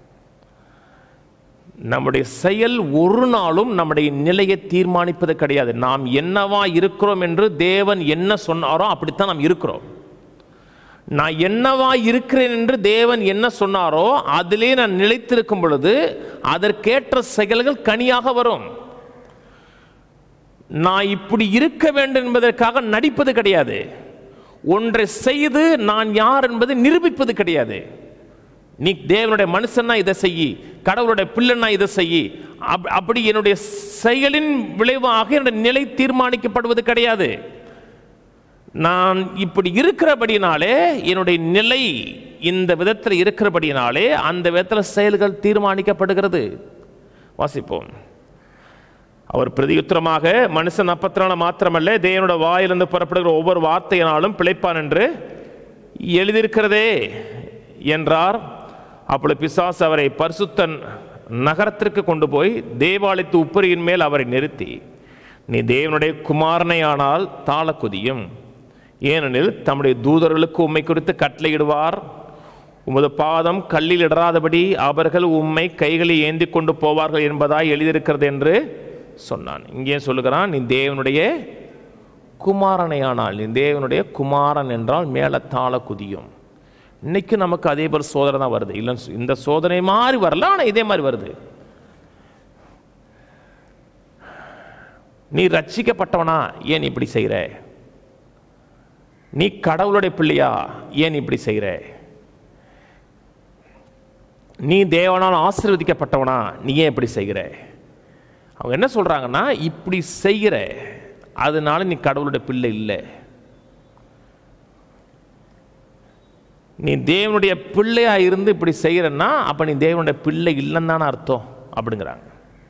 நம்முடைய செயல் ஒரு நாளும் நம்முடைய நிலையை தீர்மானிப்பது கிடையாது. நாம் என்னவா இருக்கிறோம் என்று தேவன் என்ன சொன்னாரோ அப்படித்தான் நாம் இருக்கிறோம். நான் என்னவா இருக்கிறேன் என்று தேவன் என்ன சொன்னாரோ அதிலே நான் நிலைத்திருக்கும் பொழுது அதற்கேற்ற செயல்கள் கனியாக வரும். நான் இப்படி இருக்க வேண்டும் என்பதற்காக நடிப்பது கிடையாது. ஒன்றை செய்து நான் யார் என்பதை நிரூபிப்பது கிடையாது. நீ தேவனுடைய மனுஷன்னா இதை செய்யி, கடவுளுடைய பிள்ளைன்னா இதை செய்யி, அப்படி என்னுடைய செயலின் விளைவாக என்னுடைய நிலை தீர்மானிக்கப்படுவது கிடையாது. நான் இப்படி இருக்கிறபடினாலே, என்னுடைய நிலை இந்த விதத்தில் இருக்கிறபடினாலே அந்த விதத்தில் செயல்கள் தீர்மானிக்கப்படுகிறது. வாசிப்போம். அவர் பிரதியுத்தரமாக, மனுஷன் அப்பத்தினால மாத்திரமல்ல தேவனுடைய வாயிலிருந்து புறப்படுகிற ஒவ்வொரு வார்த்தையினாலும் பிழைப்பான் என்று எழுதியிருக்கிறதே என்றார். அப்பொழுது பிசாசு அவரை பரிசுத்த நகரத்திற்கு கொண்டு போய் தேவாலயத்து உப்பரியின் மேல் அவரை நிறுத்தி, நீ தேவனுடைய குமாரனை ஆனால் தாழ குதியும், ஏனெனில் தம்முடைய தூதர்களுக்கு உம்மை குறித்து கட்டளையிடுவார், உமது பாதம் கல்லில் இடராதபடி அவர்கள் உம்மை கைகளில் ஏந்தி கொண்டு போவார்கள் என்பதாய் எழுதியிருக்கிறது என்று சொன்னான். இங்கே சொல்லுகிறான், நீ தேவனுடைய குமாரனை ஆனால், நீ தேவனுடைய குமாரன் என்றால் மேலே தாழ குதியும். இன்னைக்கு நமக்கு அதே போல சோதனை தான் வருது. இல்லை, இந்த சோதனை மாதிரி வரல, ஆனால் இதே மாதிரி வருது. நீ ரட்சிக்கப்பட்டவனா, ஏன் இப்படி செய்கிற? நீ கடவுளுடைய பிள்ளையா, ஏன் இப்படி செய்கிற? நீ தேவனால் ஆசீர்வதிக்கப்பட்டவனா, நீ ஏன் இப்படி செய்கிற? அவங்க என்ன சொல்றாங்கன்னா, இப்படி செய்கிற அதனால நீ கடவுளுடைய பிள்ளை இல்லை. நீ தேவனுடைய பிள்ளையா இருந்து இப்படி செய்கிறன்னா அப்ப நீ தேவனுடைய பிள்ளை இல்லைன்னு தானே அர்த்தம் அப்படிங்கிறாங்க.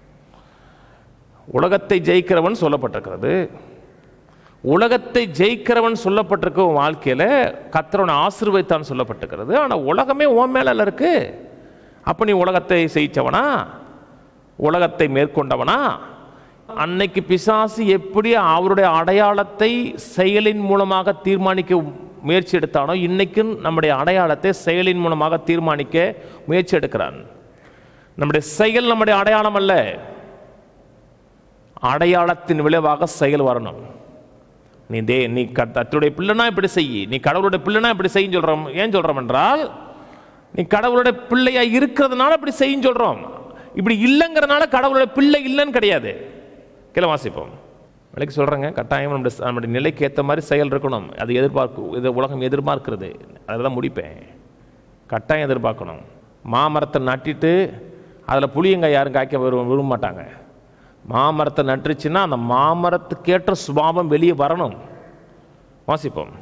உலகத்தை ஜெயிக்கிறவன் சொல்லப்பட்டிருக்கிறது. உலகத்தை ஜெயிக்கிறவன் சொல்லப்பட்டிருக்க வாழ்க்கையில் கர்த்தரவனை ஆசீர்வதித்தான் சொல்லப்பட்டிருக்கிறது. ஆனால் உலகமே உன் மேல இருக்கு. அப்போ நீ உலகத்தை ஜெயிச்சவனா, உலகத்தை மேற்கொண்டவனா? அன்னைக்கு பிசாசு எப்படி அவருடைய அடையாளத்தை செயலின் மூலமாக தீர்மானிக்க முயற்சி எடுத்தானோ, இன்னைக்கும் நம்முடைய அடையாளத்தை செயலின் மூலமாக தீர்மானிக்க முயற்சி எடுக்கிறான். நம்முடைய செயல் நம்முடைய அடையாளம் அல்ல, அடையாளத்தின் விளைவாக செயல் வரணும். நீ கர்த்தருடைய பிள்ளைனா இப்படி செய், நீ கடவுளுடைய பிள்ளைனா இப்படி செய்யும் சொல்றோம். ஏன் சொல்றோம் என்றால், நீ கடவுளுடைய பிள்ளையா இருக்கிறதுனால இப்படி செய்யும் சொல்றோம். இப்படி இல்லைங்கிறதுனால கடவுளுடைய பிள்ளை இல்லைன்னு கிடையாது. கீழே வாசிப்போம். விலைக்கு சொல்கிறேங்க, கட்டாயம் நம்முடைய நிலைக்கு ஏற்ற மாதிரி செயல் இருக்கணும். அது இது உலகம் எதிர்பார்க்கிறது. அதில் தான் முடிப்பேன். கட்டாயம் எதிர்பார்க்கணும். மாமரத்தை நட்டிட்டு அதில் புளியங்காய் யாரும் காய்க்க விரும்ப மாட்டாங்க. மாமரத்தை நட்டுருச்சுன்னா அந்த மாமரத்துக்கேற்ற சுபாவம் வெளியே வரணும். வாசிப்போம்.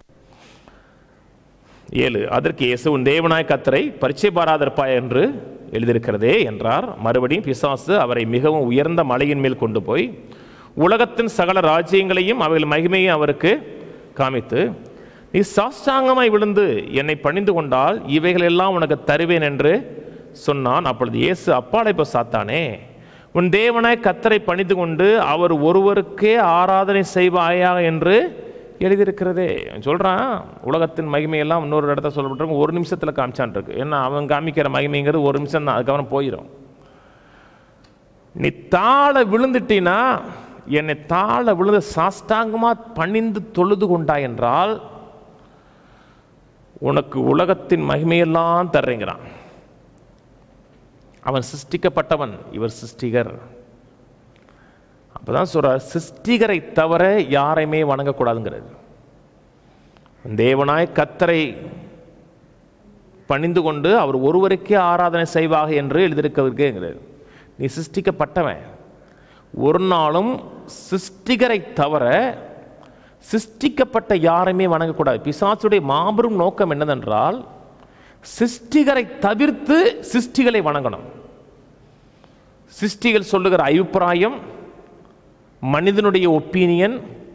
7. அதற்கு இயேசு, உன் தேவனாய கர்த்தரை பரீட்சை பாராதிருப்பாய் என்று எழுதியிருக்கிறதே என்றார். மறுபடியும் பிசாசு அவரை மிகவும் உயர்ந்த மலையின் மேல் கொண்டு போய் உலகத்தின் சகல ராஜ்யங்களையும் அவைகள் மகிமையும் அவருக்கு காமித்து, நீ சாஷ்டாங்கமாய் விழுந்து என்னை பணிந்து கொண்டால் இவைகள் எல்லாம் உனக்கு தருவேன் என்று சொன்னான். அப்பொழுது இயேசு, அப்பாலை போ சாத்தானே, உன் தேவனாய் கர்த்தரை பணிந்து கொண்டு அவர் ஒருவருக்கே ஆராதனை செய்வாயா என்று எழுதியிருக்கிறதே. சொல்றான், உலகத்தின் மகிமையெல்லாம் இன்னொரு இடத்த சொல்லப்பட்டிருக்கு, ஒரு நிமிஷத்துல காமிச்சான் இருக்கு. ஏன்னா அவன் காமிக்கிற மகிமைங்கிறது ஒரு நிமிஷம் தான், அதுக்கப்புறம் போயிடும். நீ தாழ விழுந்துட்டீன்னா, என்னை தாழ விழுந்து சாஷ்டாங்கமா பணிந்து தொழுது கொண்டாய் என்றால் உனக்கு உலகத்தின் மகிமையெல்லாம் தர்றேங்கிறான். அவன் சிருஷ்டிக்கப்பட்டவன், இவர் சிருஷ்டிகர். அப்பதான் சொல்ற, சிருஷ்டிகரை தவிர யாரையுமே வணங்கக்கூடாதுங்கிறது. தேவனாய் கர்த்தரை பணிந்து கொண்டு அவர் ஒருவருக்கே ஆராதனை செய்வாக என்று எழுதியிருக்கிறதுங்கிறது. நீ சிருஷ்டிக்கப்பட்டவன், ஒரு நாளும் சிருஷ்டிகரை தவிர சிருஷ்டிக்கப்பட்ட யாரையுமே வணங்கக்கூடாது. பிசாசுடைய மாபெரும் நோக்கம் என்னதென்றால் சிருஷ்டிகரை தவிர்த்து சிருஷ்டிகளை வணங்கணும். சிருஷ்டிகள் சொல்லுகிற அபிப்பிராயம், மனிதனுடைய ஒப்பீனியன்,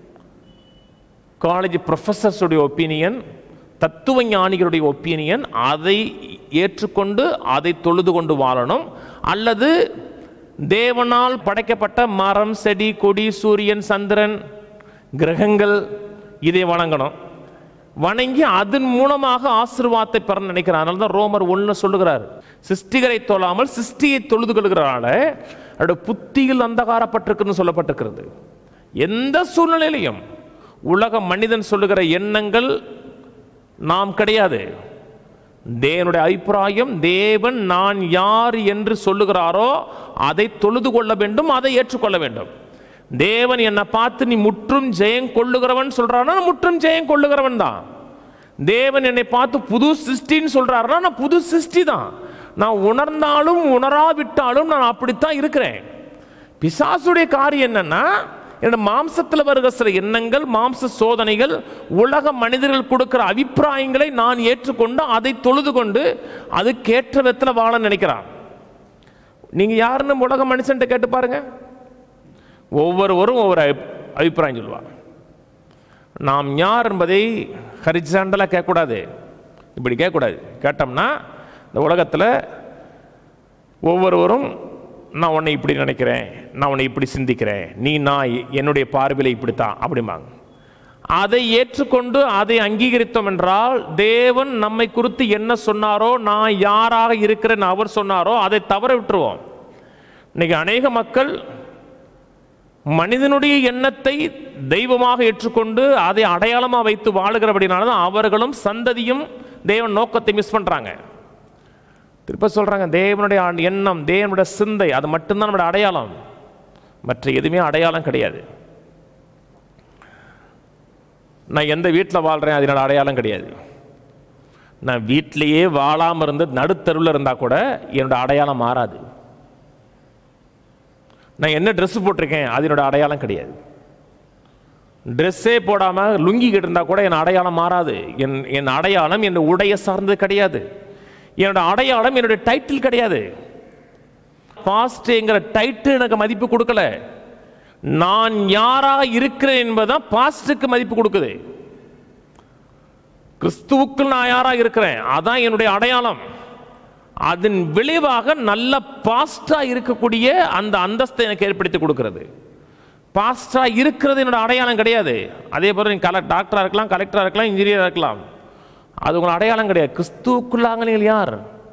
காலேஜ் ப்ரொஃபஸர்ஸுடைய ஒப்பீனியன், தத்துவ ஞானிகளுடைய ஒப்பீனியன், அதை ஏற்றுக்கொண்டு அதை தொழுது கொண்டு வாழணும். அல்லது தேவனால் படைக்கப்பட்ட மரம், செடி, கொடி, சூரியன், சந்திரன், கிரகங்கள், இதை வணங்கணும். வணங்கி அதன் மூலமாக ஆசீர்வாதத்தை பெற நினைக்கிறார். அதனால தான் ரோமர் 1 சொல்லுகிறார், சிருஷ்டிகரை தொழாமல் சிருஷ்டியை தொழுது கொள்கிறால அவருடைய புத்தியில் அந்தகாரப்பட்டிருக்குன்னு சொல்லப்பட்டிருக்கிறது. எந்த சூழ்நிலையிலையும் உலக மனிதன் சொல்லுகிற எண்ணங்கள் நாம் கிடையாது. தேவனுடைய அபிப்பிராயம், தேவன் நான் யார் என்று சொல்லுகிறாரோ அதை தொழுது கொள்ள வேண்டும், அதை ஏற்றுக்கொள்ள வேண்டும். தேவன் என்னை பார்த்து நீ முற்றும் ஜெயம் கொள்ளுகிறவன் சொல்றானா, முற்றும் ஜெயம் கொள்ளுகிறவன் தான். தேவன் என்னை பார்த்து புது சிருஷ்டின்னு சொல்றாருன்னா நான் புது சிருஷ்டி தான். நான் உணர்ந்தாலும் உணராவிட்டாலும் நான் அப்படித்தான் இருக்கிறேன். பிசாசுடைய காரியம் என்னன்னா, என்னோட மாம்சத்தில் வருகிற சில எண்ணங்கள், மாம்ச சோதனைகள், உலக மனிதர்கள் கொடுக்கிற அபிப்பிராயங்களை நான் ஏற்றுக்கொண்டு அதை தொழுது கொண்டு அதுக்கேற்ற விதத்தில் வாழ நினைக்கிறான். நீங்க யாருன்னு உலக மனுஷன்ட்ட கேட்டு பாருங்க, ஒவ்வொருவரும் ஒவ்வொரு அபிப்பிராயம் சொல்லுவாங்க. நாம் யார் என்பதை ஹரிசாண்டலாக கேட்கக்கூடாது, இப்படி கேட்கக்கூடாது. கேட்டோம்னா இந்த உலகத்தில் ஒவ்வொருவரும் நான் உன்னை இப்படி நினைக்கிறேன், நான் உன்னை இப்படி சிந்திக்கிறேன், நான் என்னுடைய பார்வையில் இப்படித்தான் அப்படிம்பாங்க. அதை ஏற்றுக்கொண்டு அதை அங்கீகரித்தோம் என்றால் தேவன் நம்மை குறித்து என்ன சொன்னாரோ, நான் யாராக இருக்கிறேன் அவர் சொன்னாரோ அதை தவற விட்டுருவோம். இன்னைக்கு அநேக மக்கள் மனிதனுடைய எண்ணத்தை தெய்வமாக ஏற்றுக்கொண்டு அதை அடையாளமாக வைத்து வாழுகிறபடினால தான் அவர்களும் சந்ததியும் தேவன் நோக்கத்தை மிஸ் பண்ணுறாங்க. திருப்ப சொல்கிறாங்க, தேவனுடைய எண்ணம், தேவனுடைய சிந்தை, அது மட்டும்தான் நம்மளுடைய அடையாளம், மற்ற எதுவுமே அடையாளம் கிடையாது. நான் எந்த வீட்டில் வாழ்கிறேன் அதனோட அடையாளம் கிடையாது. நான் வீட்டிலேயே வாழாமல் இருந்து நடுத்தருவில் இருந்தால் கூட என்னோட அடையாளம் மாறாது. நான் என்ன ட்ரெஸ் போட்டிருக்கேன் அதனோட அடையாளம் கிடையாது. ட்ரெஸ்ஸே போடாமல் லுங்கி இருந்தால் கூட என் அடையாளம் மாறாது. என் அடையாளம் என் உடைய சார்ந்தது கிடையாது. என்னோட அடையாளம் என்னுடைய டைட்டில் கிடையாது. பாஸ்ட்ங்கிற டைட்டில் எனக்கு மதிப்பு கொடுக்கல. நான் யாரா இருக்கிறேன் என்பதுதான் பாஸ்டுக்கு மதிப்பு கொடுக்குது. கிறிஸ்துவுக்குள் நான் யாரா இருக்கிறேன் அதான் என்னுடைய அடையாளம். அதன் விளைவாக நல்ல பாஸ்டா இருக்கக்கூடிய அந்த அந்தஸ்தை எனக்கு ஏற்படுத்தி கொடுக்கிறது. பாஸ்டா இருக்கிறது என்னோட அடையாளம் கிடையாது. அதே போல நீங்க டாக்டரா இருக்கலாம், கலெக்டரா இருக்கலாம், இன்ஜினியரா இருக்கலாம், அது உங்கள் அடையாளம் கிடையாது. கிறிஸ்துவுக்குள்ளாக நீங்கள் யார்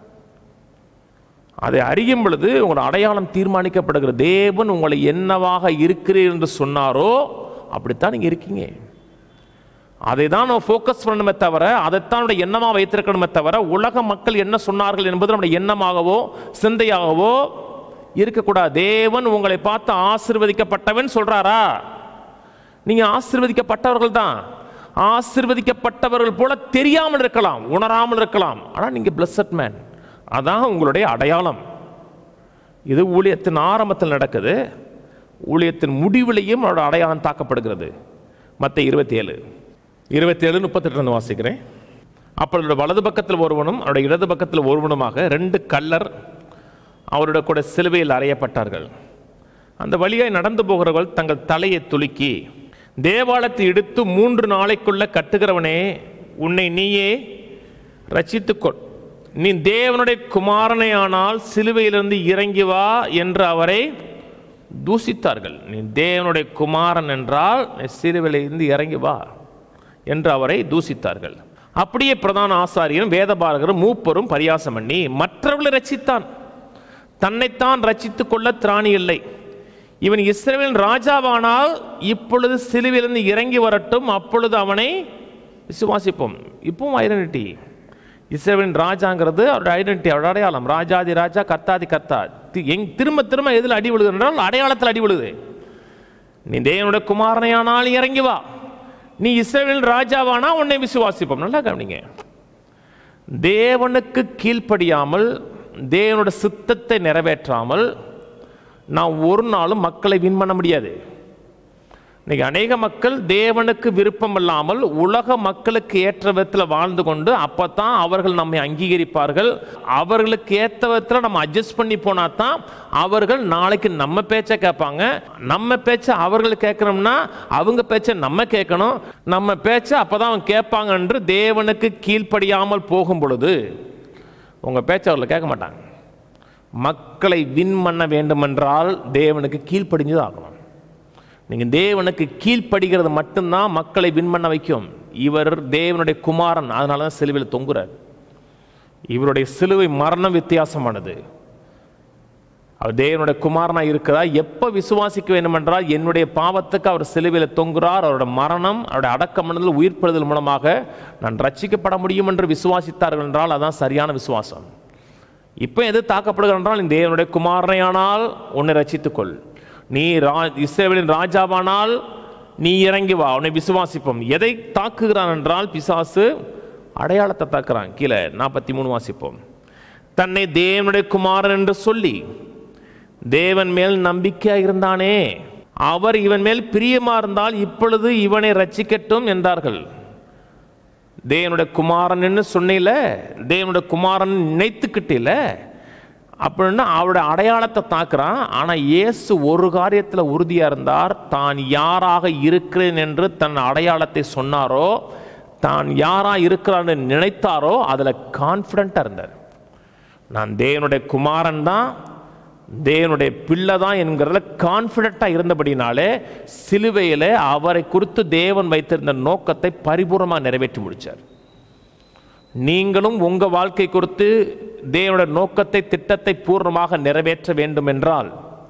அதை அறியும் பொழுது உங்களோட அடையாளம் தீர்மானிக்கப்படுகிறது. தேவன் உங்களை என்னவாக இருக்கிறீர் என்று சொன்னாரோ அப்படித்தான் நீங்க இருக்கீங்க. அதை தான் நம்ம ஃபோக்கஸ் பண்ணணுமே தவிர, அதைத்தான் எண்ணமாக வைத்திருக்கணுமே தவிர, உலக மக்கள் என்ன சொன்னார்கள் என்பது நம்முடைய எண்ணமாகவோ சிந்தையாகவோ இருக்கக்கூடாது. தேவன் உங்களை பார்த்து ஆசீர்வதிக்கப்பட்டவன் சொல்றாரா, நீங்க ஆசீர்வதிக்கப்பட்டவர்கள் தான். ஆசீர்வதிக்கப்பட்டவர்கள் போல தெரியாமல் இருக்கலாம், உணராமல் இருக்கலாம், ஆனால் நீங்க பிளஸட் மேன், அதான் உங்களுடைய அடையாளம். இது ஊழியத்தின் ஆரம்பத்தில் நடக்குது. ஊழியத்தின் முடிவிலையும் அவரோட அடையாளம் தாக்கப்படுகிறது. மத்தேயு 27:38 வாசிக்கிறேன். அப்பொழுது வலது பக்கத்தில் ஒருவனும் அவருடைய இடது பக்கத்தில் ஒருவனுமாக 2 கள்ளர் அவருடைய கூட சிலுவையில் அறையப்பட்டார்கள். அந்த வழியாய் நடந்து போகிறவர்கள் தங்கள் தலையை துலுக்கி, தேவாலயத்தை இடித்து 3 நாளைக்குள்ள கட்டுகிறவனே, உன்னை நீயே ரட்சித்துக்கொள், நீ தேவனுடைய குமாரனை ஆனால் சிலுவையிலிருந்து இறங்கி வா என்று அவரை தூசித்தார்கள். நீ தேவனுடைய குமாரன் என்றால் சிலுவையிலிருந்து இறங்கி வா என்று அவரை தூசித்தார்கள். அப்படியே பிரதான ஆசாரியரும் வேதபாரகரும் மூப்பரும் பரியாசம் பண்ணி மற்றவர்களை ரட்சித்தான், தன்னைத்தான் ரட்சித்துக் கொள்ள திராணி இல்லை. இவன் இஸ்ரவேலின் ராஜாவானால் இப்பொழுது சிலுவையிலிருந்து இறங்கி வரட்டும், அப்பொழுது அவனை விசுவாசிப்போம். இப்பவும் ஐடென்டிட்டி, இஸ்ரவேலின் ராஜாங்கிறது அவருடைய ஐடென்டிட்டி, அவருடைய அடையாளம். ராஜாதி ராஜா, கர்த்தாதி கர்த்தா. திரும்ப திரும்ப எதில் அடி விழுது என்றால் அடையாளத்தில் அடி விழுது. நீ தேவனுடைய குமாரனையானால் இறங்கி வா, நீ இஸ்ரவேலின் ராஜாவானா உன்னை விசுவாசிப்போம். நல்லா கவனிங்க, தேவனுக்கு கீழ்ப்படியாமல், தேவனுடைய சித்தத்தை நிறைவேற்றாமல் நான் ஒரு நாளும் மக்களை வின் பண்ண முடியாது. இன்னைக்கு அநேக மக்கள் தேவனுக்கு விருப்பம் இல்லாமல் உலக மக்களுக்கு ஏற்ற விதத்தில் வாழ்ந்து கொண்டு அப்பதான் அவர்கள் நம்மை அங்கீகரிப்பார்கள். அவர்களுக்கு ஏற்ற விதத்தில் நம்ம அட்ஜஸ்ட் பண்ணி போனா தான் அவர்கள் நாளைக்கு நம்ம பேச்சை கேட்பாங்க. நம்ம பேச்சை அவர்கள் கேட்கணும்னா அவங்க பேச்சை நம்ம கேட்கணும். நம்ம பேச்சை அப்பதான் அவங்க கேட்பாங்க என்று தேவனுக்கு கீழ்ப்படியாமல் போகும் பொழுது உங்க பேச்சை அவர்கள் கேட்க மாட்டாங்க. மக்களை வின் பண்ண வேண்டுமென்றால் தேவனுக்கு கீழ்ப்படிஞ்சு ஆகணும். நீங்கள் தேவனுக்கு கீழ்ப்படுகிறது மட்டும்தான் மக்களை வின் பண்ண வைக்கும். இவர் தேவனுடைய குமாரன், அதனால தான் சிலுவையில் தொங்குறார். இவருடைய சிலுவை மரணம் வித்தியாசமானது. அவர் தேவனுடைய குமாரனாக இருக்கிறார். எப்போ விசுவாசிக்க வேண்டும் என்றால் என்னுடைய பாவத்துக்கு அவர் சிலுவையில் தொங்குறார். அவருடைய மரணம், அவருடைய அடக்கமனதில் உயிர்ப்பெழுதல் மூலமாக நான் ரட்சிக்கப்பட முடியும் என்று விசுவாசித்தார்கள் என்றால் அதான் சரியான விசுவாசம். இப்போ எது தாக்கப்படுகிறது என்றால், இந்த தேவனுடைய குமாரனையானால் உன்னை ரட்சித்துக்கொள், நீ இஸ்ரவேலின் ராஜாவானால் நீ இறங்கி வா, உன்னை விசுவாசிப்போம். எதை தாக்குகிறான் என்றால் பிசாசு அடையாளத்தை தாக்குறான். கீழே 43 வாசிப்போம். தன்னை தேவனுடைய குமாரன் என்று சொல்லி தேவன் மேல் நம்பிக்கையாக இருந்தானே, அவர் இவன் மேல் பிரியமா இருந்தால் இப்பொழுது இவனை ரட்சிக்கட்டும் என்றார்கள். தேவனுடைய குமாரன் என்று சொன்னில, தேவனுடைய குமாரன் நினைத்துக்கிட்டில அப்படின்னா அவருடைய அடையாளத்தை தாக்குறான். ஆனால் இயேசு ஒரு காரியத்தில் உறுதியாக இருந்தார். தான் யாராக இருக்கிறேன் என்று தன் அடையாளத்தை சொன்னாரோ, தான் யாராக இருக்கிறான்னு நினைத்தாரோ அதில் கான்ஃபிடென்ட்டாக இருந்தார். நான் தேவனுடைய குமாரன் தான், தேவனுடைய பிள்ளை தான் என்கிறதுல கான்ஃபிடென்ட்டாக இருந்தபடினாலே சிலுவையில் அவரை குறித்து தேவன் வைத்திருந்த நோக்கத்தை பரிபூர்ணமாக நிறைவேற்றி முடித்தார். நீங்களும் உங்கள் வாழ்க்கை குறித்து தேவனுடைய நோக்கத்தை, திட்டத்தை பூர்ணமாக நிறைவேற்ற வேண்டும் என்றால்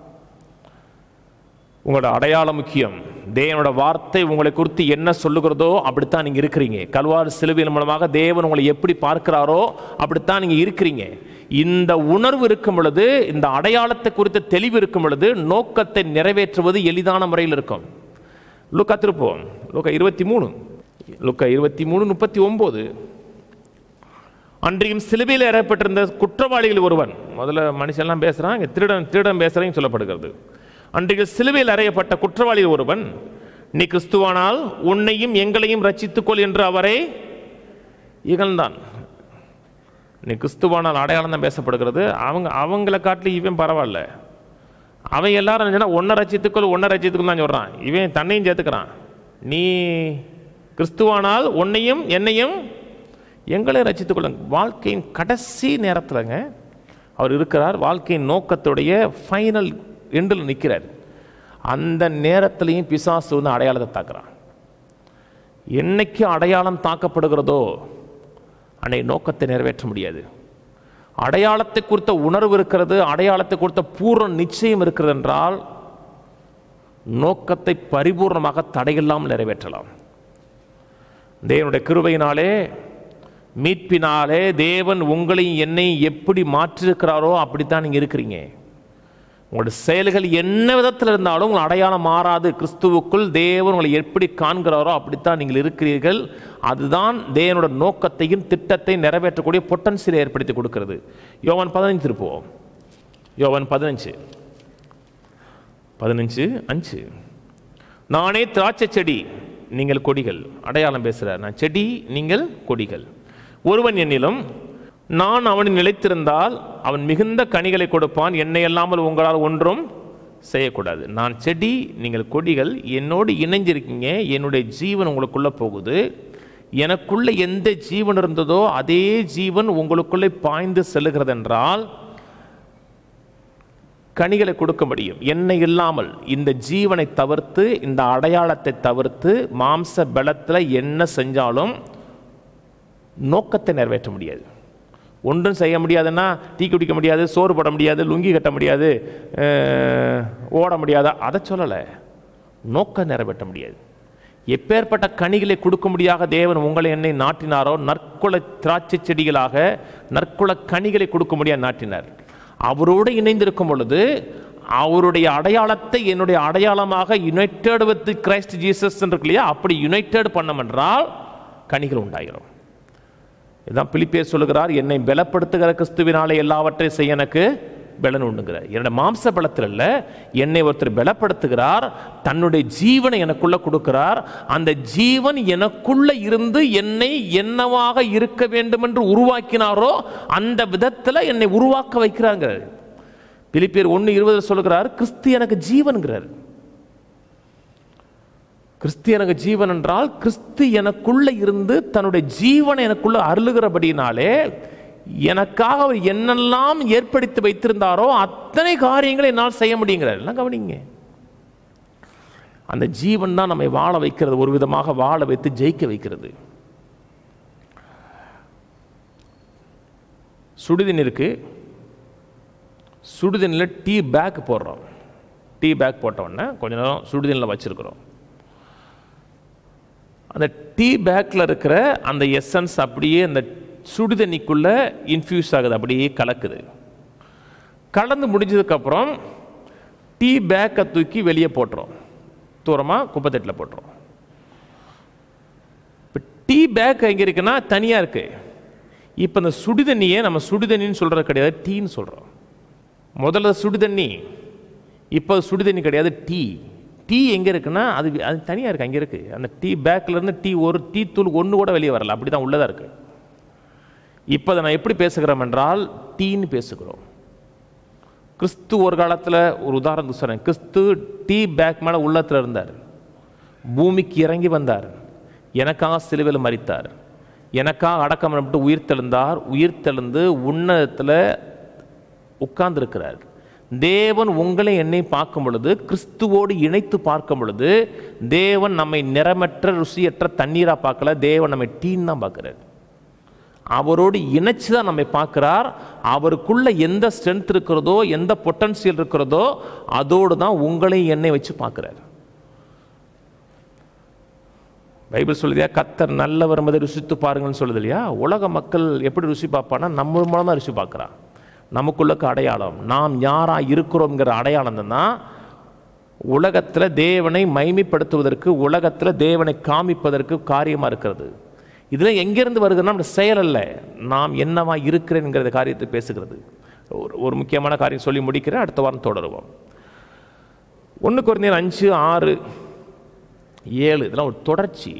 உங்களோட அடையாளம் முக்கியம். தேவனோட வார்த்தை உங்களை குறித்து என்ன சொல்லுகிறதோ அப்படித்தான் நீங்கள் இருக்கிறீங்க. கல்வாரி சிலுவையின் மூலமாக தேவன் உங்களை எப்படி பார்க்கிறாரோ அப்படித்தான் நீங்கள் இருக்கிறீங்க. இந்த உணர்வு இருக்கும் பொழுது, இந்த அடையாளத்தை குறித்த தெளிவு இருக்கும் பொழுது நோக்கத்தை நிறைவேற்றுவது எளிதான முறையில் இருக்கும். லூக்கா திருப்போம், லூக்கா 23:39. அன்றையும் சிலுவையில் ஏறப்பட்டிருந்த குற்றவாளிகள் ஒருவன், முதல்ல மனுஷெல்லாம் பேசுகிறான், இங்கே திருடன் பேசுகிறேன்னு சொல்லப்படுகிறது. அன்றைக்கு சிலுவையில் அறையப்பட்ட குற்றவாளி ஒருவன், நீ கிறிஸ்துவானால் உன்னையும் எங்களையும் ரட்சித்துக்கொள் என்று அவரை இகழ்ந்தான். நீ கிறிஸ்துவானால் அடையாளம் தான் பேசப்படுகிறது. அவங்கள காட்டிலும் இவன் பரவாயில்ல. அவன் எல்லாரும் சொன்னா ஒன்றை ரட்சித்துக்கொள் தான் சொல்கிறான். இவன் தன்னையும் சேர்த்துக்கிறான். நீ கிறிஸ்துவானால் உன்னையும் என்னையும் எங்களையும் ரட்சித்துக்கொள்ளுங்க. வாழ்க்கையின் கடைசி நேரத்தில்ங்க அவர் இருக்கிறார். வாழ்க்கையின் நோக்கத்துடைய ஃபைனல் எண்டில் நிற்கிறார். அந்த நேரத்திலையும் பிசாசு வந்து அடையாளத்தை தாக்குறான். என்னைக்கு அடையாளம் தாக்கப்படுகிறதோ அன்னைக்கு நோக்கத்தை நிறைவேற்ற முடியாது. அடையாளத்தை குறித்த உணர்வு இருக்கிறது, அடையாளத்தை குறித்த பூர்ண நிச்சயம் இருக்கிறது என்றால் நோக்கத்தை பரிபூர்ணமாக தடையில்லாமல் நிறைவேற்றலாம். தேவனுடைய கிருபையினாலே, மீட்பினாலே தேவன் உங்களையும் என்னையும் எப்படி மாற்றிருக்கிறாரோ அப்படித்தான் நீங்கள் இருக்கிறீங்க. உங்களுடைய செயல்கள் என்ன விதத்தில் இருந்தாலும் உங்கள் அடையாளம் மாறாது. கிறிஸ்துவுக்குள் தேவன் உங்களை எப்படி காண்கிறாரோ அப்படித்தான் நீங்கள் இருக்கிறீர்கள். அதுதான் தேவனோட நோக்கத்தையும் திட்டத்தையும் நிறைவேற்றக்கூடிய பொட்டன்சியலை ஏற்படுத்தி கொடுக்கிறது. யோவான் 15 திருப்போம். யோவான் 15:5. நானே திராட்சை செடி, நீங்கள் கொடிகள். அடையாளம் பேசுகிறார். நான் செடி, நீங்கள் கொடிகள். ஒருவன் என்னிலும் நான் அவனில் நிலைத்திருந்தால் அவன் மிகுந்த கனிகளை கொடுப்பான். என்னை இல்லாமல் உங்களால் ஒன்றும் செய்யக்கூடாது. நான் செடி, நீங்கள் கொடிகள். என்னோடு இணைஞ்சிருக்கீங்க. என்னுடைய ஜீவன் உங்களுக்குள்ளே போகுது. எனக்குள்ளே எந்த ஜீவன் இருந்ததோ அதே ஜீவன் உங்களுக்குள்ளே பாய்ந்து செல்லுகிறது என்றால் கனிகளை கொடுக்க முடியும். என்னை இல்லாமல் இந்த ஜீவனை தவிர்த்து, இந்த அடையாளத்தை தவிர்த்து மாம்ச பலத்தில் என்ன செஞ்சாலும் நோக்கத்தை நிறைவேற்ற முடியாது. ஒன்றும் செய்ய முடியாதுன்னா டீ குடிக்க முடியாது, சோறு போட முடியாது, லுங்கி கட்ட முடியாது, ஓட முடியாது, அதை சொல்லலை. நோக்கம் நிறைவேற்ற முடியாது. எப்பேற்பட்ட கனிகளை கொடுக்க முடியாத தேவன் உங்களை என்னை நாட்டினாரோ, நற்குல திராட்சை செடிகளாக நற்குல கனிகளை கொடுக்க முடியாது நாட்டினார். அவரோடு இணைந்திருக்கும் பொழுது அவருடைய அடையாளத்தை என்னுடைய அடையாளமாக யுனைடெட் வித் கிரைஸ்ட் ஜீசஸ் இருக்கு இல்லையா, அப்படி யுனைடெட் பண்ணம் என்றால் கனிகள் உண்டாகிறோம். இதுதான் பிலிப்பியர் சொல்லுகிறார், என்னை பலப்படுத்துகிற கிறிஸ்துவினாலே எல்லாவற்றையும் செய்ய எனக்கு பலன் உண்டுங்கிறார். என்னுடைய மாம்ச பலத்தில் அல்ல, என்னை ஒருத்தர் பலப்படுத்துகிறார், தன்னுடைய ஜீவனை எனக்குள்ள கொடுக்கிறார். அந்த ஜீவன் எனக்குள்ள இருந்து என்னை என்னவாக இருக்க வேண்டும் என்று உருவாக்கினாரோ அந்த விதத்தில் என்னை உருவாக்க வைக்கிறாங்கிறார். பிலிப்பியர் 1:20 சொல்கிறார், கிறிஸ்து எனக்கு ஜீவன்கிறார். கிறிஸ்து எனக்கு ஜீவன் என்றால் கிறிஸ்து எனக்குள்ள இருந்து தன்னுடைய ஜீவனை எனக்குள்ள அருளுகிறபடினாலே எனக்காக அவர் என்னெல்லாம் ஏற்படுத்தி வைத்திருந்தாரோ அத்தனை காரியங்களை என்னால் செய்ய முடியுங்கிறார். எல்லாம் கவனிங்க, அந்த ஜீவன் தான் நம்மை வாழ வைக்கிறது, ஒரு விதமாக வாழ வைத்து ஜெயிக்க வைக்கிறது. சுடுதண்ணி இருக்கு, சுடுதண்ணில் டீ பேக் போடுறோம். டீ பேக் போட்ட உடனே கொஞ்ச நேரம் சுடுதண்ணில் வச்சிருக்கிறோம். அந்த டீ பேக்கில் இருக்கிற அந்த எசன்ஸ் அப்படியே அந்த சுடுதண்ணிக்குள்ள இன்ஃபியூஸ் ஆகுது, அப்படியே கலக்குது. கலந்து முடிஞ்சதுக்கப்புறம் டீ பேக்கை தூக்கி வெளியே போட்டுரும், தூரமாக குப்பைத்தட்டில் போட்டுரும். இப்போ டீ பேக் எங்கே இருக்குன்னா தனியாக இருக்கு. இப்போ இந்த சுடுதண்ணியை நம்ம சுடுதண்ணின்னு சொல்கிறது கிடையாது, டீன்னு சொல்கிறோம். முதல்ல சுடுதண்ணி, இப்போ சுடுதண்ணி கிடையாது, டீ. டீ எங்கே இருக்குன்னா அது தனியாக இருக்குது, அங்கே இருக்குது. அந்த டீ பேக்கிலேருந்து ஒரு டீ தூள் ஒன்று கூட வெளியே வரல, அப்படி தான் உள்ளதாக இருக்குது. இப்போ அதை நான் எப்படி பேசுகிறோம் என்றால் டீன்னு பேசுகிறோம். கிறிஸ்து ஒரு காலத்தில் ஒரு உதாரணத்துக்கு சொல்கிறேன், கிறிஸ்து டீ பேக் மேலே உள்ளத்தில் இருந்தார், பூமிக்கு இறங்கி வந்தார், எனக்காக சிலுவையில் மரித்தார், எனக்காக அடக்கம் பண்ணப்பட்டு உயிர்த்தெழுந்தார், உயிர்த்தெழுந்து உன்னதத்தில் உட்கார்ந்திருக்கிறார். தேவன் உங்களை என்னை பார்க்கும் பொழுது, கிறிஸ்துவோடு இணைத்து பார்க்கும் பொழுது, தேவன் நம்மை நிறமற்ற ருசியற்ற தண்ணீராக பார்க்கல, தேவன் நம்மை டீன்னு தான் பார்க்கிறார். அவரோடு இணைச்சு தான் நம்மை பார்க்கிறார். அவருக்குள்ள எந்த ஸ்ட்ரென்த் இருக்கிறதோ, எந்த பொட்டன்சியல் இருக்கிறதோ, அதோடு தான் உங்களை என்னை வச்சு பார்க்கிறார். பைபிள் சொல்லுதியா, கர்த்தர் நல்லவர் என்பதை ருசித்து பாருங்கன்னு சொல்லுது இல்லையா? உலக மக்கள் எப்படி ருசி பார்ப்பான்னா நம்ம மூலமாக ருசி பார்க்குறான். நமக்குள்ளக்கு அடையாளம், நாம் யாராக இருக்கிறோங்கிற அடையாளம் தான் உலகத்தில் தேவனை மைமைப்படுத்துவதற்கு, உலகத்தில் தேவனை காமிப்பதற்கு காரியமாக இருக்கிறது. இதில் எங்கேருந்து வருதுன்னா நம்ம செயல் அல்ல, நாம் என்னவா இருக்கிறேன்ங்கிற காரியத்தை பேசுகிறது. ஒரு முக்கியமான காரியம் சொல்லி முடிக்கிறேன், அடுத்த வாரம் தொடருவோம். 1 கொரிந்தியர் 5, 6, 7 இதெல்லாம் ஒரு தொடர்ச்சி.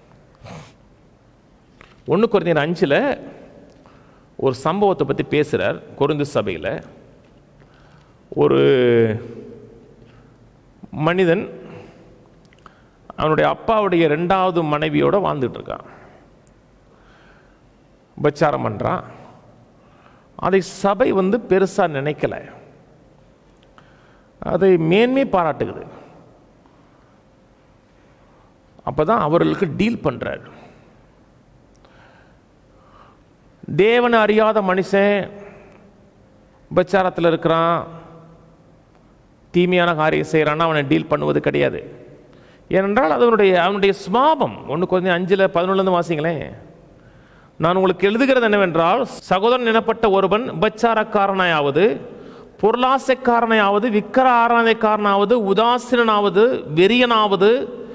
1 கொரிந்தியர் 5 ஒரு சம்பவத்தை பற்றி பேசுகிறார். கொரிந்து சபையில் ஒரு மனிதன் அவனுடைய அப்பாவுடைய 2வது மனைவியோட வாழ்ந்துட்டு இருக்கான், உபச்சாரம் பண்ணுறான். அதை சபை பெருசாக நினைக்கல, அதை மேன்மை பாராட்டுகிறது. அப்போ தான் அவர்களுக்கு டீல் பண்ணுறார். தேவனை அறியாத மனுஷன் உபச்சாரத்தில் இருக்கிறான், தீமையான காரியம் செய்கிறான்னா அவனை டீல் பண்ணுவது கிடையாது. ஏனென்றால் அது அவனுடைய சுபாவம். 1 கொரிந்தியர் 5:11 வாசிங்களேன். நான் உங்களுக்கு எழுதுகிறது என்னவென்றால், சகோதரன் எனப்பட்ட ஒருவன் உபச்சாரக்காரனாயாவது, பொருளாசைக்காரனாயாவது, விக்கிர ஆராதனைக்காரனாவது, உதாசீனாவது, வெறியனாவது,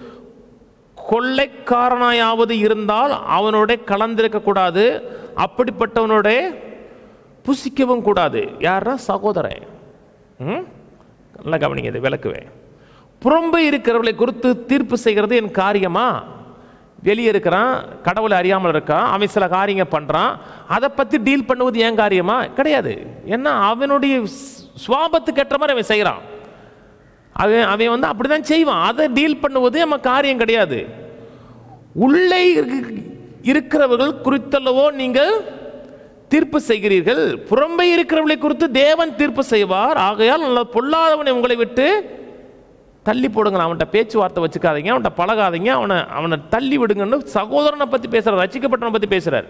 கொள்ளைக்காரனாயாவது இருந்தால் அவனோட கலந்திருக்க கூடாது, அப்படிப்பட்டவனோட புசிக்கவும் கூடாது. யாரா? சகோதரன். நல்லா கவனிங்க, இதை விளக்குவேன். புறம்பே இருக்கிறவர்களை குறித்து தீர்ப்பு செய்கிறது என் காரியமா? வெளியே இருக்கிறான், கடவுளை அறியாமல் இருக்கான், அவன் சில காரியங்கள் பண்ணுறான், அதை பற்றி டீல் பண்ணுவது ஏன் காரியமா? கிடையாது. ஏன்னா அவனுடைய சுவாபத்துக்கு ஏற்ற மாதிரி அவன் செய்கிறான், அவன் அப்படிதான் செய்வான். அதை டீல் பண்ணுவது நம்ம காரியம் கிடையாது. உள்ளே இருக்கிறவர்கள் குறித்தல்லவோ நீங்கள் தீர்ப்பு செய்கிறீர்கள், புறம்பே இருக்கிறவர்களை குறித்து தேவன் தீர்ப்பு செய்வார். ஆகையால் நல்ல பொல்லாதவனை உங்களை விட்டு தள்ளி போடுங்க. அவன்கிட்ட பேச்சுவார்த்தை வச்சுக்காதீங்க, அவன்கிட்ட பழகாதீங்க, அவனை தள்ளி விடுங்கன்னு சகோதரனை பற்றி பேசுறார், ரட்சிக்கப்பட்டவனை பற்றி பேசுறார்.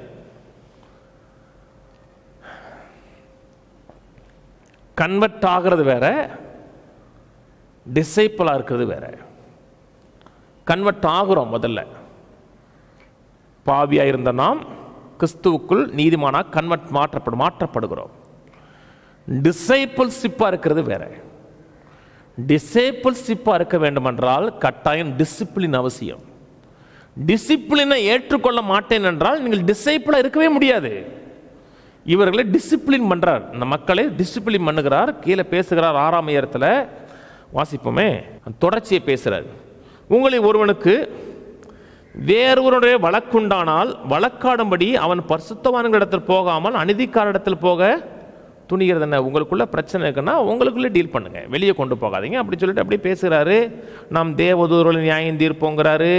கன்வெர்ட் ஆகிறது வேற, டிசைப்பிளா இருக்கிறது வேற. கன்வெர்ட் ஆகிறோம், முதல்ல பாவியா இருந்த நாம் கிறிஸ்துவுக்குள் நீதிமானா கன்வெர்ட் மாற்றப்படுகிறோம். டிசைபிள்ஷிப்பா இருக்கிறது வேற. டிசைபிள்ஷிப்பா இருக்க வேண்டும் என்றால் கட்டாயம் டிசிப்ளின் அவசியம். டிசிப்ளினை ஏற்றுக்கொள்ள மாட்டேன் என்றால் நீங்கள் டிசைபிளா இருக்கவே முடியாது. இவர்களை டிசிப்ளின் பண்றார், இந்த மக்களை டிசிப்ளின் பண்ணுகிறார். கீழே பேசுகிறார் 6ஆம் அதிகாரத்தில் வாசிப்போமே, தொடர்ச்சியை பேசுறார். உங்களில் ஒருவனுக்கு வேறொருடைய வழக்குண்டானால் வழக்காடும்படி அவன் பரிசுத்தவான்களிடத்தில் போகாமல் அநீதிக்காரிடத்தில் போக துணிகிறது என்ன? உங்களுக்குள்ள பிரச்சனை இருக்குன்னா உங்களுக்குள்ளே டீல் பண்ணுங்க, வெளியே கொண்டு போகாதீங்க அப்படி சொல்லிட்டு அப்படியே பேசுகிறாரு. நாம் தேவதூதர்களை நியாயம் தீர்ப்போங்கிறாரு.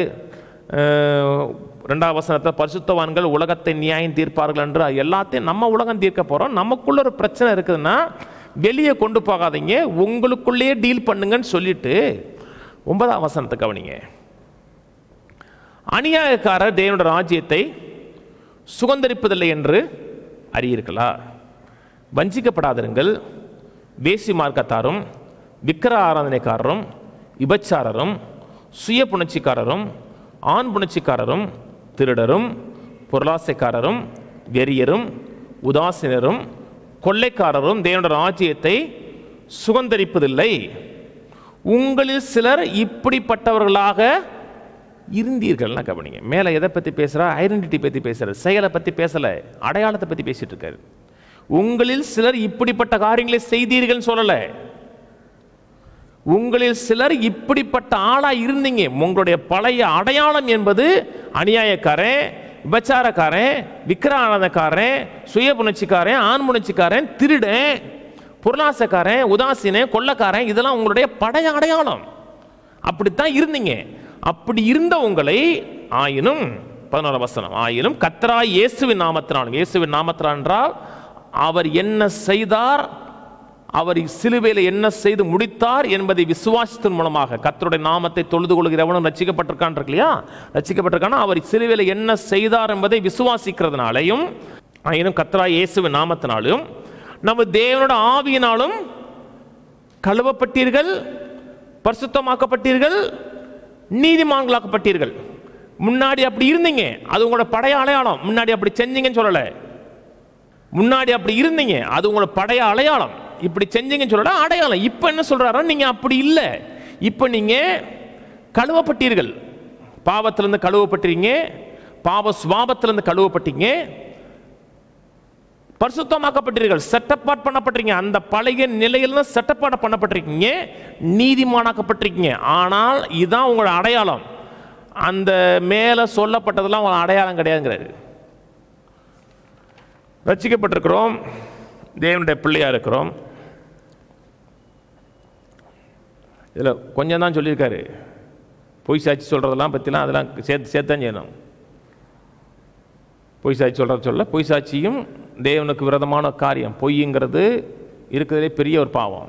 2ஆம் வசனத்தை பரிசுத்தவான்கள் உலகத்தை நியாயம் தீர்ப்பார்கள் என்று எல்லாத்தையும் நம்ம உலகம் தீர்க்க போகிறோம். நமக்குள்ள ஒரு பிரச்சனை இருக்குதுன்னா வெளியே கொண்டு போகாதீங்க, உங்களுக்குள்ளேயே டீல் பண்ணுங்கன்னு சொல்லிட்டு 9ஆம் வசனத்தை கவனிங்க. அநியாயக்காரர் தேவனுடைய ராஜ்யத்தை சுதந்தரிப்பதில்லை என்று அறியீர்களா? வஞ்சிக்கப்படாதிருங்கள். வேசி மார்க்கத்தாரும் விக்கிர ஆராதனைக்காரரும் விபச்சாரரும் சுய புணர்ச்சிக்காரரும் ஆண் புணர்ச்சிக்காரரும் திருடரும் பொருளாசைக்காரரும் வெறியரும் உதாசீனரும் கொள்ளைக்காரரும் தேவனுடைய ராஜ்யத்தை சுதந்தரிப்பதில்லை. உங்களில் சிலர் இப்படிப்பட்டவர்களாக இருந்தீர்கள்னா கவனிங்க. மேலே எதை பற்றி பேசுகிறா? ஐடென்டிட்டி பற்றி பேசுகிறார், செயலை பற்றி பேசலை, அடையாளத்தை பற்றி பேசிட்டு இருக்காரு. உங்களில் சிலர் இப்படிப்பட்ட காரியங்களை செய்தீர்கள் சொல்லலை, உங்களில் சிலர் இப்படிப்பட்ட ஆளா இருந்தீங்க. உங்களுடைய பழைய அடையாளம் என்பது அநியாயக்காரன், விபச்சாரக்காரன், விக்கிரானந்தக்காரன், சுய புணர்ச்சிக்காரன், ஆண் புணர்ச்சிக்காரன், திருடன், பொருளாசைக்காரன், உதாசீனன், கொள்ளக்காரன், இதெல்லாம் உங்களுடைய பழைய அடையாளம். அப்படித்தான் இருந்தீங்க. அப்படி இருந்த உங்களை ஆயினும் 14ஆம் வசனம், ஆயினும் கர்த்தராகிய இயேசுவின் நாமத்தினாலும், இயேசுவின் நாமத்தினால் என்றால் அவர் என்ன செய்தார், அவர் சிலுவையில் என்ன செய்து முடித்தார் என்பதை விசுவாசத்தின் மூலமாக கர்த்தருடைய நாமத்தை தொழுது கொள்கிறவனும் ரட்சிக்கப்பட்டிருக்கான் இருக்கு இல்லையா? ரட்சிக்கப்பட்டிருக்கான அவர் சிலுவையில் என்ன செய்தார் என்பதை விசுவாசிக்கிறதுனாலையும், ஆயினும் கர்த்தராகிய இயேசுவின் நாமத்தினாலும் நம்ம தேவனோட ஆவியினாலும் கழுவப்பட்டீர்கள், பரிசுத்தமாக்கப்பட்டீர்கள், நீதிமான்களாக்கப்பட்டீர்கள். முன்னாடி அப்படி இருந்தீங்க, அது உங்களோட பழைய அடையாளம். முன்னாடி அப்படி செஞ்சீங்கன்னு சொல்லலை, முன்னாடி அப்படி இருந்தீங்க, அது உங்களோட பழைய அடையாளம். இப்படி செஞ்சீங்கன்னு சொல்லல அடையாளம். இப்போ என்ன சொல்றாரோ, நீங்க அப்படி இல்லை, இப்போ நீங்க கழுவப்பட்டீர்கள், பாவத்திலிருந்து கழுவப்பட்டீங்க, பாவ சுவாபத்திலிருந்து கழுவப்பட்டீங்க, பரிசுத்தமாக்கப்பட்டீர்கள், செட்டப்பாட் பண்ணப்பட்டிருக்கீங்க. அந்த பழைய நிலையில செட்டப்பாட் பண்ணப்பட்டிருக்கீங்க, நீதிமானாக்கப்பட்டிருக்கீங்க. ஆனால் இதுதான் உங்களோட அடையாளம். அந்த மேலே சொல்லப்பட்டதெல்லாம் உங்களோட அடையாளம் கிடையாதுங்கிறாரு. ரட்சிக்கப்பட்டிருக்கிறோம், தேவனுடைய பிள்ளையா இருக்கிறோம். இதில் கொஞ்சம் தான் சொல்லியிருக்காரு. பொய் சாட்சி சொல்றதெல்லாம் பற்றிலாம் அதெல்லாம் சேர்த்தான் செய்யணும். பொய் சாட்சி சொல்ல பொய் சாட்சியும் தேவனுக்கு விரோதமான காரியம். பொய்ங்கிறது இருக்கிறதே பெரிய ஒரு பாவம்.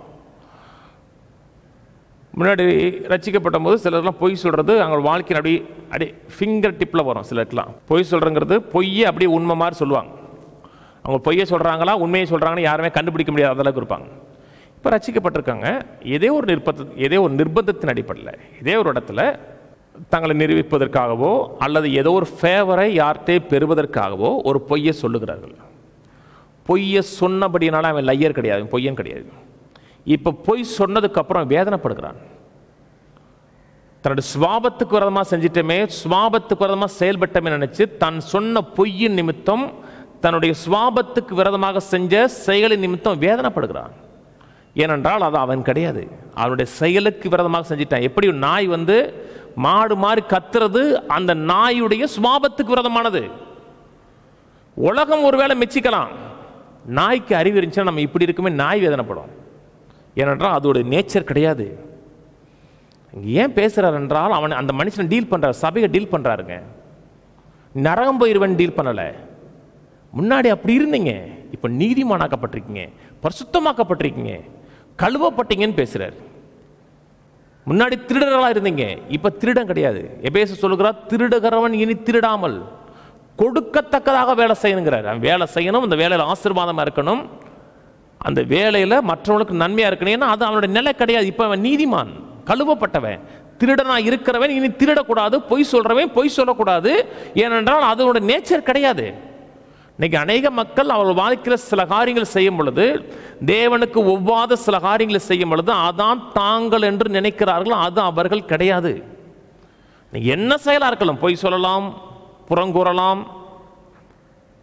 முன்னாடி ரட்சிக்கப்பட்ட போது சிலர்லாம் பொய் சொல்கிறது அவங்க வாழ்க்கையின் அப்படியே ஃபிங்கர் டிப்பில் வரும். சிலருக்குலாம் பொய் சொல்கிறங்கிறது பொய்யை அப்படியே உண்மை மாதிரி சொல்லுவாங்க. அவங்க பொய்யை சொல்கிறாங்களா உண்மையை சொல்கிறாங்கன்னு யாருமே கண்டுபிடிக்க முடியாத அளவுக்கு இருப்பாங்க. இப்போ ரட்சிக்கப்பட்டிருக்காங்க, ஏதோ ஒரு நிர்பந்தத்தின் அடிப்படையில் இதே ஒரு இடத்துல தங்களை நிரூபிப்பதற்காகவோ அல்லது ஏதோ ஒரு ஃபேவரை யார்கிட்டே பெறுவதற்காகவோ ஒரு பொய்யை சொல்லுகிறார்கள். பொய்யை சொன்னபடினால அவன் லையர் கிடையாது, பொய்யன் கிடையாது. இப்போ பொய் சொன்னதுக்கப்புறம் வேதனைப்படுகிறான். தன்னுடைய சுவாபத்துக்கு விரதமாக செஞ்சிட்டமே, சுவாபத்துக்கு விரதமாக செயல்பட்டமே நினைச்சு தன் சொன்ன பொய்யின் நிமித்தம், தன்னுடைய சுவாபத்துக்கு விரதமாக செஞ்ச செயலின் நிமித்தம் வேதனைப்படுகிறான். ஏனென்றால் அது அவன் கிடையாது, அவனுடைய செயலுக்கு விரதமாக செஞ்சிட்டான். எப்படி நாய் மாடு மாதிரி கத்துறது அந்த நாயுடைய சுவாபத்துக்கு விரதமானது. உலகம் ஒருவேளை மெச்சிக்கலாம், நாய்க்கு அறிவு இருந்துச்சுன்னா நம்ம இப்படி இருக்குமே நாய் வேதனைப்படும். ஏனென்றால் அதோட நேச்சர் கிடையாது. ஏன் பேசுறார் என்றால் அவன் அந்த மனுஷனை டீல் பண்றார், சபையை டீல் பண்றாருங்க. நரகம் போயிருவன் டீல் பண்ணல. முன்னாடி அப்படி இருந்தீங்க, இப்ப நீதிமானாக்கப்பட்டிருக்கீங்க, பரிசுத்தமாக்கப்பட்டிருக்கீங்க, கழுவப்பட்டீங்கன்னு பேசுறாரு. முன்னாடி திருடர்களா இருந்தீங்க, இப்ப திருடன் கிடையாது. எபேசு சொல்லுகிறார், திருடுகிறவன் இனி திருடாமல் கொடுக்கத்தக்கதாக வேலை செய்யணுங்கிறார். அவன் வேலை செய்யணும், அந்த வேலையில் ஆசீர்வாதமா இருக்கணும், அந்த வேலையில மற்றவங்களுக்கு நன்மையா இருக்கணும். ஏன்னா அது அவனுடைய நிலை கிடையாது. இப்ப அவன் நீதிமான், கழுவப்பட்டவன். திருடனா இருக்கிறவன் இனி திருடக்கூடாது, பொய் சொல்றவன் பொய் சொல்லக்கூடாது. ஏனென்றால் அதோட நேச்சர் கிடையாது. இன்னைக்கு அநேக மக்கள் அவர்கள் வாழ்க்கையில் சில காரியங்கள் செய்யும் பொழுது, தேவனுக்கு ஒவ்வாத சில காரியங்களை செய்யும் பொழுது அதான் தாங்கள் என்று நினைக்கிறார்கள். அது அவர்கள் கிடையாது. என்ன செயலா இருக்கலாம், பொய் சொல்லலாம், புறங்கூறலாம்,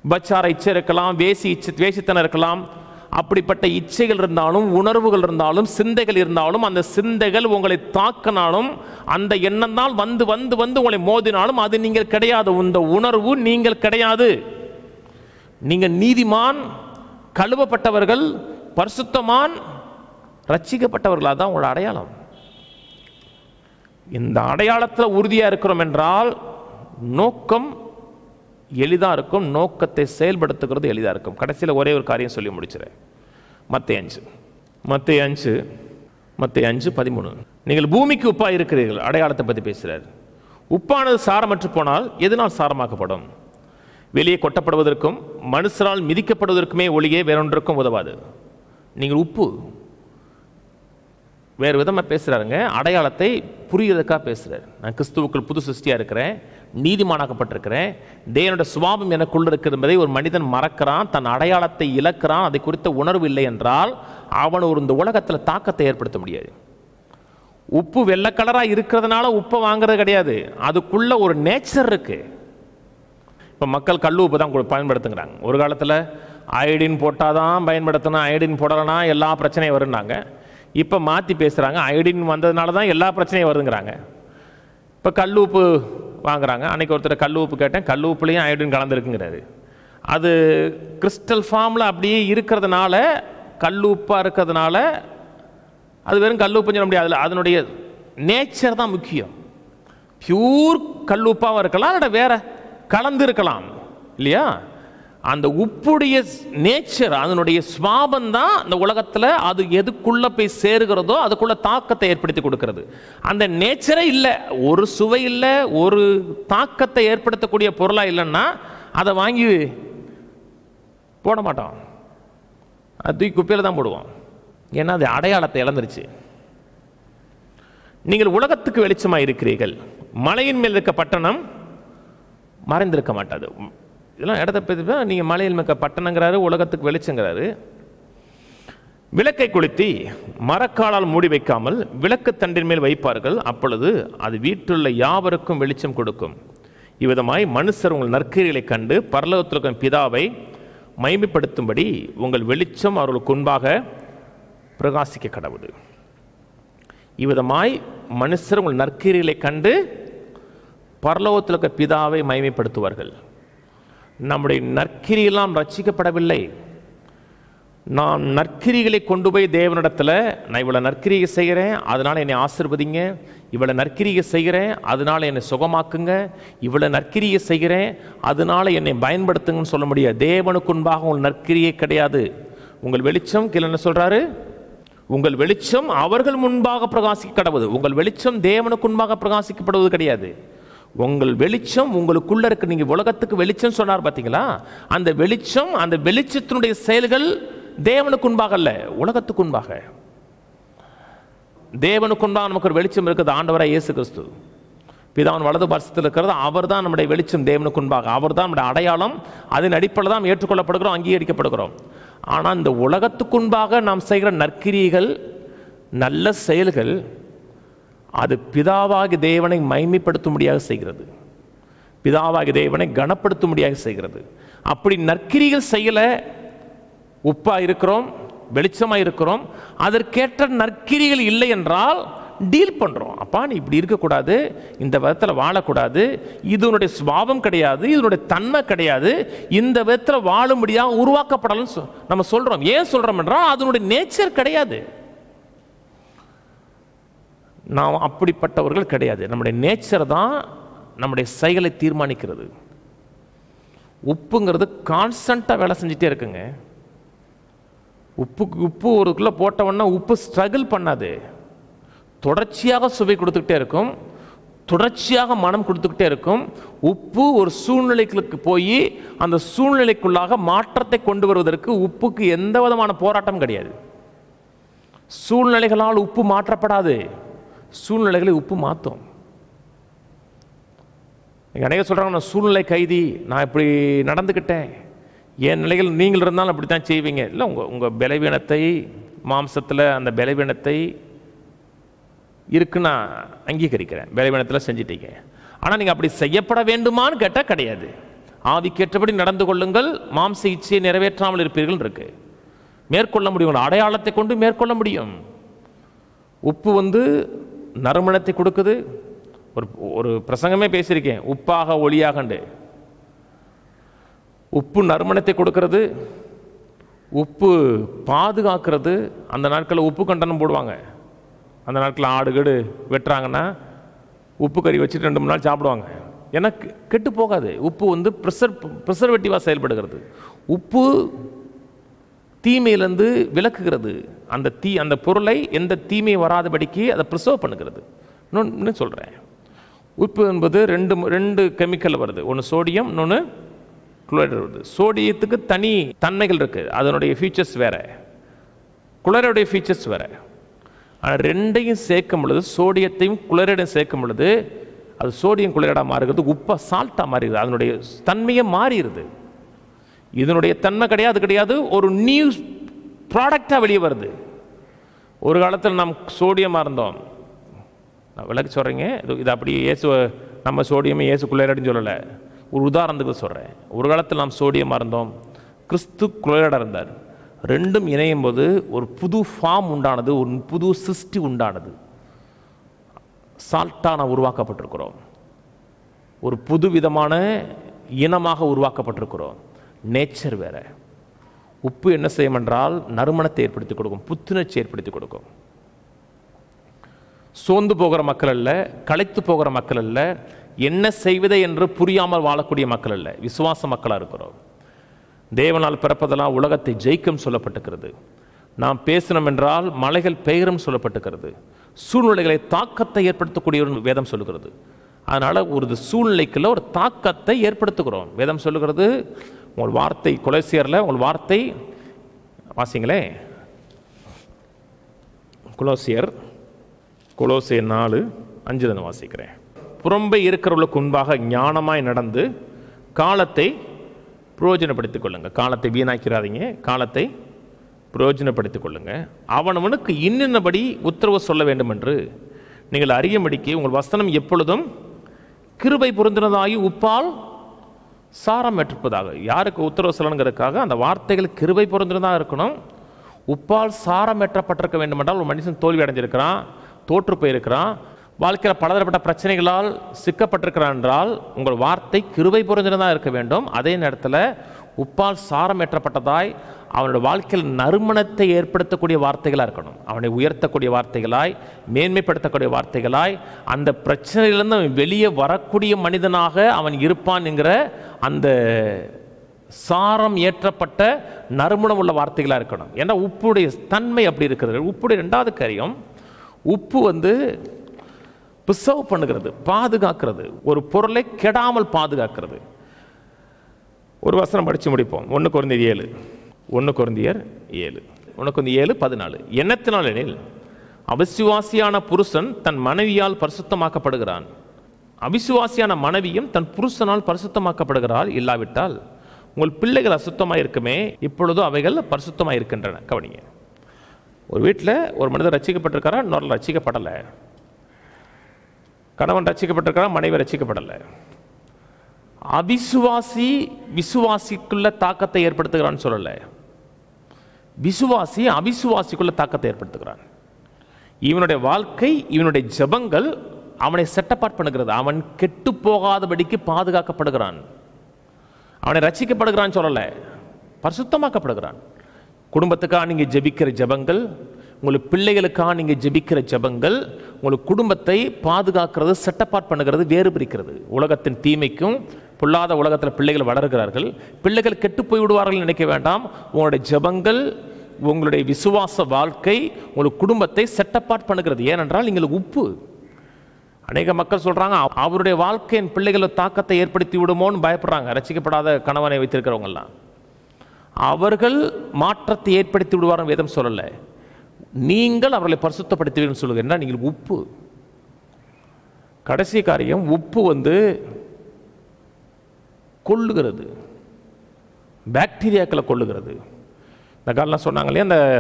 பச்சார இச்சை இருக்கலாம், வேசித்தனம் இருக்கலாம். அப்படிப்பட்ட இச்சைகள் இருந்தாலும், உணர்வுகள் இருந்தாலும், சிந்தைகள் இருந்தாலும், அந்த சிந்தைகள் உங்களை தாக்கினாலும், அந்த எண்ணம் தான் வந்து வந்து வந்து உங்களை மோதினாலும் அது நீங்கள் கிடையாது. இந்த உணர்வு நீங்கள் கிடையாது. நீங்கள் நீதிமான், கழுவப்பட்டவர்கள், பரிசுத்தமான், ரட்சிக்கப்பட்டவர்களாக தான் உங்களோட அடையாளம். இந்த அடையாளத்தில் உறுதியாக இருக்கிறோம் என்றால் நோக்கம் எளிதாக இருக்கும், நோக்கத்தை செயல்படுத்துகிறது எளிதாக இருக்கும். கடைசியில் ஒரே ஒரு காரியம் சொல்லி முடிச்சிடறேன். மத்தேயு 5:13. நீங்கள் பூமிக்கு உப்பாக இருக்கிறீர்கள். அடையாளத்தை பற்றி பேசுகிறார். உப்பானது சாரமற்று போனால் எதனால் சாரமாக்கப்படும்? வெளியே கொட்டப்படுவதற்கும் மனுஷரால் மிதிக்கப்படுவதற்குமே ஒளியே வேறொன்றுக்கும் உதவாது. நீங்கள் உப்பு. வேறு விதமாக பேசுகிறாருங்க. அடையாளத்தை புரியுறதுக்காக பேசுகிறார். நான் கிறிஸ்துவுக்குள் புது சிருஷ்டியாக இருக்கிறேன், நீதிமானாக்கப்பட்டிருக்கிறேன், தேவனுடைய சுபாவம் எனக்குள்ள இருக்கிறது என்பதை ஒரு மனிதன் மறக்கிறான், தன் அடையாளத்தை இழக்கிறான், அதை குறித்த உணர்வு இல்லை என்றால் அவன் ஒரு இந்த உலகத்தில் தாக்கத்தை ஏற்படுத்த முடியாது. உப்பு வெள்ளை கலராக இருக்கிறதுனால உப்பை வாங்குறது கிடையாது, அதுக்குள்ள ஒரு நேச்சர் இருக்கு. இப்போ மக்கள் கல் உப்பு தான் பயன்படுத்துங்கிறாங்க. ஒரு காலத்தில் அயோடின் போட்டால் தான் பயன்படுத்தணும், அயோடின் போடலைன்னா எல்லா பிரச்சனையும் வருன்னாங்க. இப்போ மாற்றி பேசுகிறாங்க, அயோடின் வந்ததுனால தான் எல்லா பிரச்சனையும் வருதுங்கிறாங்க. இப்போ கல் உப்பு வாங்குறாங்க. அன்றைக்கி ஒருத்தர் கல் உப்பு கேட்டேன், கல் உப்புலேயும் அயோடின் கலந்துருக்குங்கிறாரு. அது கிறிஸ்டல் ஃபார்மில் அப்படியே இருக்கிறதுனால, கல் உப்பாக இருக்கிறதுனால அது வெறும் கல் உப்புன்னு சொல்ல முடியாது. அதனுடைய நேச்சர் தான் முக்கியம். பியூர் கல் உப்பாகவும் இருக்கலாம், அதோட வேற கலந்து இருக்கலாம் இல்லையா? அந்த உப்புடைய நேச்சர், அதனுடைய சுபாவம் தான் இந்த உலகத்தில் அது எதுக்குள்ள போய் சேருகிறதோ அதுக்குள்ள தாக்கத்தை ஏற்படுத்தி கொடுக்கிறது. அந்த நேச்சரே இல்லை, ஒரு சுவை இல்லை, ஒரு தாக்கத்தை ஏற்படுத்தக்கூடிய பொருளாக இல்லைன்னா அதை வாங்கி போட மாட்டோம், அது தூக்கி குப்பையில் தான் போடுவோம். ஏன்னா அது அடையாளத்தை இழந்துருச்சு. நீங்கள் உலகத்துக்கு வெளிச்சமாக இருக்கிறீர்கள். மலையின் மேல் இருக்க பட்டணம் மறைந்திருக்க மாட்டாது. இதெல்லாம் இடத்த பற்றி நீங்கள் மலையில் மிக்க பட்டணங்கிறாரு, உலகத்துக்கு வெளிச்சங்கிறாரு. விளக்கை கொளுத்தி மரக்காலால் மூடி வைக்காமல் விளக்கு தண்டின் மேல் வைப்பார்கள், அப்பொழுது அது வீட்டுள்ள யாவருக்கும் வெளிச்சம் கொடுக்கும். இவ்விதமாய் மனுஷர் உங்கள் நற்கிரிகளை கண்டு பரலோகத்தில் இருக்கும் பிதாவை மகிமைப்படுத்தும்படி உங்கள் வெளிச்சம் அவர்களுக்கு முன்பாக பிரகாசிக்க கடவுது. இவ்விதமாய் மனுஷர் உங்கள் நற்கிரிகளை கண்டு பரலோகத்தில் இருக்க பிதாவை மகிமைப்படுத்துவார்கள். நம்முடைய நற்கிரியெல்லாம் ரட்சிக்கப்படவில்லை. நான் நற்கிரிகளை கொண்டு போய் தேவனிடத்தில், நான் இவ்வளோ நற்கிரியை செய்கிறேன் அதனால் என்னை ஆசீர்வதிங்க, இவ்வளோ நற்கிரியை செய்கிறேன் அதனால் என்னை சுகமாக்குங்க, இவ்வளோ நற்கிரியை செய்கிறேன் அதனால் என்னை பயன்படுத்துங்கன்னு சொல்ல முடியாது. தேவனுக்கு முன்பாக உங்கள் நற்கிரியே கிடையாது. உங்கள் வெளிச்சம் கீழே என்ன சொல்கிறாரு? உங்கள் வெளிச்சம் அவர்கள் முன்பாக பிரகாசிக்க கடவுது. உங்கள் வெளிச்சம் தேவனுக்கு முன்பாக பிரகாசிக்கப்படுவது கிடையாது. உங்கள் வெளிச்சம் உங்களுக்குள்ள இருக்கு. நீங்க உலகத்துக்கு வெளிச்சம் சொன்னார் பார்த்தீங்களா? அந்த வெளிச்சம், அந்த வெளிச்சத்தினுடைய செயல்கள் தேவனுக்கு முன்பாக அல்ல, உலகத்துக்கு முன்பாக. தேவனுக்கு முன்பாக நமக்கு ஒரு வெளிச்சம் இருக்குது, ஆண்டவராய் இயேசு கிறிஸ்து. பிதாவின் வலது பார்சத்தில் இருக்கிறது அவர் தான் நம்முடைய வெளிச்சம். தேவனுக்கு முன்பாக அவர் தான் நம்முடைய அடையாளம். அதன் அடிப்படையில் தான் ஏற்றுக்கொள்ளப்படுகிறோம், அங்கீகரிக்கப்படுகிறோம். ஆனால் இந்த உலகத்துக்கு முன்பாக நாம் செய்கிற நற்கிரியைகள், நல்ல செயல்கள், அது பிதாவாகி தேவனை மகிமைப்படுத்தும்படியாக செய்கிறது, பிதாவாகி தேவனை கனப்படுத்தும்படியாக செய்கிறது. அப்படி நற்கிரிகள் செய்யல, உப்பா இருக்கிறோம், வெளிச்சமா இருக்கிறோம், அதற்கேற்ற நற்கிரிகள் இல்லை என்றால் டீல் பண்றோம். அப்பா நீ இப்படி இருக்கக்கூடாது, இந்த விதத்தில் வாழக்கூடாது, இதனுடைய சுபாவம் கிடையாது, இதனுடைய தன்மை கிடையாது, இந்த விதத்தில் வாழும்படியாக உருவாக்கப்படலன்னு நம்ம சொல்றோம். ஏன் சொல்றோம் என்றால் அதனுடைய நேச்சர் கிடையாது. நாம் அப்படிப்பட்டவர்கள் கிடையாது. நம்முடைய நேச்சர் தான் நம்முடைய செயலை தீர்மானிக்கிறது. உப்புங்கிறது கான்ஸ்டண்ட்டாக வேலை செஞ்சுட்டே இருக்குங்க. உப்பு ஒரு கிலோ போட்டவொன்னா உப்பு ஸ்ட்ரகிள் பண்ணாது, தொடர்ச்சியாக சுவை கொடுத்துக்கிட்டே இருக்கும், தொடர்ச்சியாக மனம் கொடுத்துக்கிட்டே இருக்கும். உப்பு ஒரு சூழ்நிலைகளுக்கு போய் அந்த சூழ்நிலைக்குள்ளாக மாற்றத்தை கொண்டு வருவதற்கு உப்புக்கு எந்த விதமான போராட்டம் கிடையாது. சூழ்நிலைகளால் உப்பு மாற்றப்படாது, சூழ்நிலைகளை உப்பு மாற்றும். அநேக சொல்கிறாங்க நான் சூழ்நிலை கைதி, நான் இப்படி நடந்துக்கிட்டேன், என் நிலைகள் நீங்கள் இருந்தாலும் அப்படி தான் செய்வீங்க. இல்லை, உங்கள் பலவீனத்தை, மாம்சத்தில் அந்த பலவீனத்தை இருக்கு நான் அங்கீகரிக்கிறேன், பலவீனத்தில் செஞ்சிட்டீங்க. ஆனால் நீங்கள் அப்படி செய்யப்பட வேண்டுமான்னு கேட்டால் கிடையாது. ஆவிக்கேற்றபடி நடந்து கொள்ளுங்கள், மாம்ச இச்சையை நிறைவேற்றாமல் இருப்பீர்கள் இருக்கு. மேற்கொள்ள முடியும், அடையாளத்தை கொண்டு மேற்கொள்ள முடியும். உப்பு நறுமணத்தை கொடுக்குது. ஒரு பிரசங்கமே பேசியிருக்கேன், உப்பாக ஒளியாகண்டு. உப்பு நறுமணத்தை கொடுக்கிறது, உப்பு பாதுகாக்கிறது. அந்த நாட்களில் உப்பு கண்டனம் போடுவாங்க. அந்த நாட்களில் ஆடு கீடு வெட்டுறாங்கன்னா உப்பு கறி வச்சுட்டு 2-3 நாள் சாப்பிடுவாங்க. ஏன்னா கெட்டு போகாது. உப்பு ப்ரிசர்வேட்டிவாக செயல்படுகிறது. உப்பு தீமையிலிருந்து விலக்குகிறது. அந்த பொருளை எந்த தீமை வராதபடிக்கு அதை ப்ரிசர்வ் பண்ணுகிறது. இன்னொன்று சொல்கிறேன், உப்பு என்பது ரெண்டு கெமிக்கல் வருது. ஒன்று சோடியம், இன்னொன்று குளோரைடு வருது. சோடியத்துக்கு தனி தன்மைகள் இருக்குது, அதனுடைய ஃபீச்சர்ஸ் வேறு, குளோரைடுடைய ஃபீச்சர்ஸ் வேறு. ஆனால் ரெண்டையும் சேர்க்கும் பொழுது, சோடியத்தையும் குளோரைடையும் சேர்க்கும் பொழுது அது சோடியம் குளோரைடாக மாறுகிறது, உப்பாக சால்ட்டாக மாறுகிறது, அதனுடைய தன்மையை மாறிடுது. இதனுடைய தன்மை கிடையாது, ஒரு நியூ ப்ராடக்டாக வெளியே வருது. ஒரு காலத்தில் நாம் சோடியமாக இருந்தோம். நான் விளக்கு சொல்கிறேங்க, இது அப்படியே நம்ம சோடியமே இயேசு குளோரைடுன்னு சொல்லலை, ஒரு உதாரணத்துக்கு சொல்கிறேன். ஒரு காலத்தில் நாம் சோடியமாக இருந்தோம், கிறிஸ்து குளோரைடாக இருந்தார். ரெண்டும் இணையும் போது ஒரு புது ஃபார்ம் உண்டானது, ஒரு புது சிருஷ்டி உண்டானது. சால்ட்டாக நாம் உருவாக்கப்பட்டிருக்கிறோம், ஒரு புது விதமான இனமாக உருவாக்கப்பட்டிருக்கிறோம். நேச்சர் வேற. உப்பு என்ன செய்யும் என்றால் நறுமணத்தை ஏற்படுத்தி கொடுக்கும், புத்துணர்ச்சி ஏற்படுத்தி கொடுக்கும். சோர்ந்து போகிற மக்கள் அல்ல, களைத்து போகிற மக்கள் அல்ல, என்ன செய்வதை என்று புரியாமல் வாழக்கூடிய மக்கள் அல்ல, விசுவாச மக்களாக இருக்கிறோம். தேவனால் பிறப்பதெல்லாம் உலகத்தை ஜெயிக்கும் சொல்லப்பட்டிருக்கிறது. நாம் பேசணும் என்றால் மலைகள் பெயரும் சொல்லப்பட்டிருக்கிறது. சூழ்நிலைகளை தாக்கத்தை ஏற்படுத்தக்கூடிய ஒரு வேதம் சொல்லுகிறது. அதனால் ஒரு சூழ்நிலைக்குள்ள ஒரு தாக்கத்தை ஏற்படுத்துகிறோம். வேதம் சொல்லுகிறது. உங்கள் வார்த்தை கொலோசியரில் உங்கள் வார்த்தை வாசிங்களே, கொலோசியர் 4:5 வாசிக்கிறேன். புறம்பே இருக்கிறவர்களுக்கு முன்பாக ஞானமாய் நடந்து காலத்தை பிரயோஜனப்படுத்திக் கொள்ளுங்க. காலத்தை வீணாக்கிறாதீங்க, காலத்தை பிரயோஜனப்படுத்திக் கொள்ளுங்க. அவனவனுக்கு இன்னபடி உத்தரவு சொல்ல வேண்டும் என்று நீங்கள் அறியும்படிக்கு உங்கள் வசனம் எப்பொழுதும் கிருபை பொருந்தினதாகி உப்பால் சாரம் ஏற்றுப்பதாக. யாருக்கு உத்தரவு சொல்லணுங்கிறதுக்காக அந்த வார்த்தைகள் கிருபை பொருந்தினதாக இருக்கணும். உப்பால் சாரம் ஏற்றப்பட்டிருக்க வேண்டும் என்றால் ஒரு மனுஷன் தோல்வி அடைஞ்சிருக்கிறான், தோற்று போயிருக்கிறான், வாழ்க்கையில் பலதரப்பட்ட பிரச்சனைகளால் சிக்கப்பட்டிருக்கிறான் என்றால் உங்கள் வார்த்தை கிருபை பொருந்தினதாக இருக்க வேண்டும். அதே நேரத்தில் உப்பால் சாரம் ஏற்றப்பட்டதாய் அவனுடைய வாழ்க்கையில் நறுமணத்தை ஏற்படுத்தக்கூடிய வார்த்தைகளாக இருக்கணும். அவனை உயர்த்தக்கூடிய வார்த்தைகளாய், மேன்மைப்படுத்தக்கூடிய வார்த்தைகளாய், அந்த பிரச்சனையிலிருந்து அவன் வெளியே வரக்கூடிய மனிதனாக அவன் இருப்பான் என்கிற அந்த சாரம் ஏற்றப்பட்ட நறுமணம் உள்ள வார்த்தைகளாக இருக்கணும். ஏன்னா உப்புடைய தன்மை அப்படி இருக்கிறது. உப்புடைய 2வது காரியம், உப்பு ப்ரிசர்வ் பண்ணுகிறது, பாதுகாக்கிறது, ஒரு பொருளை கெடாமல் பாதுகாக்கிறது. ஒரு வசனம் படித்து முடிப்போம். 1 கொரிந்தியர் 7:14. எண்ணத்தினால் எனில் அவிசுவாசியான புருஷன் தன் மனைவியால் பரிசுத்தமாக்கப்படுகிறான், அவிசுவாசியான மனைவியும் தன் புருஷனால் பரிசுத்தமாக்கப்படுகிறாள். இல்லாவிட்டால் உங்கள் பிள்ளைகள் அசுத்தமாக இருக்குமே, இப்பொழுதும் அவைகள் பரிசுத்தமாக இருக்கின்றன. கவனிங்க, ஒரு வீட்டில் ஒரு மனிதர் ரட்சிக்கப்பட்டிருக்காரா, இன்னொரு ரட்சிக்கப்படலை. கணவன் ரட்சிக்கப்பட்டிருக்காரா, மனைவி ரட்சிக்கப்படலை. அவிசுவாசி விசுவாசிக்குள்ள தாக்கத்தை ஏற்படுத்துகிறான்னு சொல்லலை, விசுவாசி அவிசுவாசிக்குள்ள தாக்கத்தை ஏற்படுத்துகிறான். இவனுடைய வாழ்க்கை, இவனுடைய ஜெபங்கள் அவனை செட்டப்பாட் பண்ணுகிறது. அவன் கெட்டு போகாதபடிக்கு பாதுகாக்கப்படுகிறான். அவனை ரட்சிக்கப்படுகிறான்னு சொல்லலை, பரிசுத்தமாக்கப்படுகிறான். குடும்பத்துக்காக நீங்கள் ஜெபிக்கிற ஜெபங்கள், உங்களுக்கு பிள்ளைகளுக்காக நீங்கள் ஜெபிக்கிற ஜெபங்கள் உங்களுக்கு குடும்பத்தை பாதுகாக்கிறது, செட்டப்பாட் பண்ணுகிறது, வேறு பிரிக்கிறது. உலகத்தின் தீமைக்கும் பொல்லாத உலகத்தில் பிள்ளைகள் வளர்கிறார்கள். பிள்ளைகள் கெட்டு போய் விடுவார்கள் நினைக்க வேண்டாம். உங்களுடைய ஜெபங்கள், உங்களுடைய விசுவாச வாழ்க்கை உங்களுக்கு குடும்பத்தை செட்டப்பாட் பண்ணுகிறது. ஏனென்றால் நீங்கள் உப்பு. அநேக மக்கள் சொல்கிறாங்க அவருடைய வாழ்க்கையின் பிள்ளைகளை தாக்கத்தை ஏற்படுத்தி விடுமோன்னு பயப்படுறாங்க. ரட்சிக்கப்படாத கணவனை வைத்திருக்கிறவங்கெல்லாம் அவர்கள் மாற்றத்தை ஏற்படுத்தி விடுவார்கள் வேதம் சொல்லலை. நீங்கள் அவர்களை பரிசுத்தப்படுத்துவீர்கள் சொல்லுங்க. நீங்கள் உப்பு. கடைசி காரியம், உப்பு கொள்ளுகிறது, பாக்டீரியாக்களை கொள்ளுகிறது. இந்த காலம்லாம் சொன்னாங்க இல்லையா, அந்த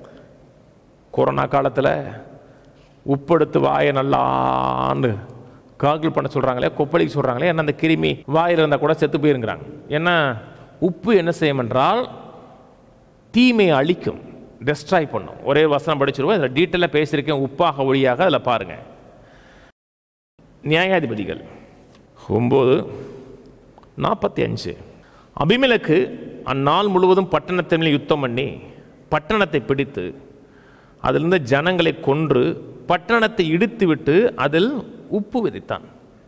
கொரோனா காலத்தில் உப்பு எடுத்து வாயை நல்லான்னு கார்கிள் பண்ண சொல்கிறாங்களே, கொப்பளிக்க சொல்கிறாங்களே, ஏன்னா அந்த கிருமி வாயில் இருந்தால் கூட செத்து போயிருங்கிறாங்க. ஏன்னா உப்பு என்ன செய்யும் என்றால் தீமையை அழிக்கும், டெஸ்ட்ராய் பண்ணும். ஒரே வசனம் படிச்சிருவோம், இதில் டீட்டெயிலாக பேசியிருக்கேன், உப்பாக ஒளியாக. அதில் பாருங்கள், நியாயாதிபதிகள் 9:45. அபிமெலேக்கு அந்நாள் முழுவதும் பட்டணத்தின் மேல் யுத்தம் பண்ணி பட்டணத்தை பிடித்து அதிலிருந்து ஜனங்களை கொன்று பட்டணத்தை இடித்து விட்டு அதில் உப்பு விதைத்தான்.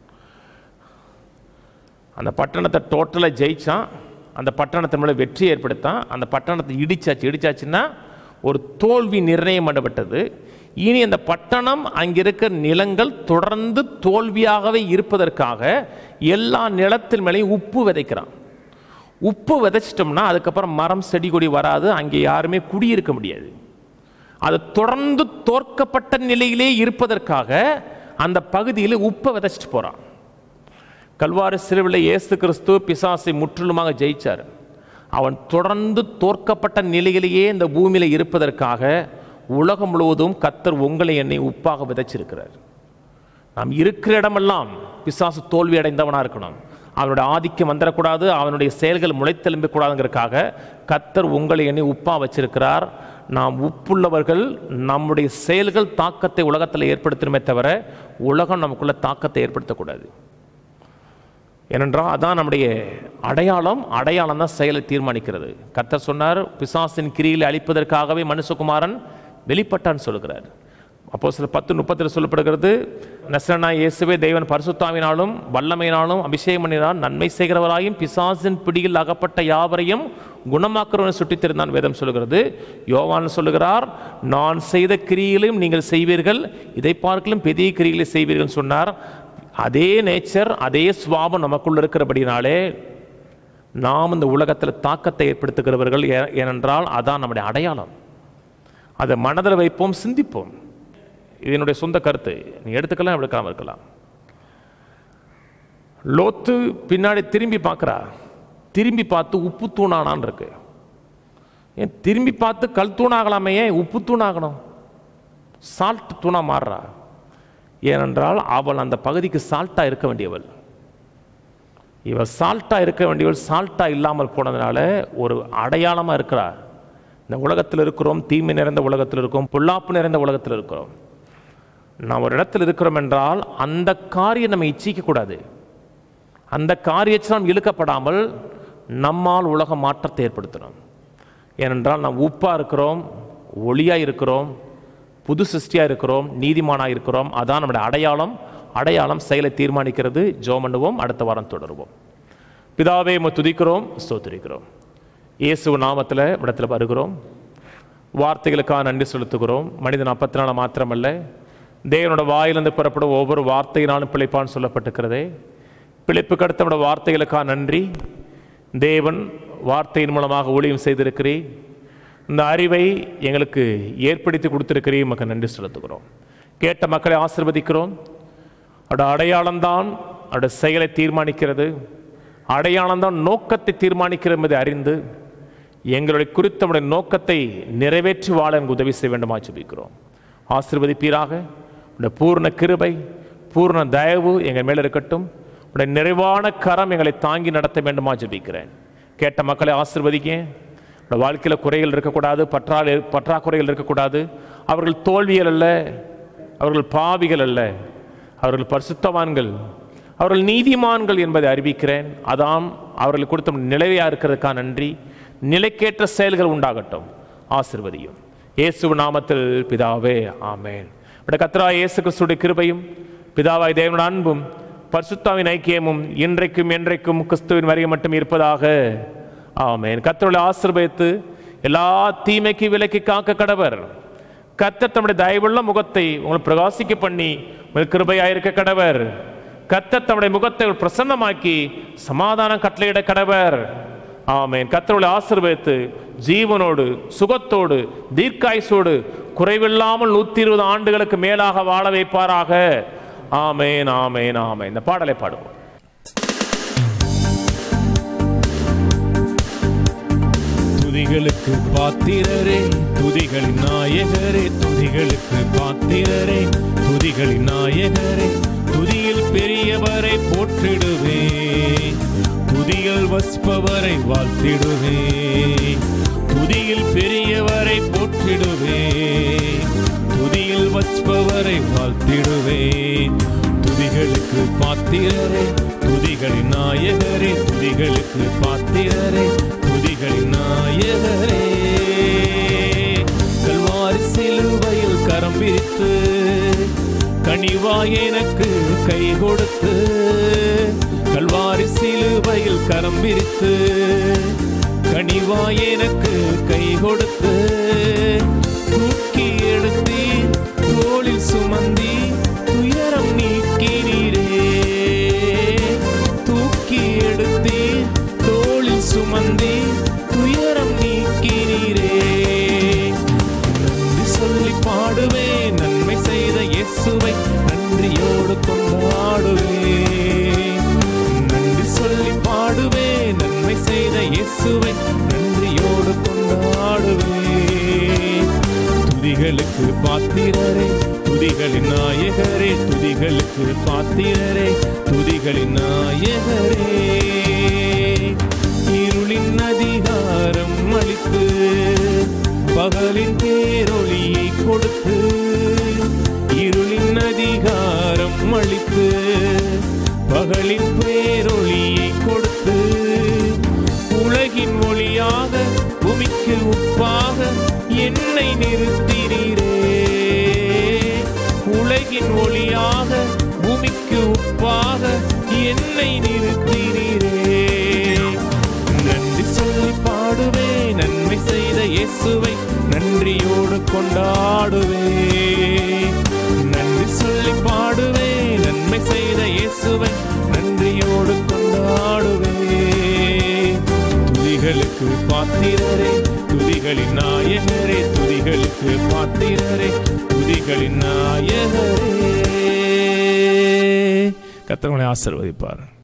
அந்த பட்டணத்தை டோட்டலாக ஜெயிச்சான், அந்த பட்டணத்தின் மேலே வெற்றி ஏற்படுத்தான். அந்த பட்டணத்தை இடிச்சாச்சுன்னா ஒரு தோல்வி நிர்ணயம் பண்ணப்பட்டது. இனி அந்த பட்டணம் அங்கிருக்கிற நிலங்கள் தொடர்ந்து தோல்வியாகவே இருப்பதற்காக எல்லா நிலத்தின் மேலேயும் உப்பு விதைக்கிறான். உப்பு விதைச்சிட்டோம்னா அதுக்கப்புறம் மரம் செடி கொடி வராது, அங்கே யாருமே குடியிருக்க முடியாது. அது தொடர்ந்து தோற்கப்பட்ட நிலையிலே இருப்பதற்காக அந்த பகுதியில் உப்பை விதைச்சிட்டு போகிறான். கல்வாரி சிலுவையில் இயேசு கிறிஸ்து பிசாசை முற்றிலுமாக ஜெயிச்சார். அவன் தொடர்ந்து தோற்கப்பட்ட நிலையிலேயே இந்த பூமியில் இருப்பதற்காக உலகம் முழுவதும் கர்த்தர் உங்களை என்னை உப்பாக விதைச்சிருக்கிறார். நாம் இருக்கிற இடமெல்லாம் பிசாசு தோல்வி அடைந்தவனாக இருக்கணும், அவனுடைய ஆதிக்கம் வந்துடக்கூடாது, அவனுடைய செயல்கள் முளைத்தெலும்பக்கூடாதுங்கிறதுக்காக கர்த்தர் உங்களை என்னை உப்பா வச்சிருக்கிறார். நாம் உப்புள்ளவர்கள், நம்முடைய செயல்கள் தாக்கத்தை உலகத்தில் ஏற்படுத்தணுமே தவிர உலகம் நமக்குள்ள தாக்கத்தை ஏற்படுத்தக்கூடாது. ஏனென்றால் அதான் நம்முடைய அடையாளம். அடையாளம் தான் செயலை தீர்மானிக்கிறது. கர்த்தர் சொன்னார், பிசாசின் கிரியை அழிப்பதற்காகவே மனுஷகுமாரன் வெளிப்பட்டான்னு சொல்லுகிறார். அப்போஸ்தலர் 10:30 சொல்லப்படுகிறது, நசரேயனாகிய இயேசுவே தேவன் பரிசுத்தாவினாலும் வல்லமையினாலும் அபிஷேகம் பண்ணினார், நன்மை செய்கிறவராயும் பிசாசின் பிடியில் அகப்பட்ட யாவரையும் குணமாக்குறவனை சுட்டித்திருந்தான் வேதம் சொல்லுகிறது. யோவான் சொல்லுகிறார், நான் செய்த கிரியைகளையும் நீங்கள் செய்வீர்கள், இதை பார்க்கலும் பெரிய கிரியைகளை செய்வீர்கள் சொன்னார். அதே நேச்சர், அதே சுவாபம் நமக்குள்ள இருக்கிறபடினாலே நாம் இந்த உலகத்தில் தாக்கத்தை ஏற்படுத்துகிறவர்கள். ஏனென்றால் அதான் நம்முடைய அடையாளம். அதை மனதில் வைப்போம், சிந்திப்போம். இது என்னுடைய சொந்த கருத்து, நீ எடுத்துக்கலாம் எடுக்காமல் இருக்கலாம். லோத்து பின்னாடி திரும்பி பார்க்குறா, திரும்பி பார்த்து உப்பு தூணானான் இருக்கு. ஏன் திரும்பி பார்த்து கல் தூணாகலாமே, ஏன் உப்பு தூணாகணும்? சால்ட் தூணா மாறுறா. ஏனென்றால் அவள் அந்த பகுதிக்கு சால்ட்டா இருக்க வேண்டியவள். இவள் சால்ட்டா இருக்க வேண்டியவள் சால்ட்டா இல்லாமல் போனதுனால ஒரு அடையாளமாக இருக்கிறா. இந்த உலகத்தில் இருக்கிறோம், தீமை நிறைந்த உலகத்தில் இருக்கிறோம், பொல்லாப்பு நிறைந்த உலகத்தில் இருக்கிறோம். நாம் ஒரு இடத்தில் இருக்கிறோம் என்றால் அந்த காரியம் நம்ம இச்சிக்க கூடாது. அந்த காரியத்தில் நாம் இழுக்கப்படாமல் நம்மால் உலக மாற்றத்தை ஏற்படுத்தணும். ஏனென்றால் நாம் உப்பாக இருக்கிறோம், ஒளியாக இருக்கிறோம், புது சிருஷ்டியாக இருக்கிறோம், நீதிமானாக இருக்கிறோம். அதான் நம்முடைய அடையாளம். அடையாளம் செயலை தீர்மானிக்கிறது. ஜெபம் பண்ணுவோம், அடுத்த வாரம் தொடருவோம். பிதாவே, உம்மை துதிக்கிறோம், ஸ்தோத்திரிக்கிறோம். இயேசு நாமத்தில் இடத்துல வருகிறோம், வார்த்தைகளுக்காக நன்றி செலுத்துகிறோம். மனிதன் அப்பத்தினால மாத்திரமல்ல, தேவனோட வாயிலிருந்து புறப்படும் ஒவ்வொரு வார்த்தையினாலும் பிழைப்பான்னு சொல்லப்பட்டிருக்கிறதே. பிழைப்புக்கு அடுத்த நம்முடைய வார்த்தைகளுக்காக நன்றி. தேவன் வார்த்தையின் மூலமாக ஊழியம் செய்திருக்கிறீர். இந்த அறிவை எங்களுக்கு ஏற்படுத்தி கொடுத்திருக்கிறீர், மக்கள் நன்றி செலுத்துகிறோம். கேட்ட மக்களை ஆசீர்வதிக்கிறோம். அவருடைய அடையாளம்தான் அவருடைய செயலை தீர்மானிக்கிறது. அடையாளம்தான் நோக்கத்தை தீர்மானிக்கிறது என்பதை அறிந்து எங்களுடைய குறித்த நம்முடைய நோக்கத்தை நிறைவேற்றி வாழ எனக்கு உதவி செய்ய வேண்டுமா ஜெபிக்கிறோம். ஆசீர்வதிப்பீராக. உடைய பூர்ண கிருபை, பூர்ண தயவு எங்கள் மேலே இருக்கட்டும். உடைய நிறைவான கரம் எங்களை தாங்கி நடத்த வேண்டுமா ஜெபிக்கிறேன். கேட்ட மக்களை ஆசீர்வதிக்க. வாழ்க்கையில் குறைகள் இருக்கக்கூடாது, பற்றாக்குறைகள் இருக்கக்கூடாது. அவர்கள் தோல்விகள் அல்ல, அவர்கள் பாவிகள் அல்ல, அவர்கள் பரிசுத்தவான்கள், அவர்கள் நீதிமான்கள் என்பதை அறிவிக்கிறேன். அதாம் அவர்கள் கொடுத்த நிலையாக இருக்கிறதுக்காக நன்றி. நிலைக்கேற்ற செயல்கள் உண்டாகட்டும். ஆசீர்வதியும் இயேசு நாமத்தில் பிதாவே, ஆமென். கர்த்தராகிய இயேசு கிறிஸ்துவின் கிருபையும் பிதாவாய் தேவனுடைய அன்பும் பரிசுத்தாவின் ஐக்கியமும் இன்றைக்கும் என்றைக்கும் கிறிஸ்துவின் வரையும் மட்டும் இருப்பதாக. ஆமென். கர்த்தரை ஆசீர்வதித்து எல்லா தீமைக்கு விலக்கி காக்க கடவர். கர்த்தர் தம்முடைய தயவுள்ள முகத்தை உங்களை பிரகாசிக்க பண்ணி உங்கள் கிருபையாயிருக்க கடவர். கர்த்தர் தம்முடைய முகத்தை பிரசன்னமாக்கி சமாதானம் கட்டளையிட கடவர். ஆமென். கர்த்தரை ஆசீர்வதித்து ஜீவனோடு சுகத்தோடு தீர்க்காயுசோடு குறைவில்லாமல் 120 ஆண்டுகளுக்கு மேலாக வாழ வைப்பாராக. ஆமென், ஆமென், ஆமென். இந்த பாடலை பாடுவோம். துதிகளுக்கு பாத்திரரே, துதிகளின் நாயகரே, துதிகளுக்கு பாத்திரரே, துதிகளின் நாயகரே, துதியில் பெரியவரை போற்றிடுவேன், துதியில் வசிப்பவரை வாழ்த்திடுவேன், துதியில் பெரியவரை போற்றிடுவேன், துதியில் வசிப்பவரை வாழ்த்திடுவேன். துதிகளுக்கு பாத்திரரே, துதிகளின் நாயகரே, துதிகளுக்கு பாத்திரரே, துதிகளின் நாயகரே. கல்வாரி சிலுவையில் கரம் பிரித்து கனிவாய் எனக்கு கை கொடுத்து, கல்வாரி சிலுவையில் கரம் பிரித்து கனிவாய் எனக்கு கை கொடுத்து, தூக்கி எடுத்தி தோளில் சுமந்தி துயரம் நீக்கினீரே, தூக்கி எடுத்தி தோளில் சுமந்தி துயரம் நீக்கினீரே. நன்றி சொல்லி பாடுவேன், நன்மை செய்த இயேசுவை நன்றியோடு கொண்டாடுவேன், நன்றி சொல்லி பாடுவேன், நன்மை செய்த இயேசுவை நன்றியோடு கொண்டாடுவேன். துதிகளுக்கு பாத்திரரே, துதிகளின் நாயகரே, துதிகளுக்கு பாத்திரரே, துதிகளின் நாயகரே. இருளின் அதிகாரம் அளித்து பகலின் பேரொளியை கொடுத்து, இருளின் அதிகாரம் அளித்து பகலின் பேரொளியை கொடுத்து, உலகின் ஒளியாக பூமிக்கு உப்பாக என்னை நிறுத்தினீரே, உலகின் ஒளியாக பூமிக்கு உப்பாக என்னை நிறுத்தினீரே. நன்றி சொல்லி பாடுவேன், நன்மை செய்த இயேசுவை நன்றியோடு கொண்டாடுவேன், நன்றி சொல்லி பாடுவேன், நன்மை செய்த இயேசுவை நன்றியோடு கொண்டாடுவேன். துதிகளுக்கு பாத்திரரே, துதிகளின் நாயகரே, துதிகளுக்கு பாத்திரரே, துதிகளின் நாயகரே. கர்த்தர் உங்களை ஆசீர்வதிப்பார்.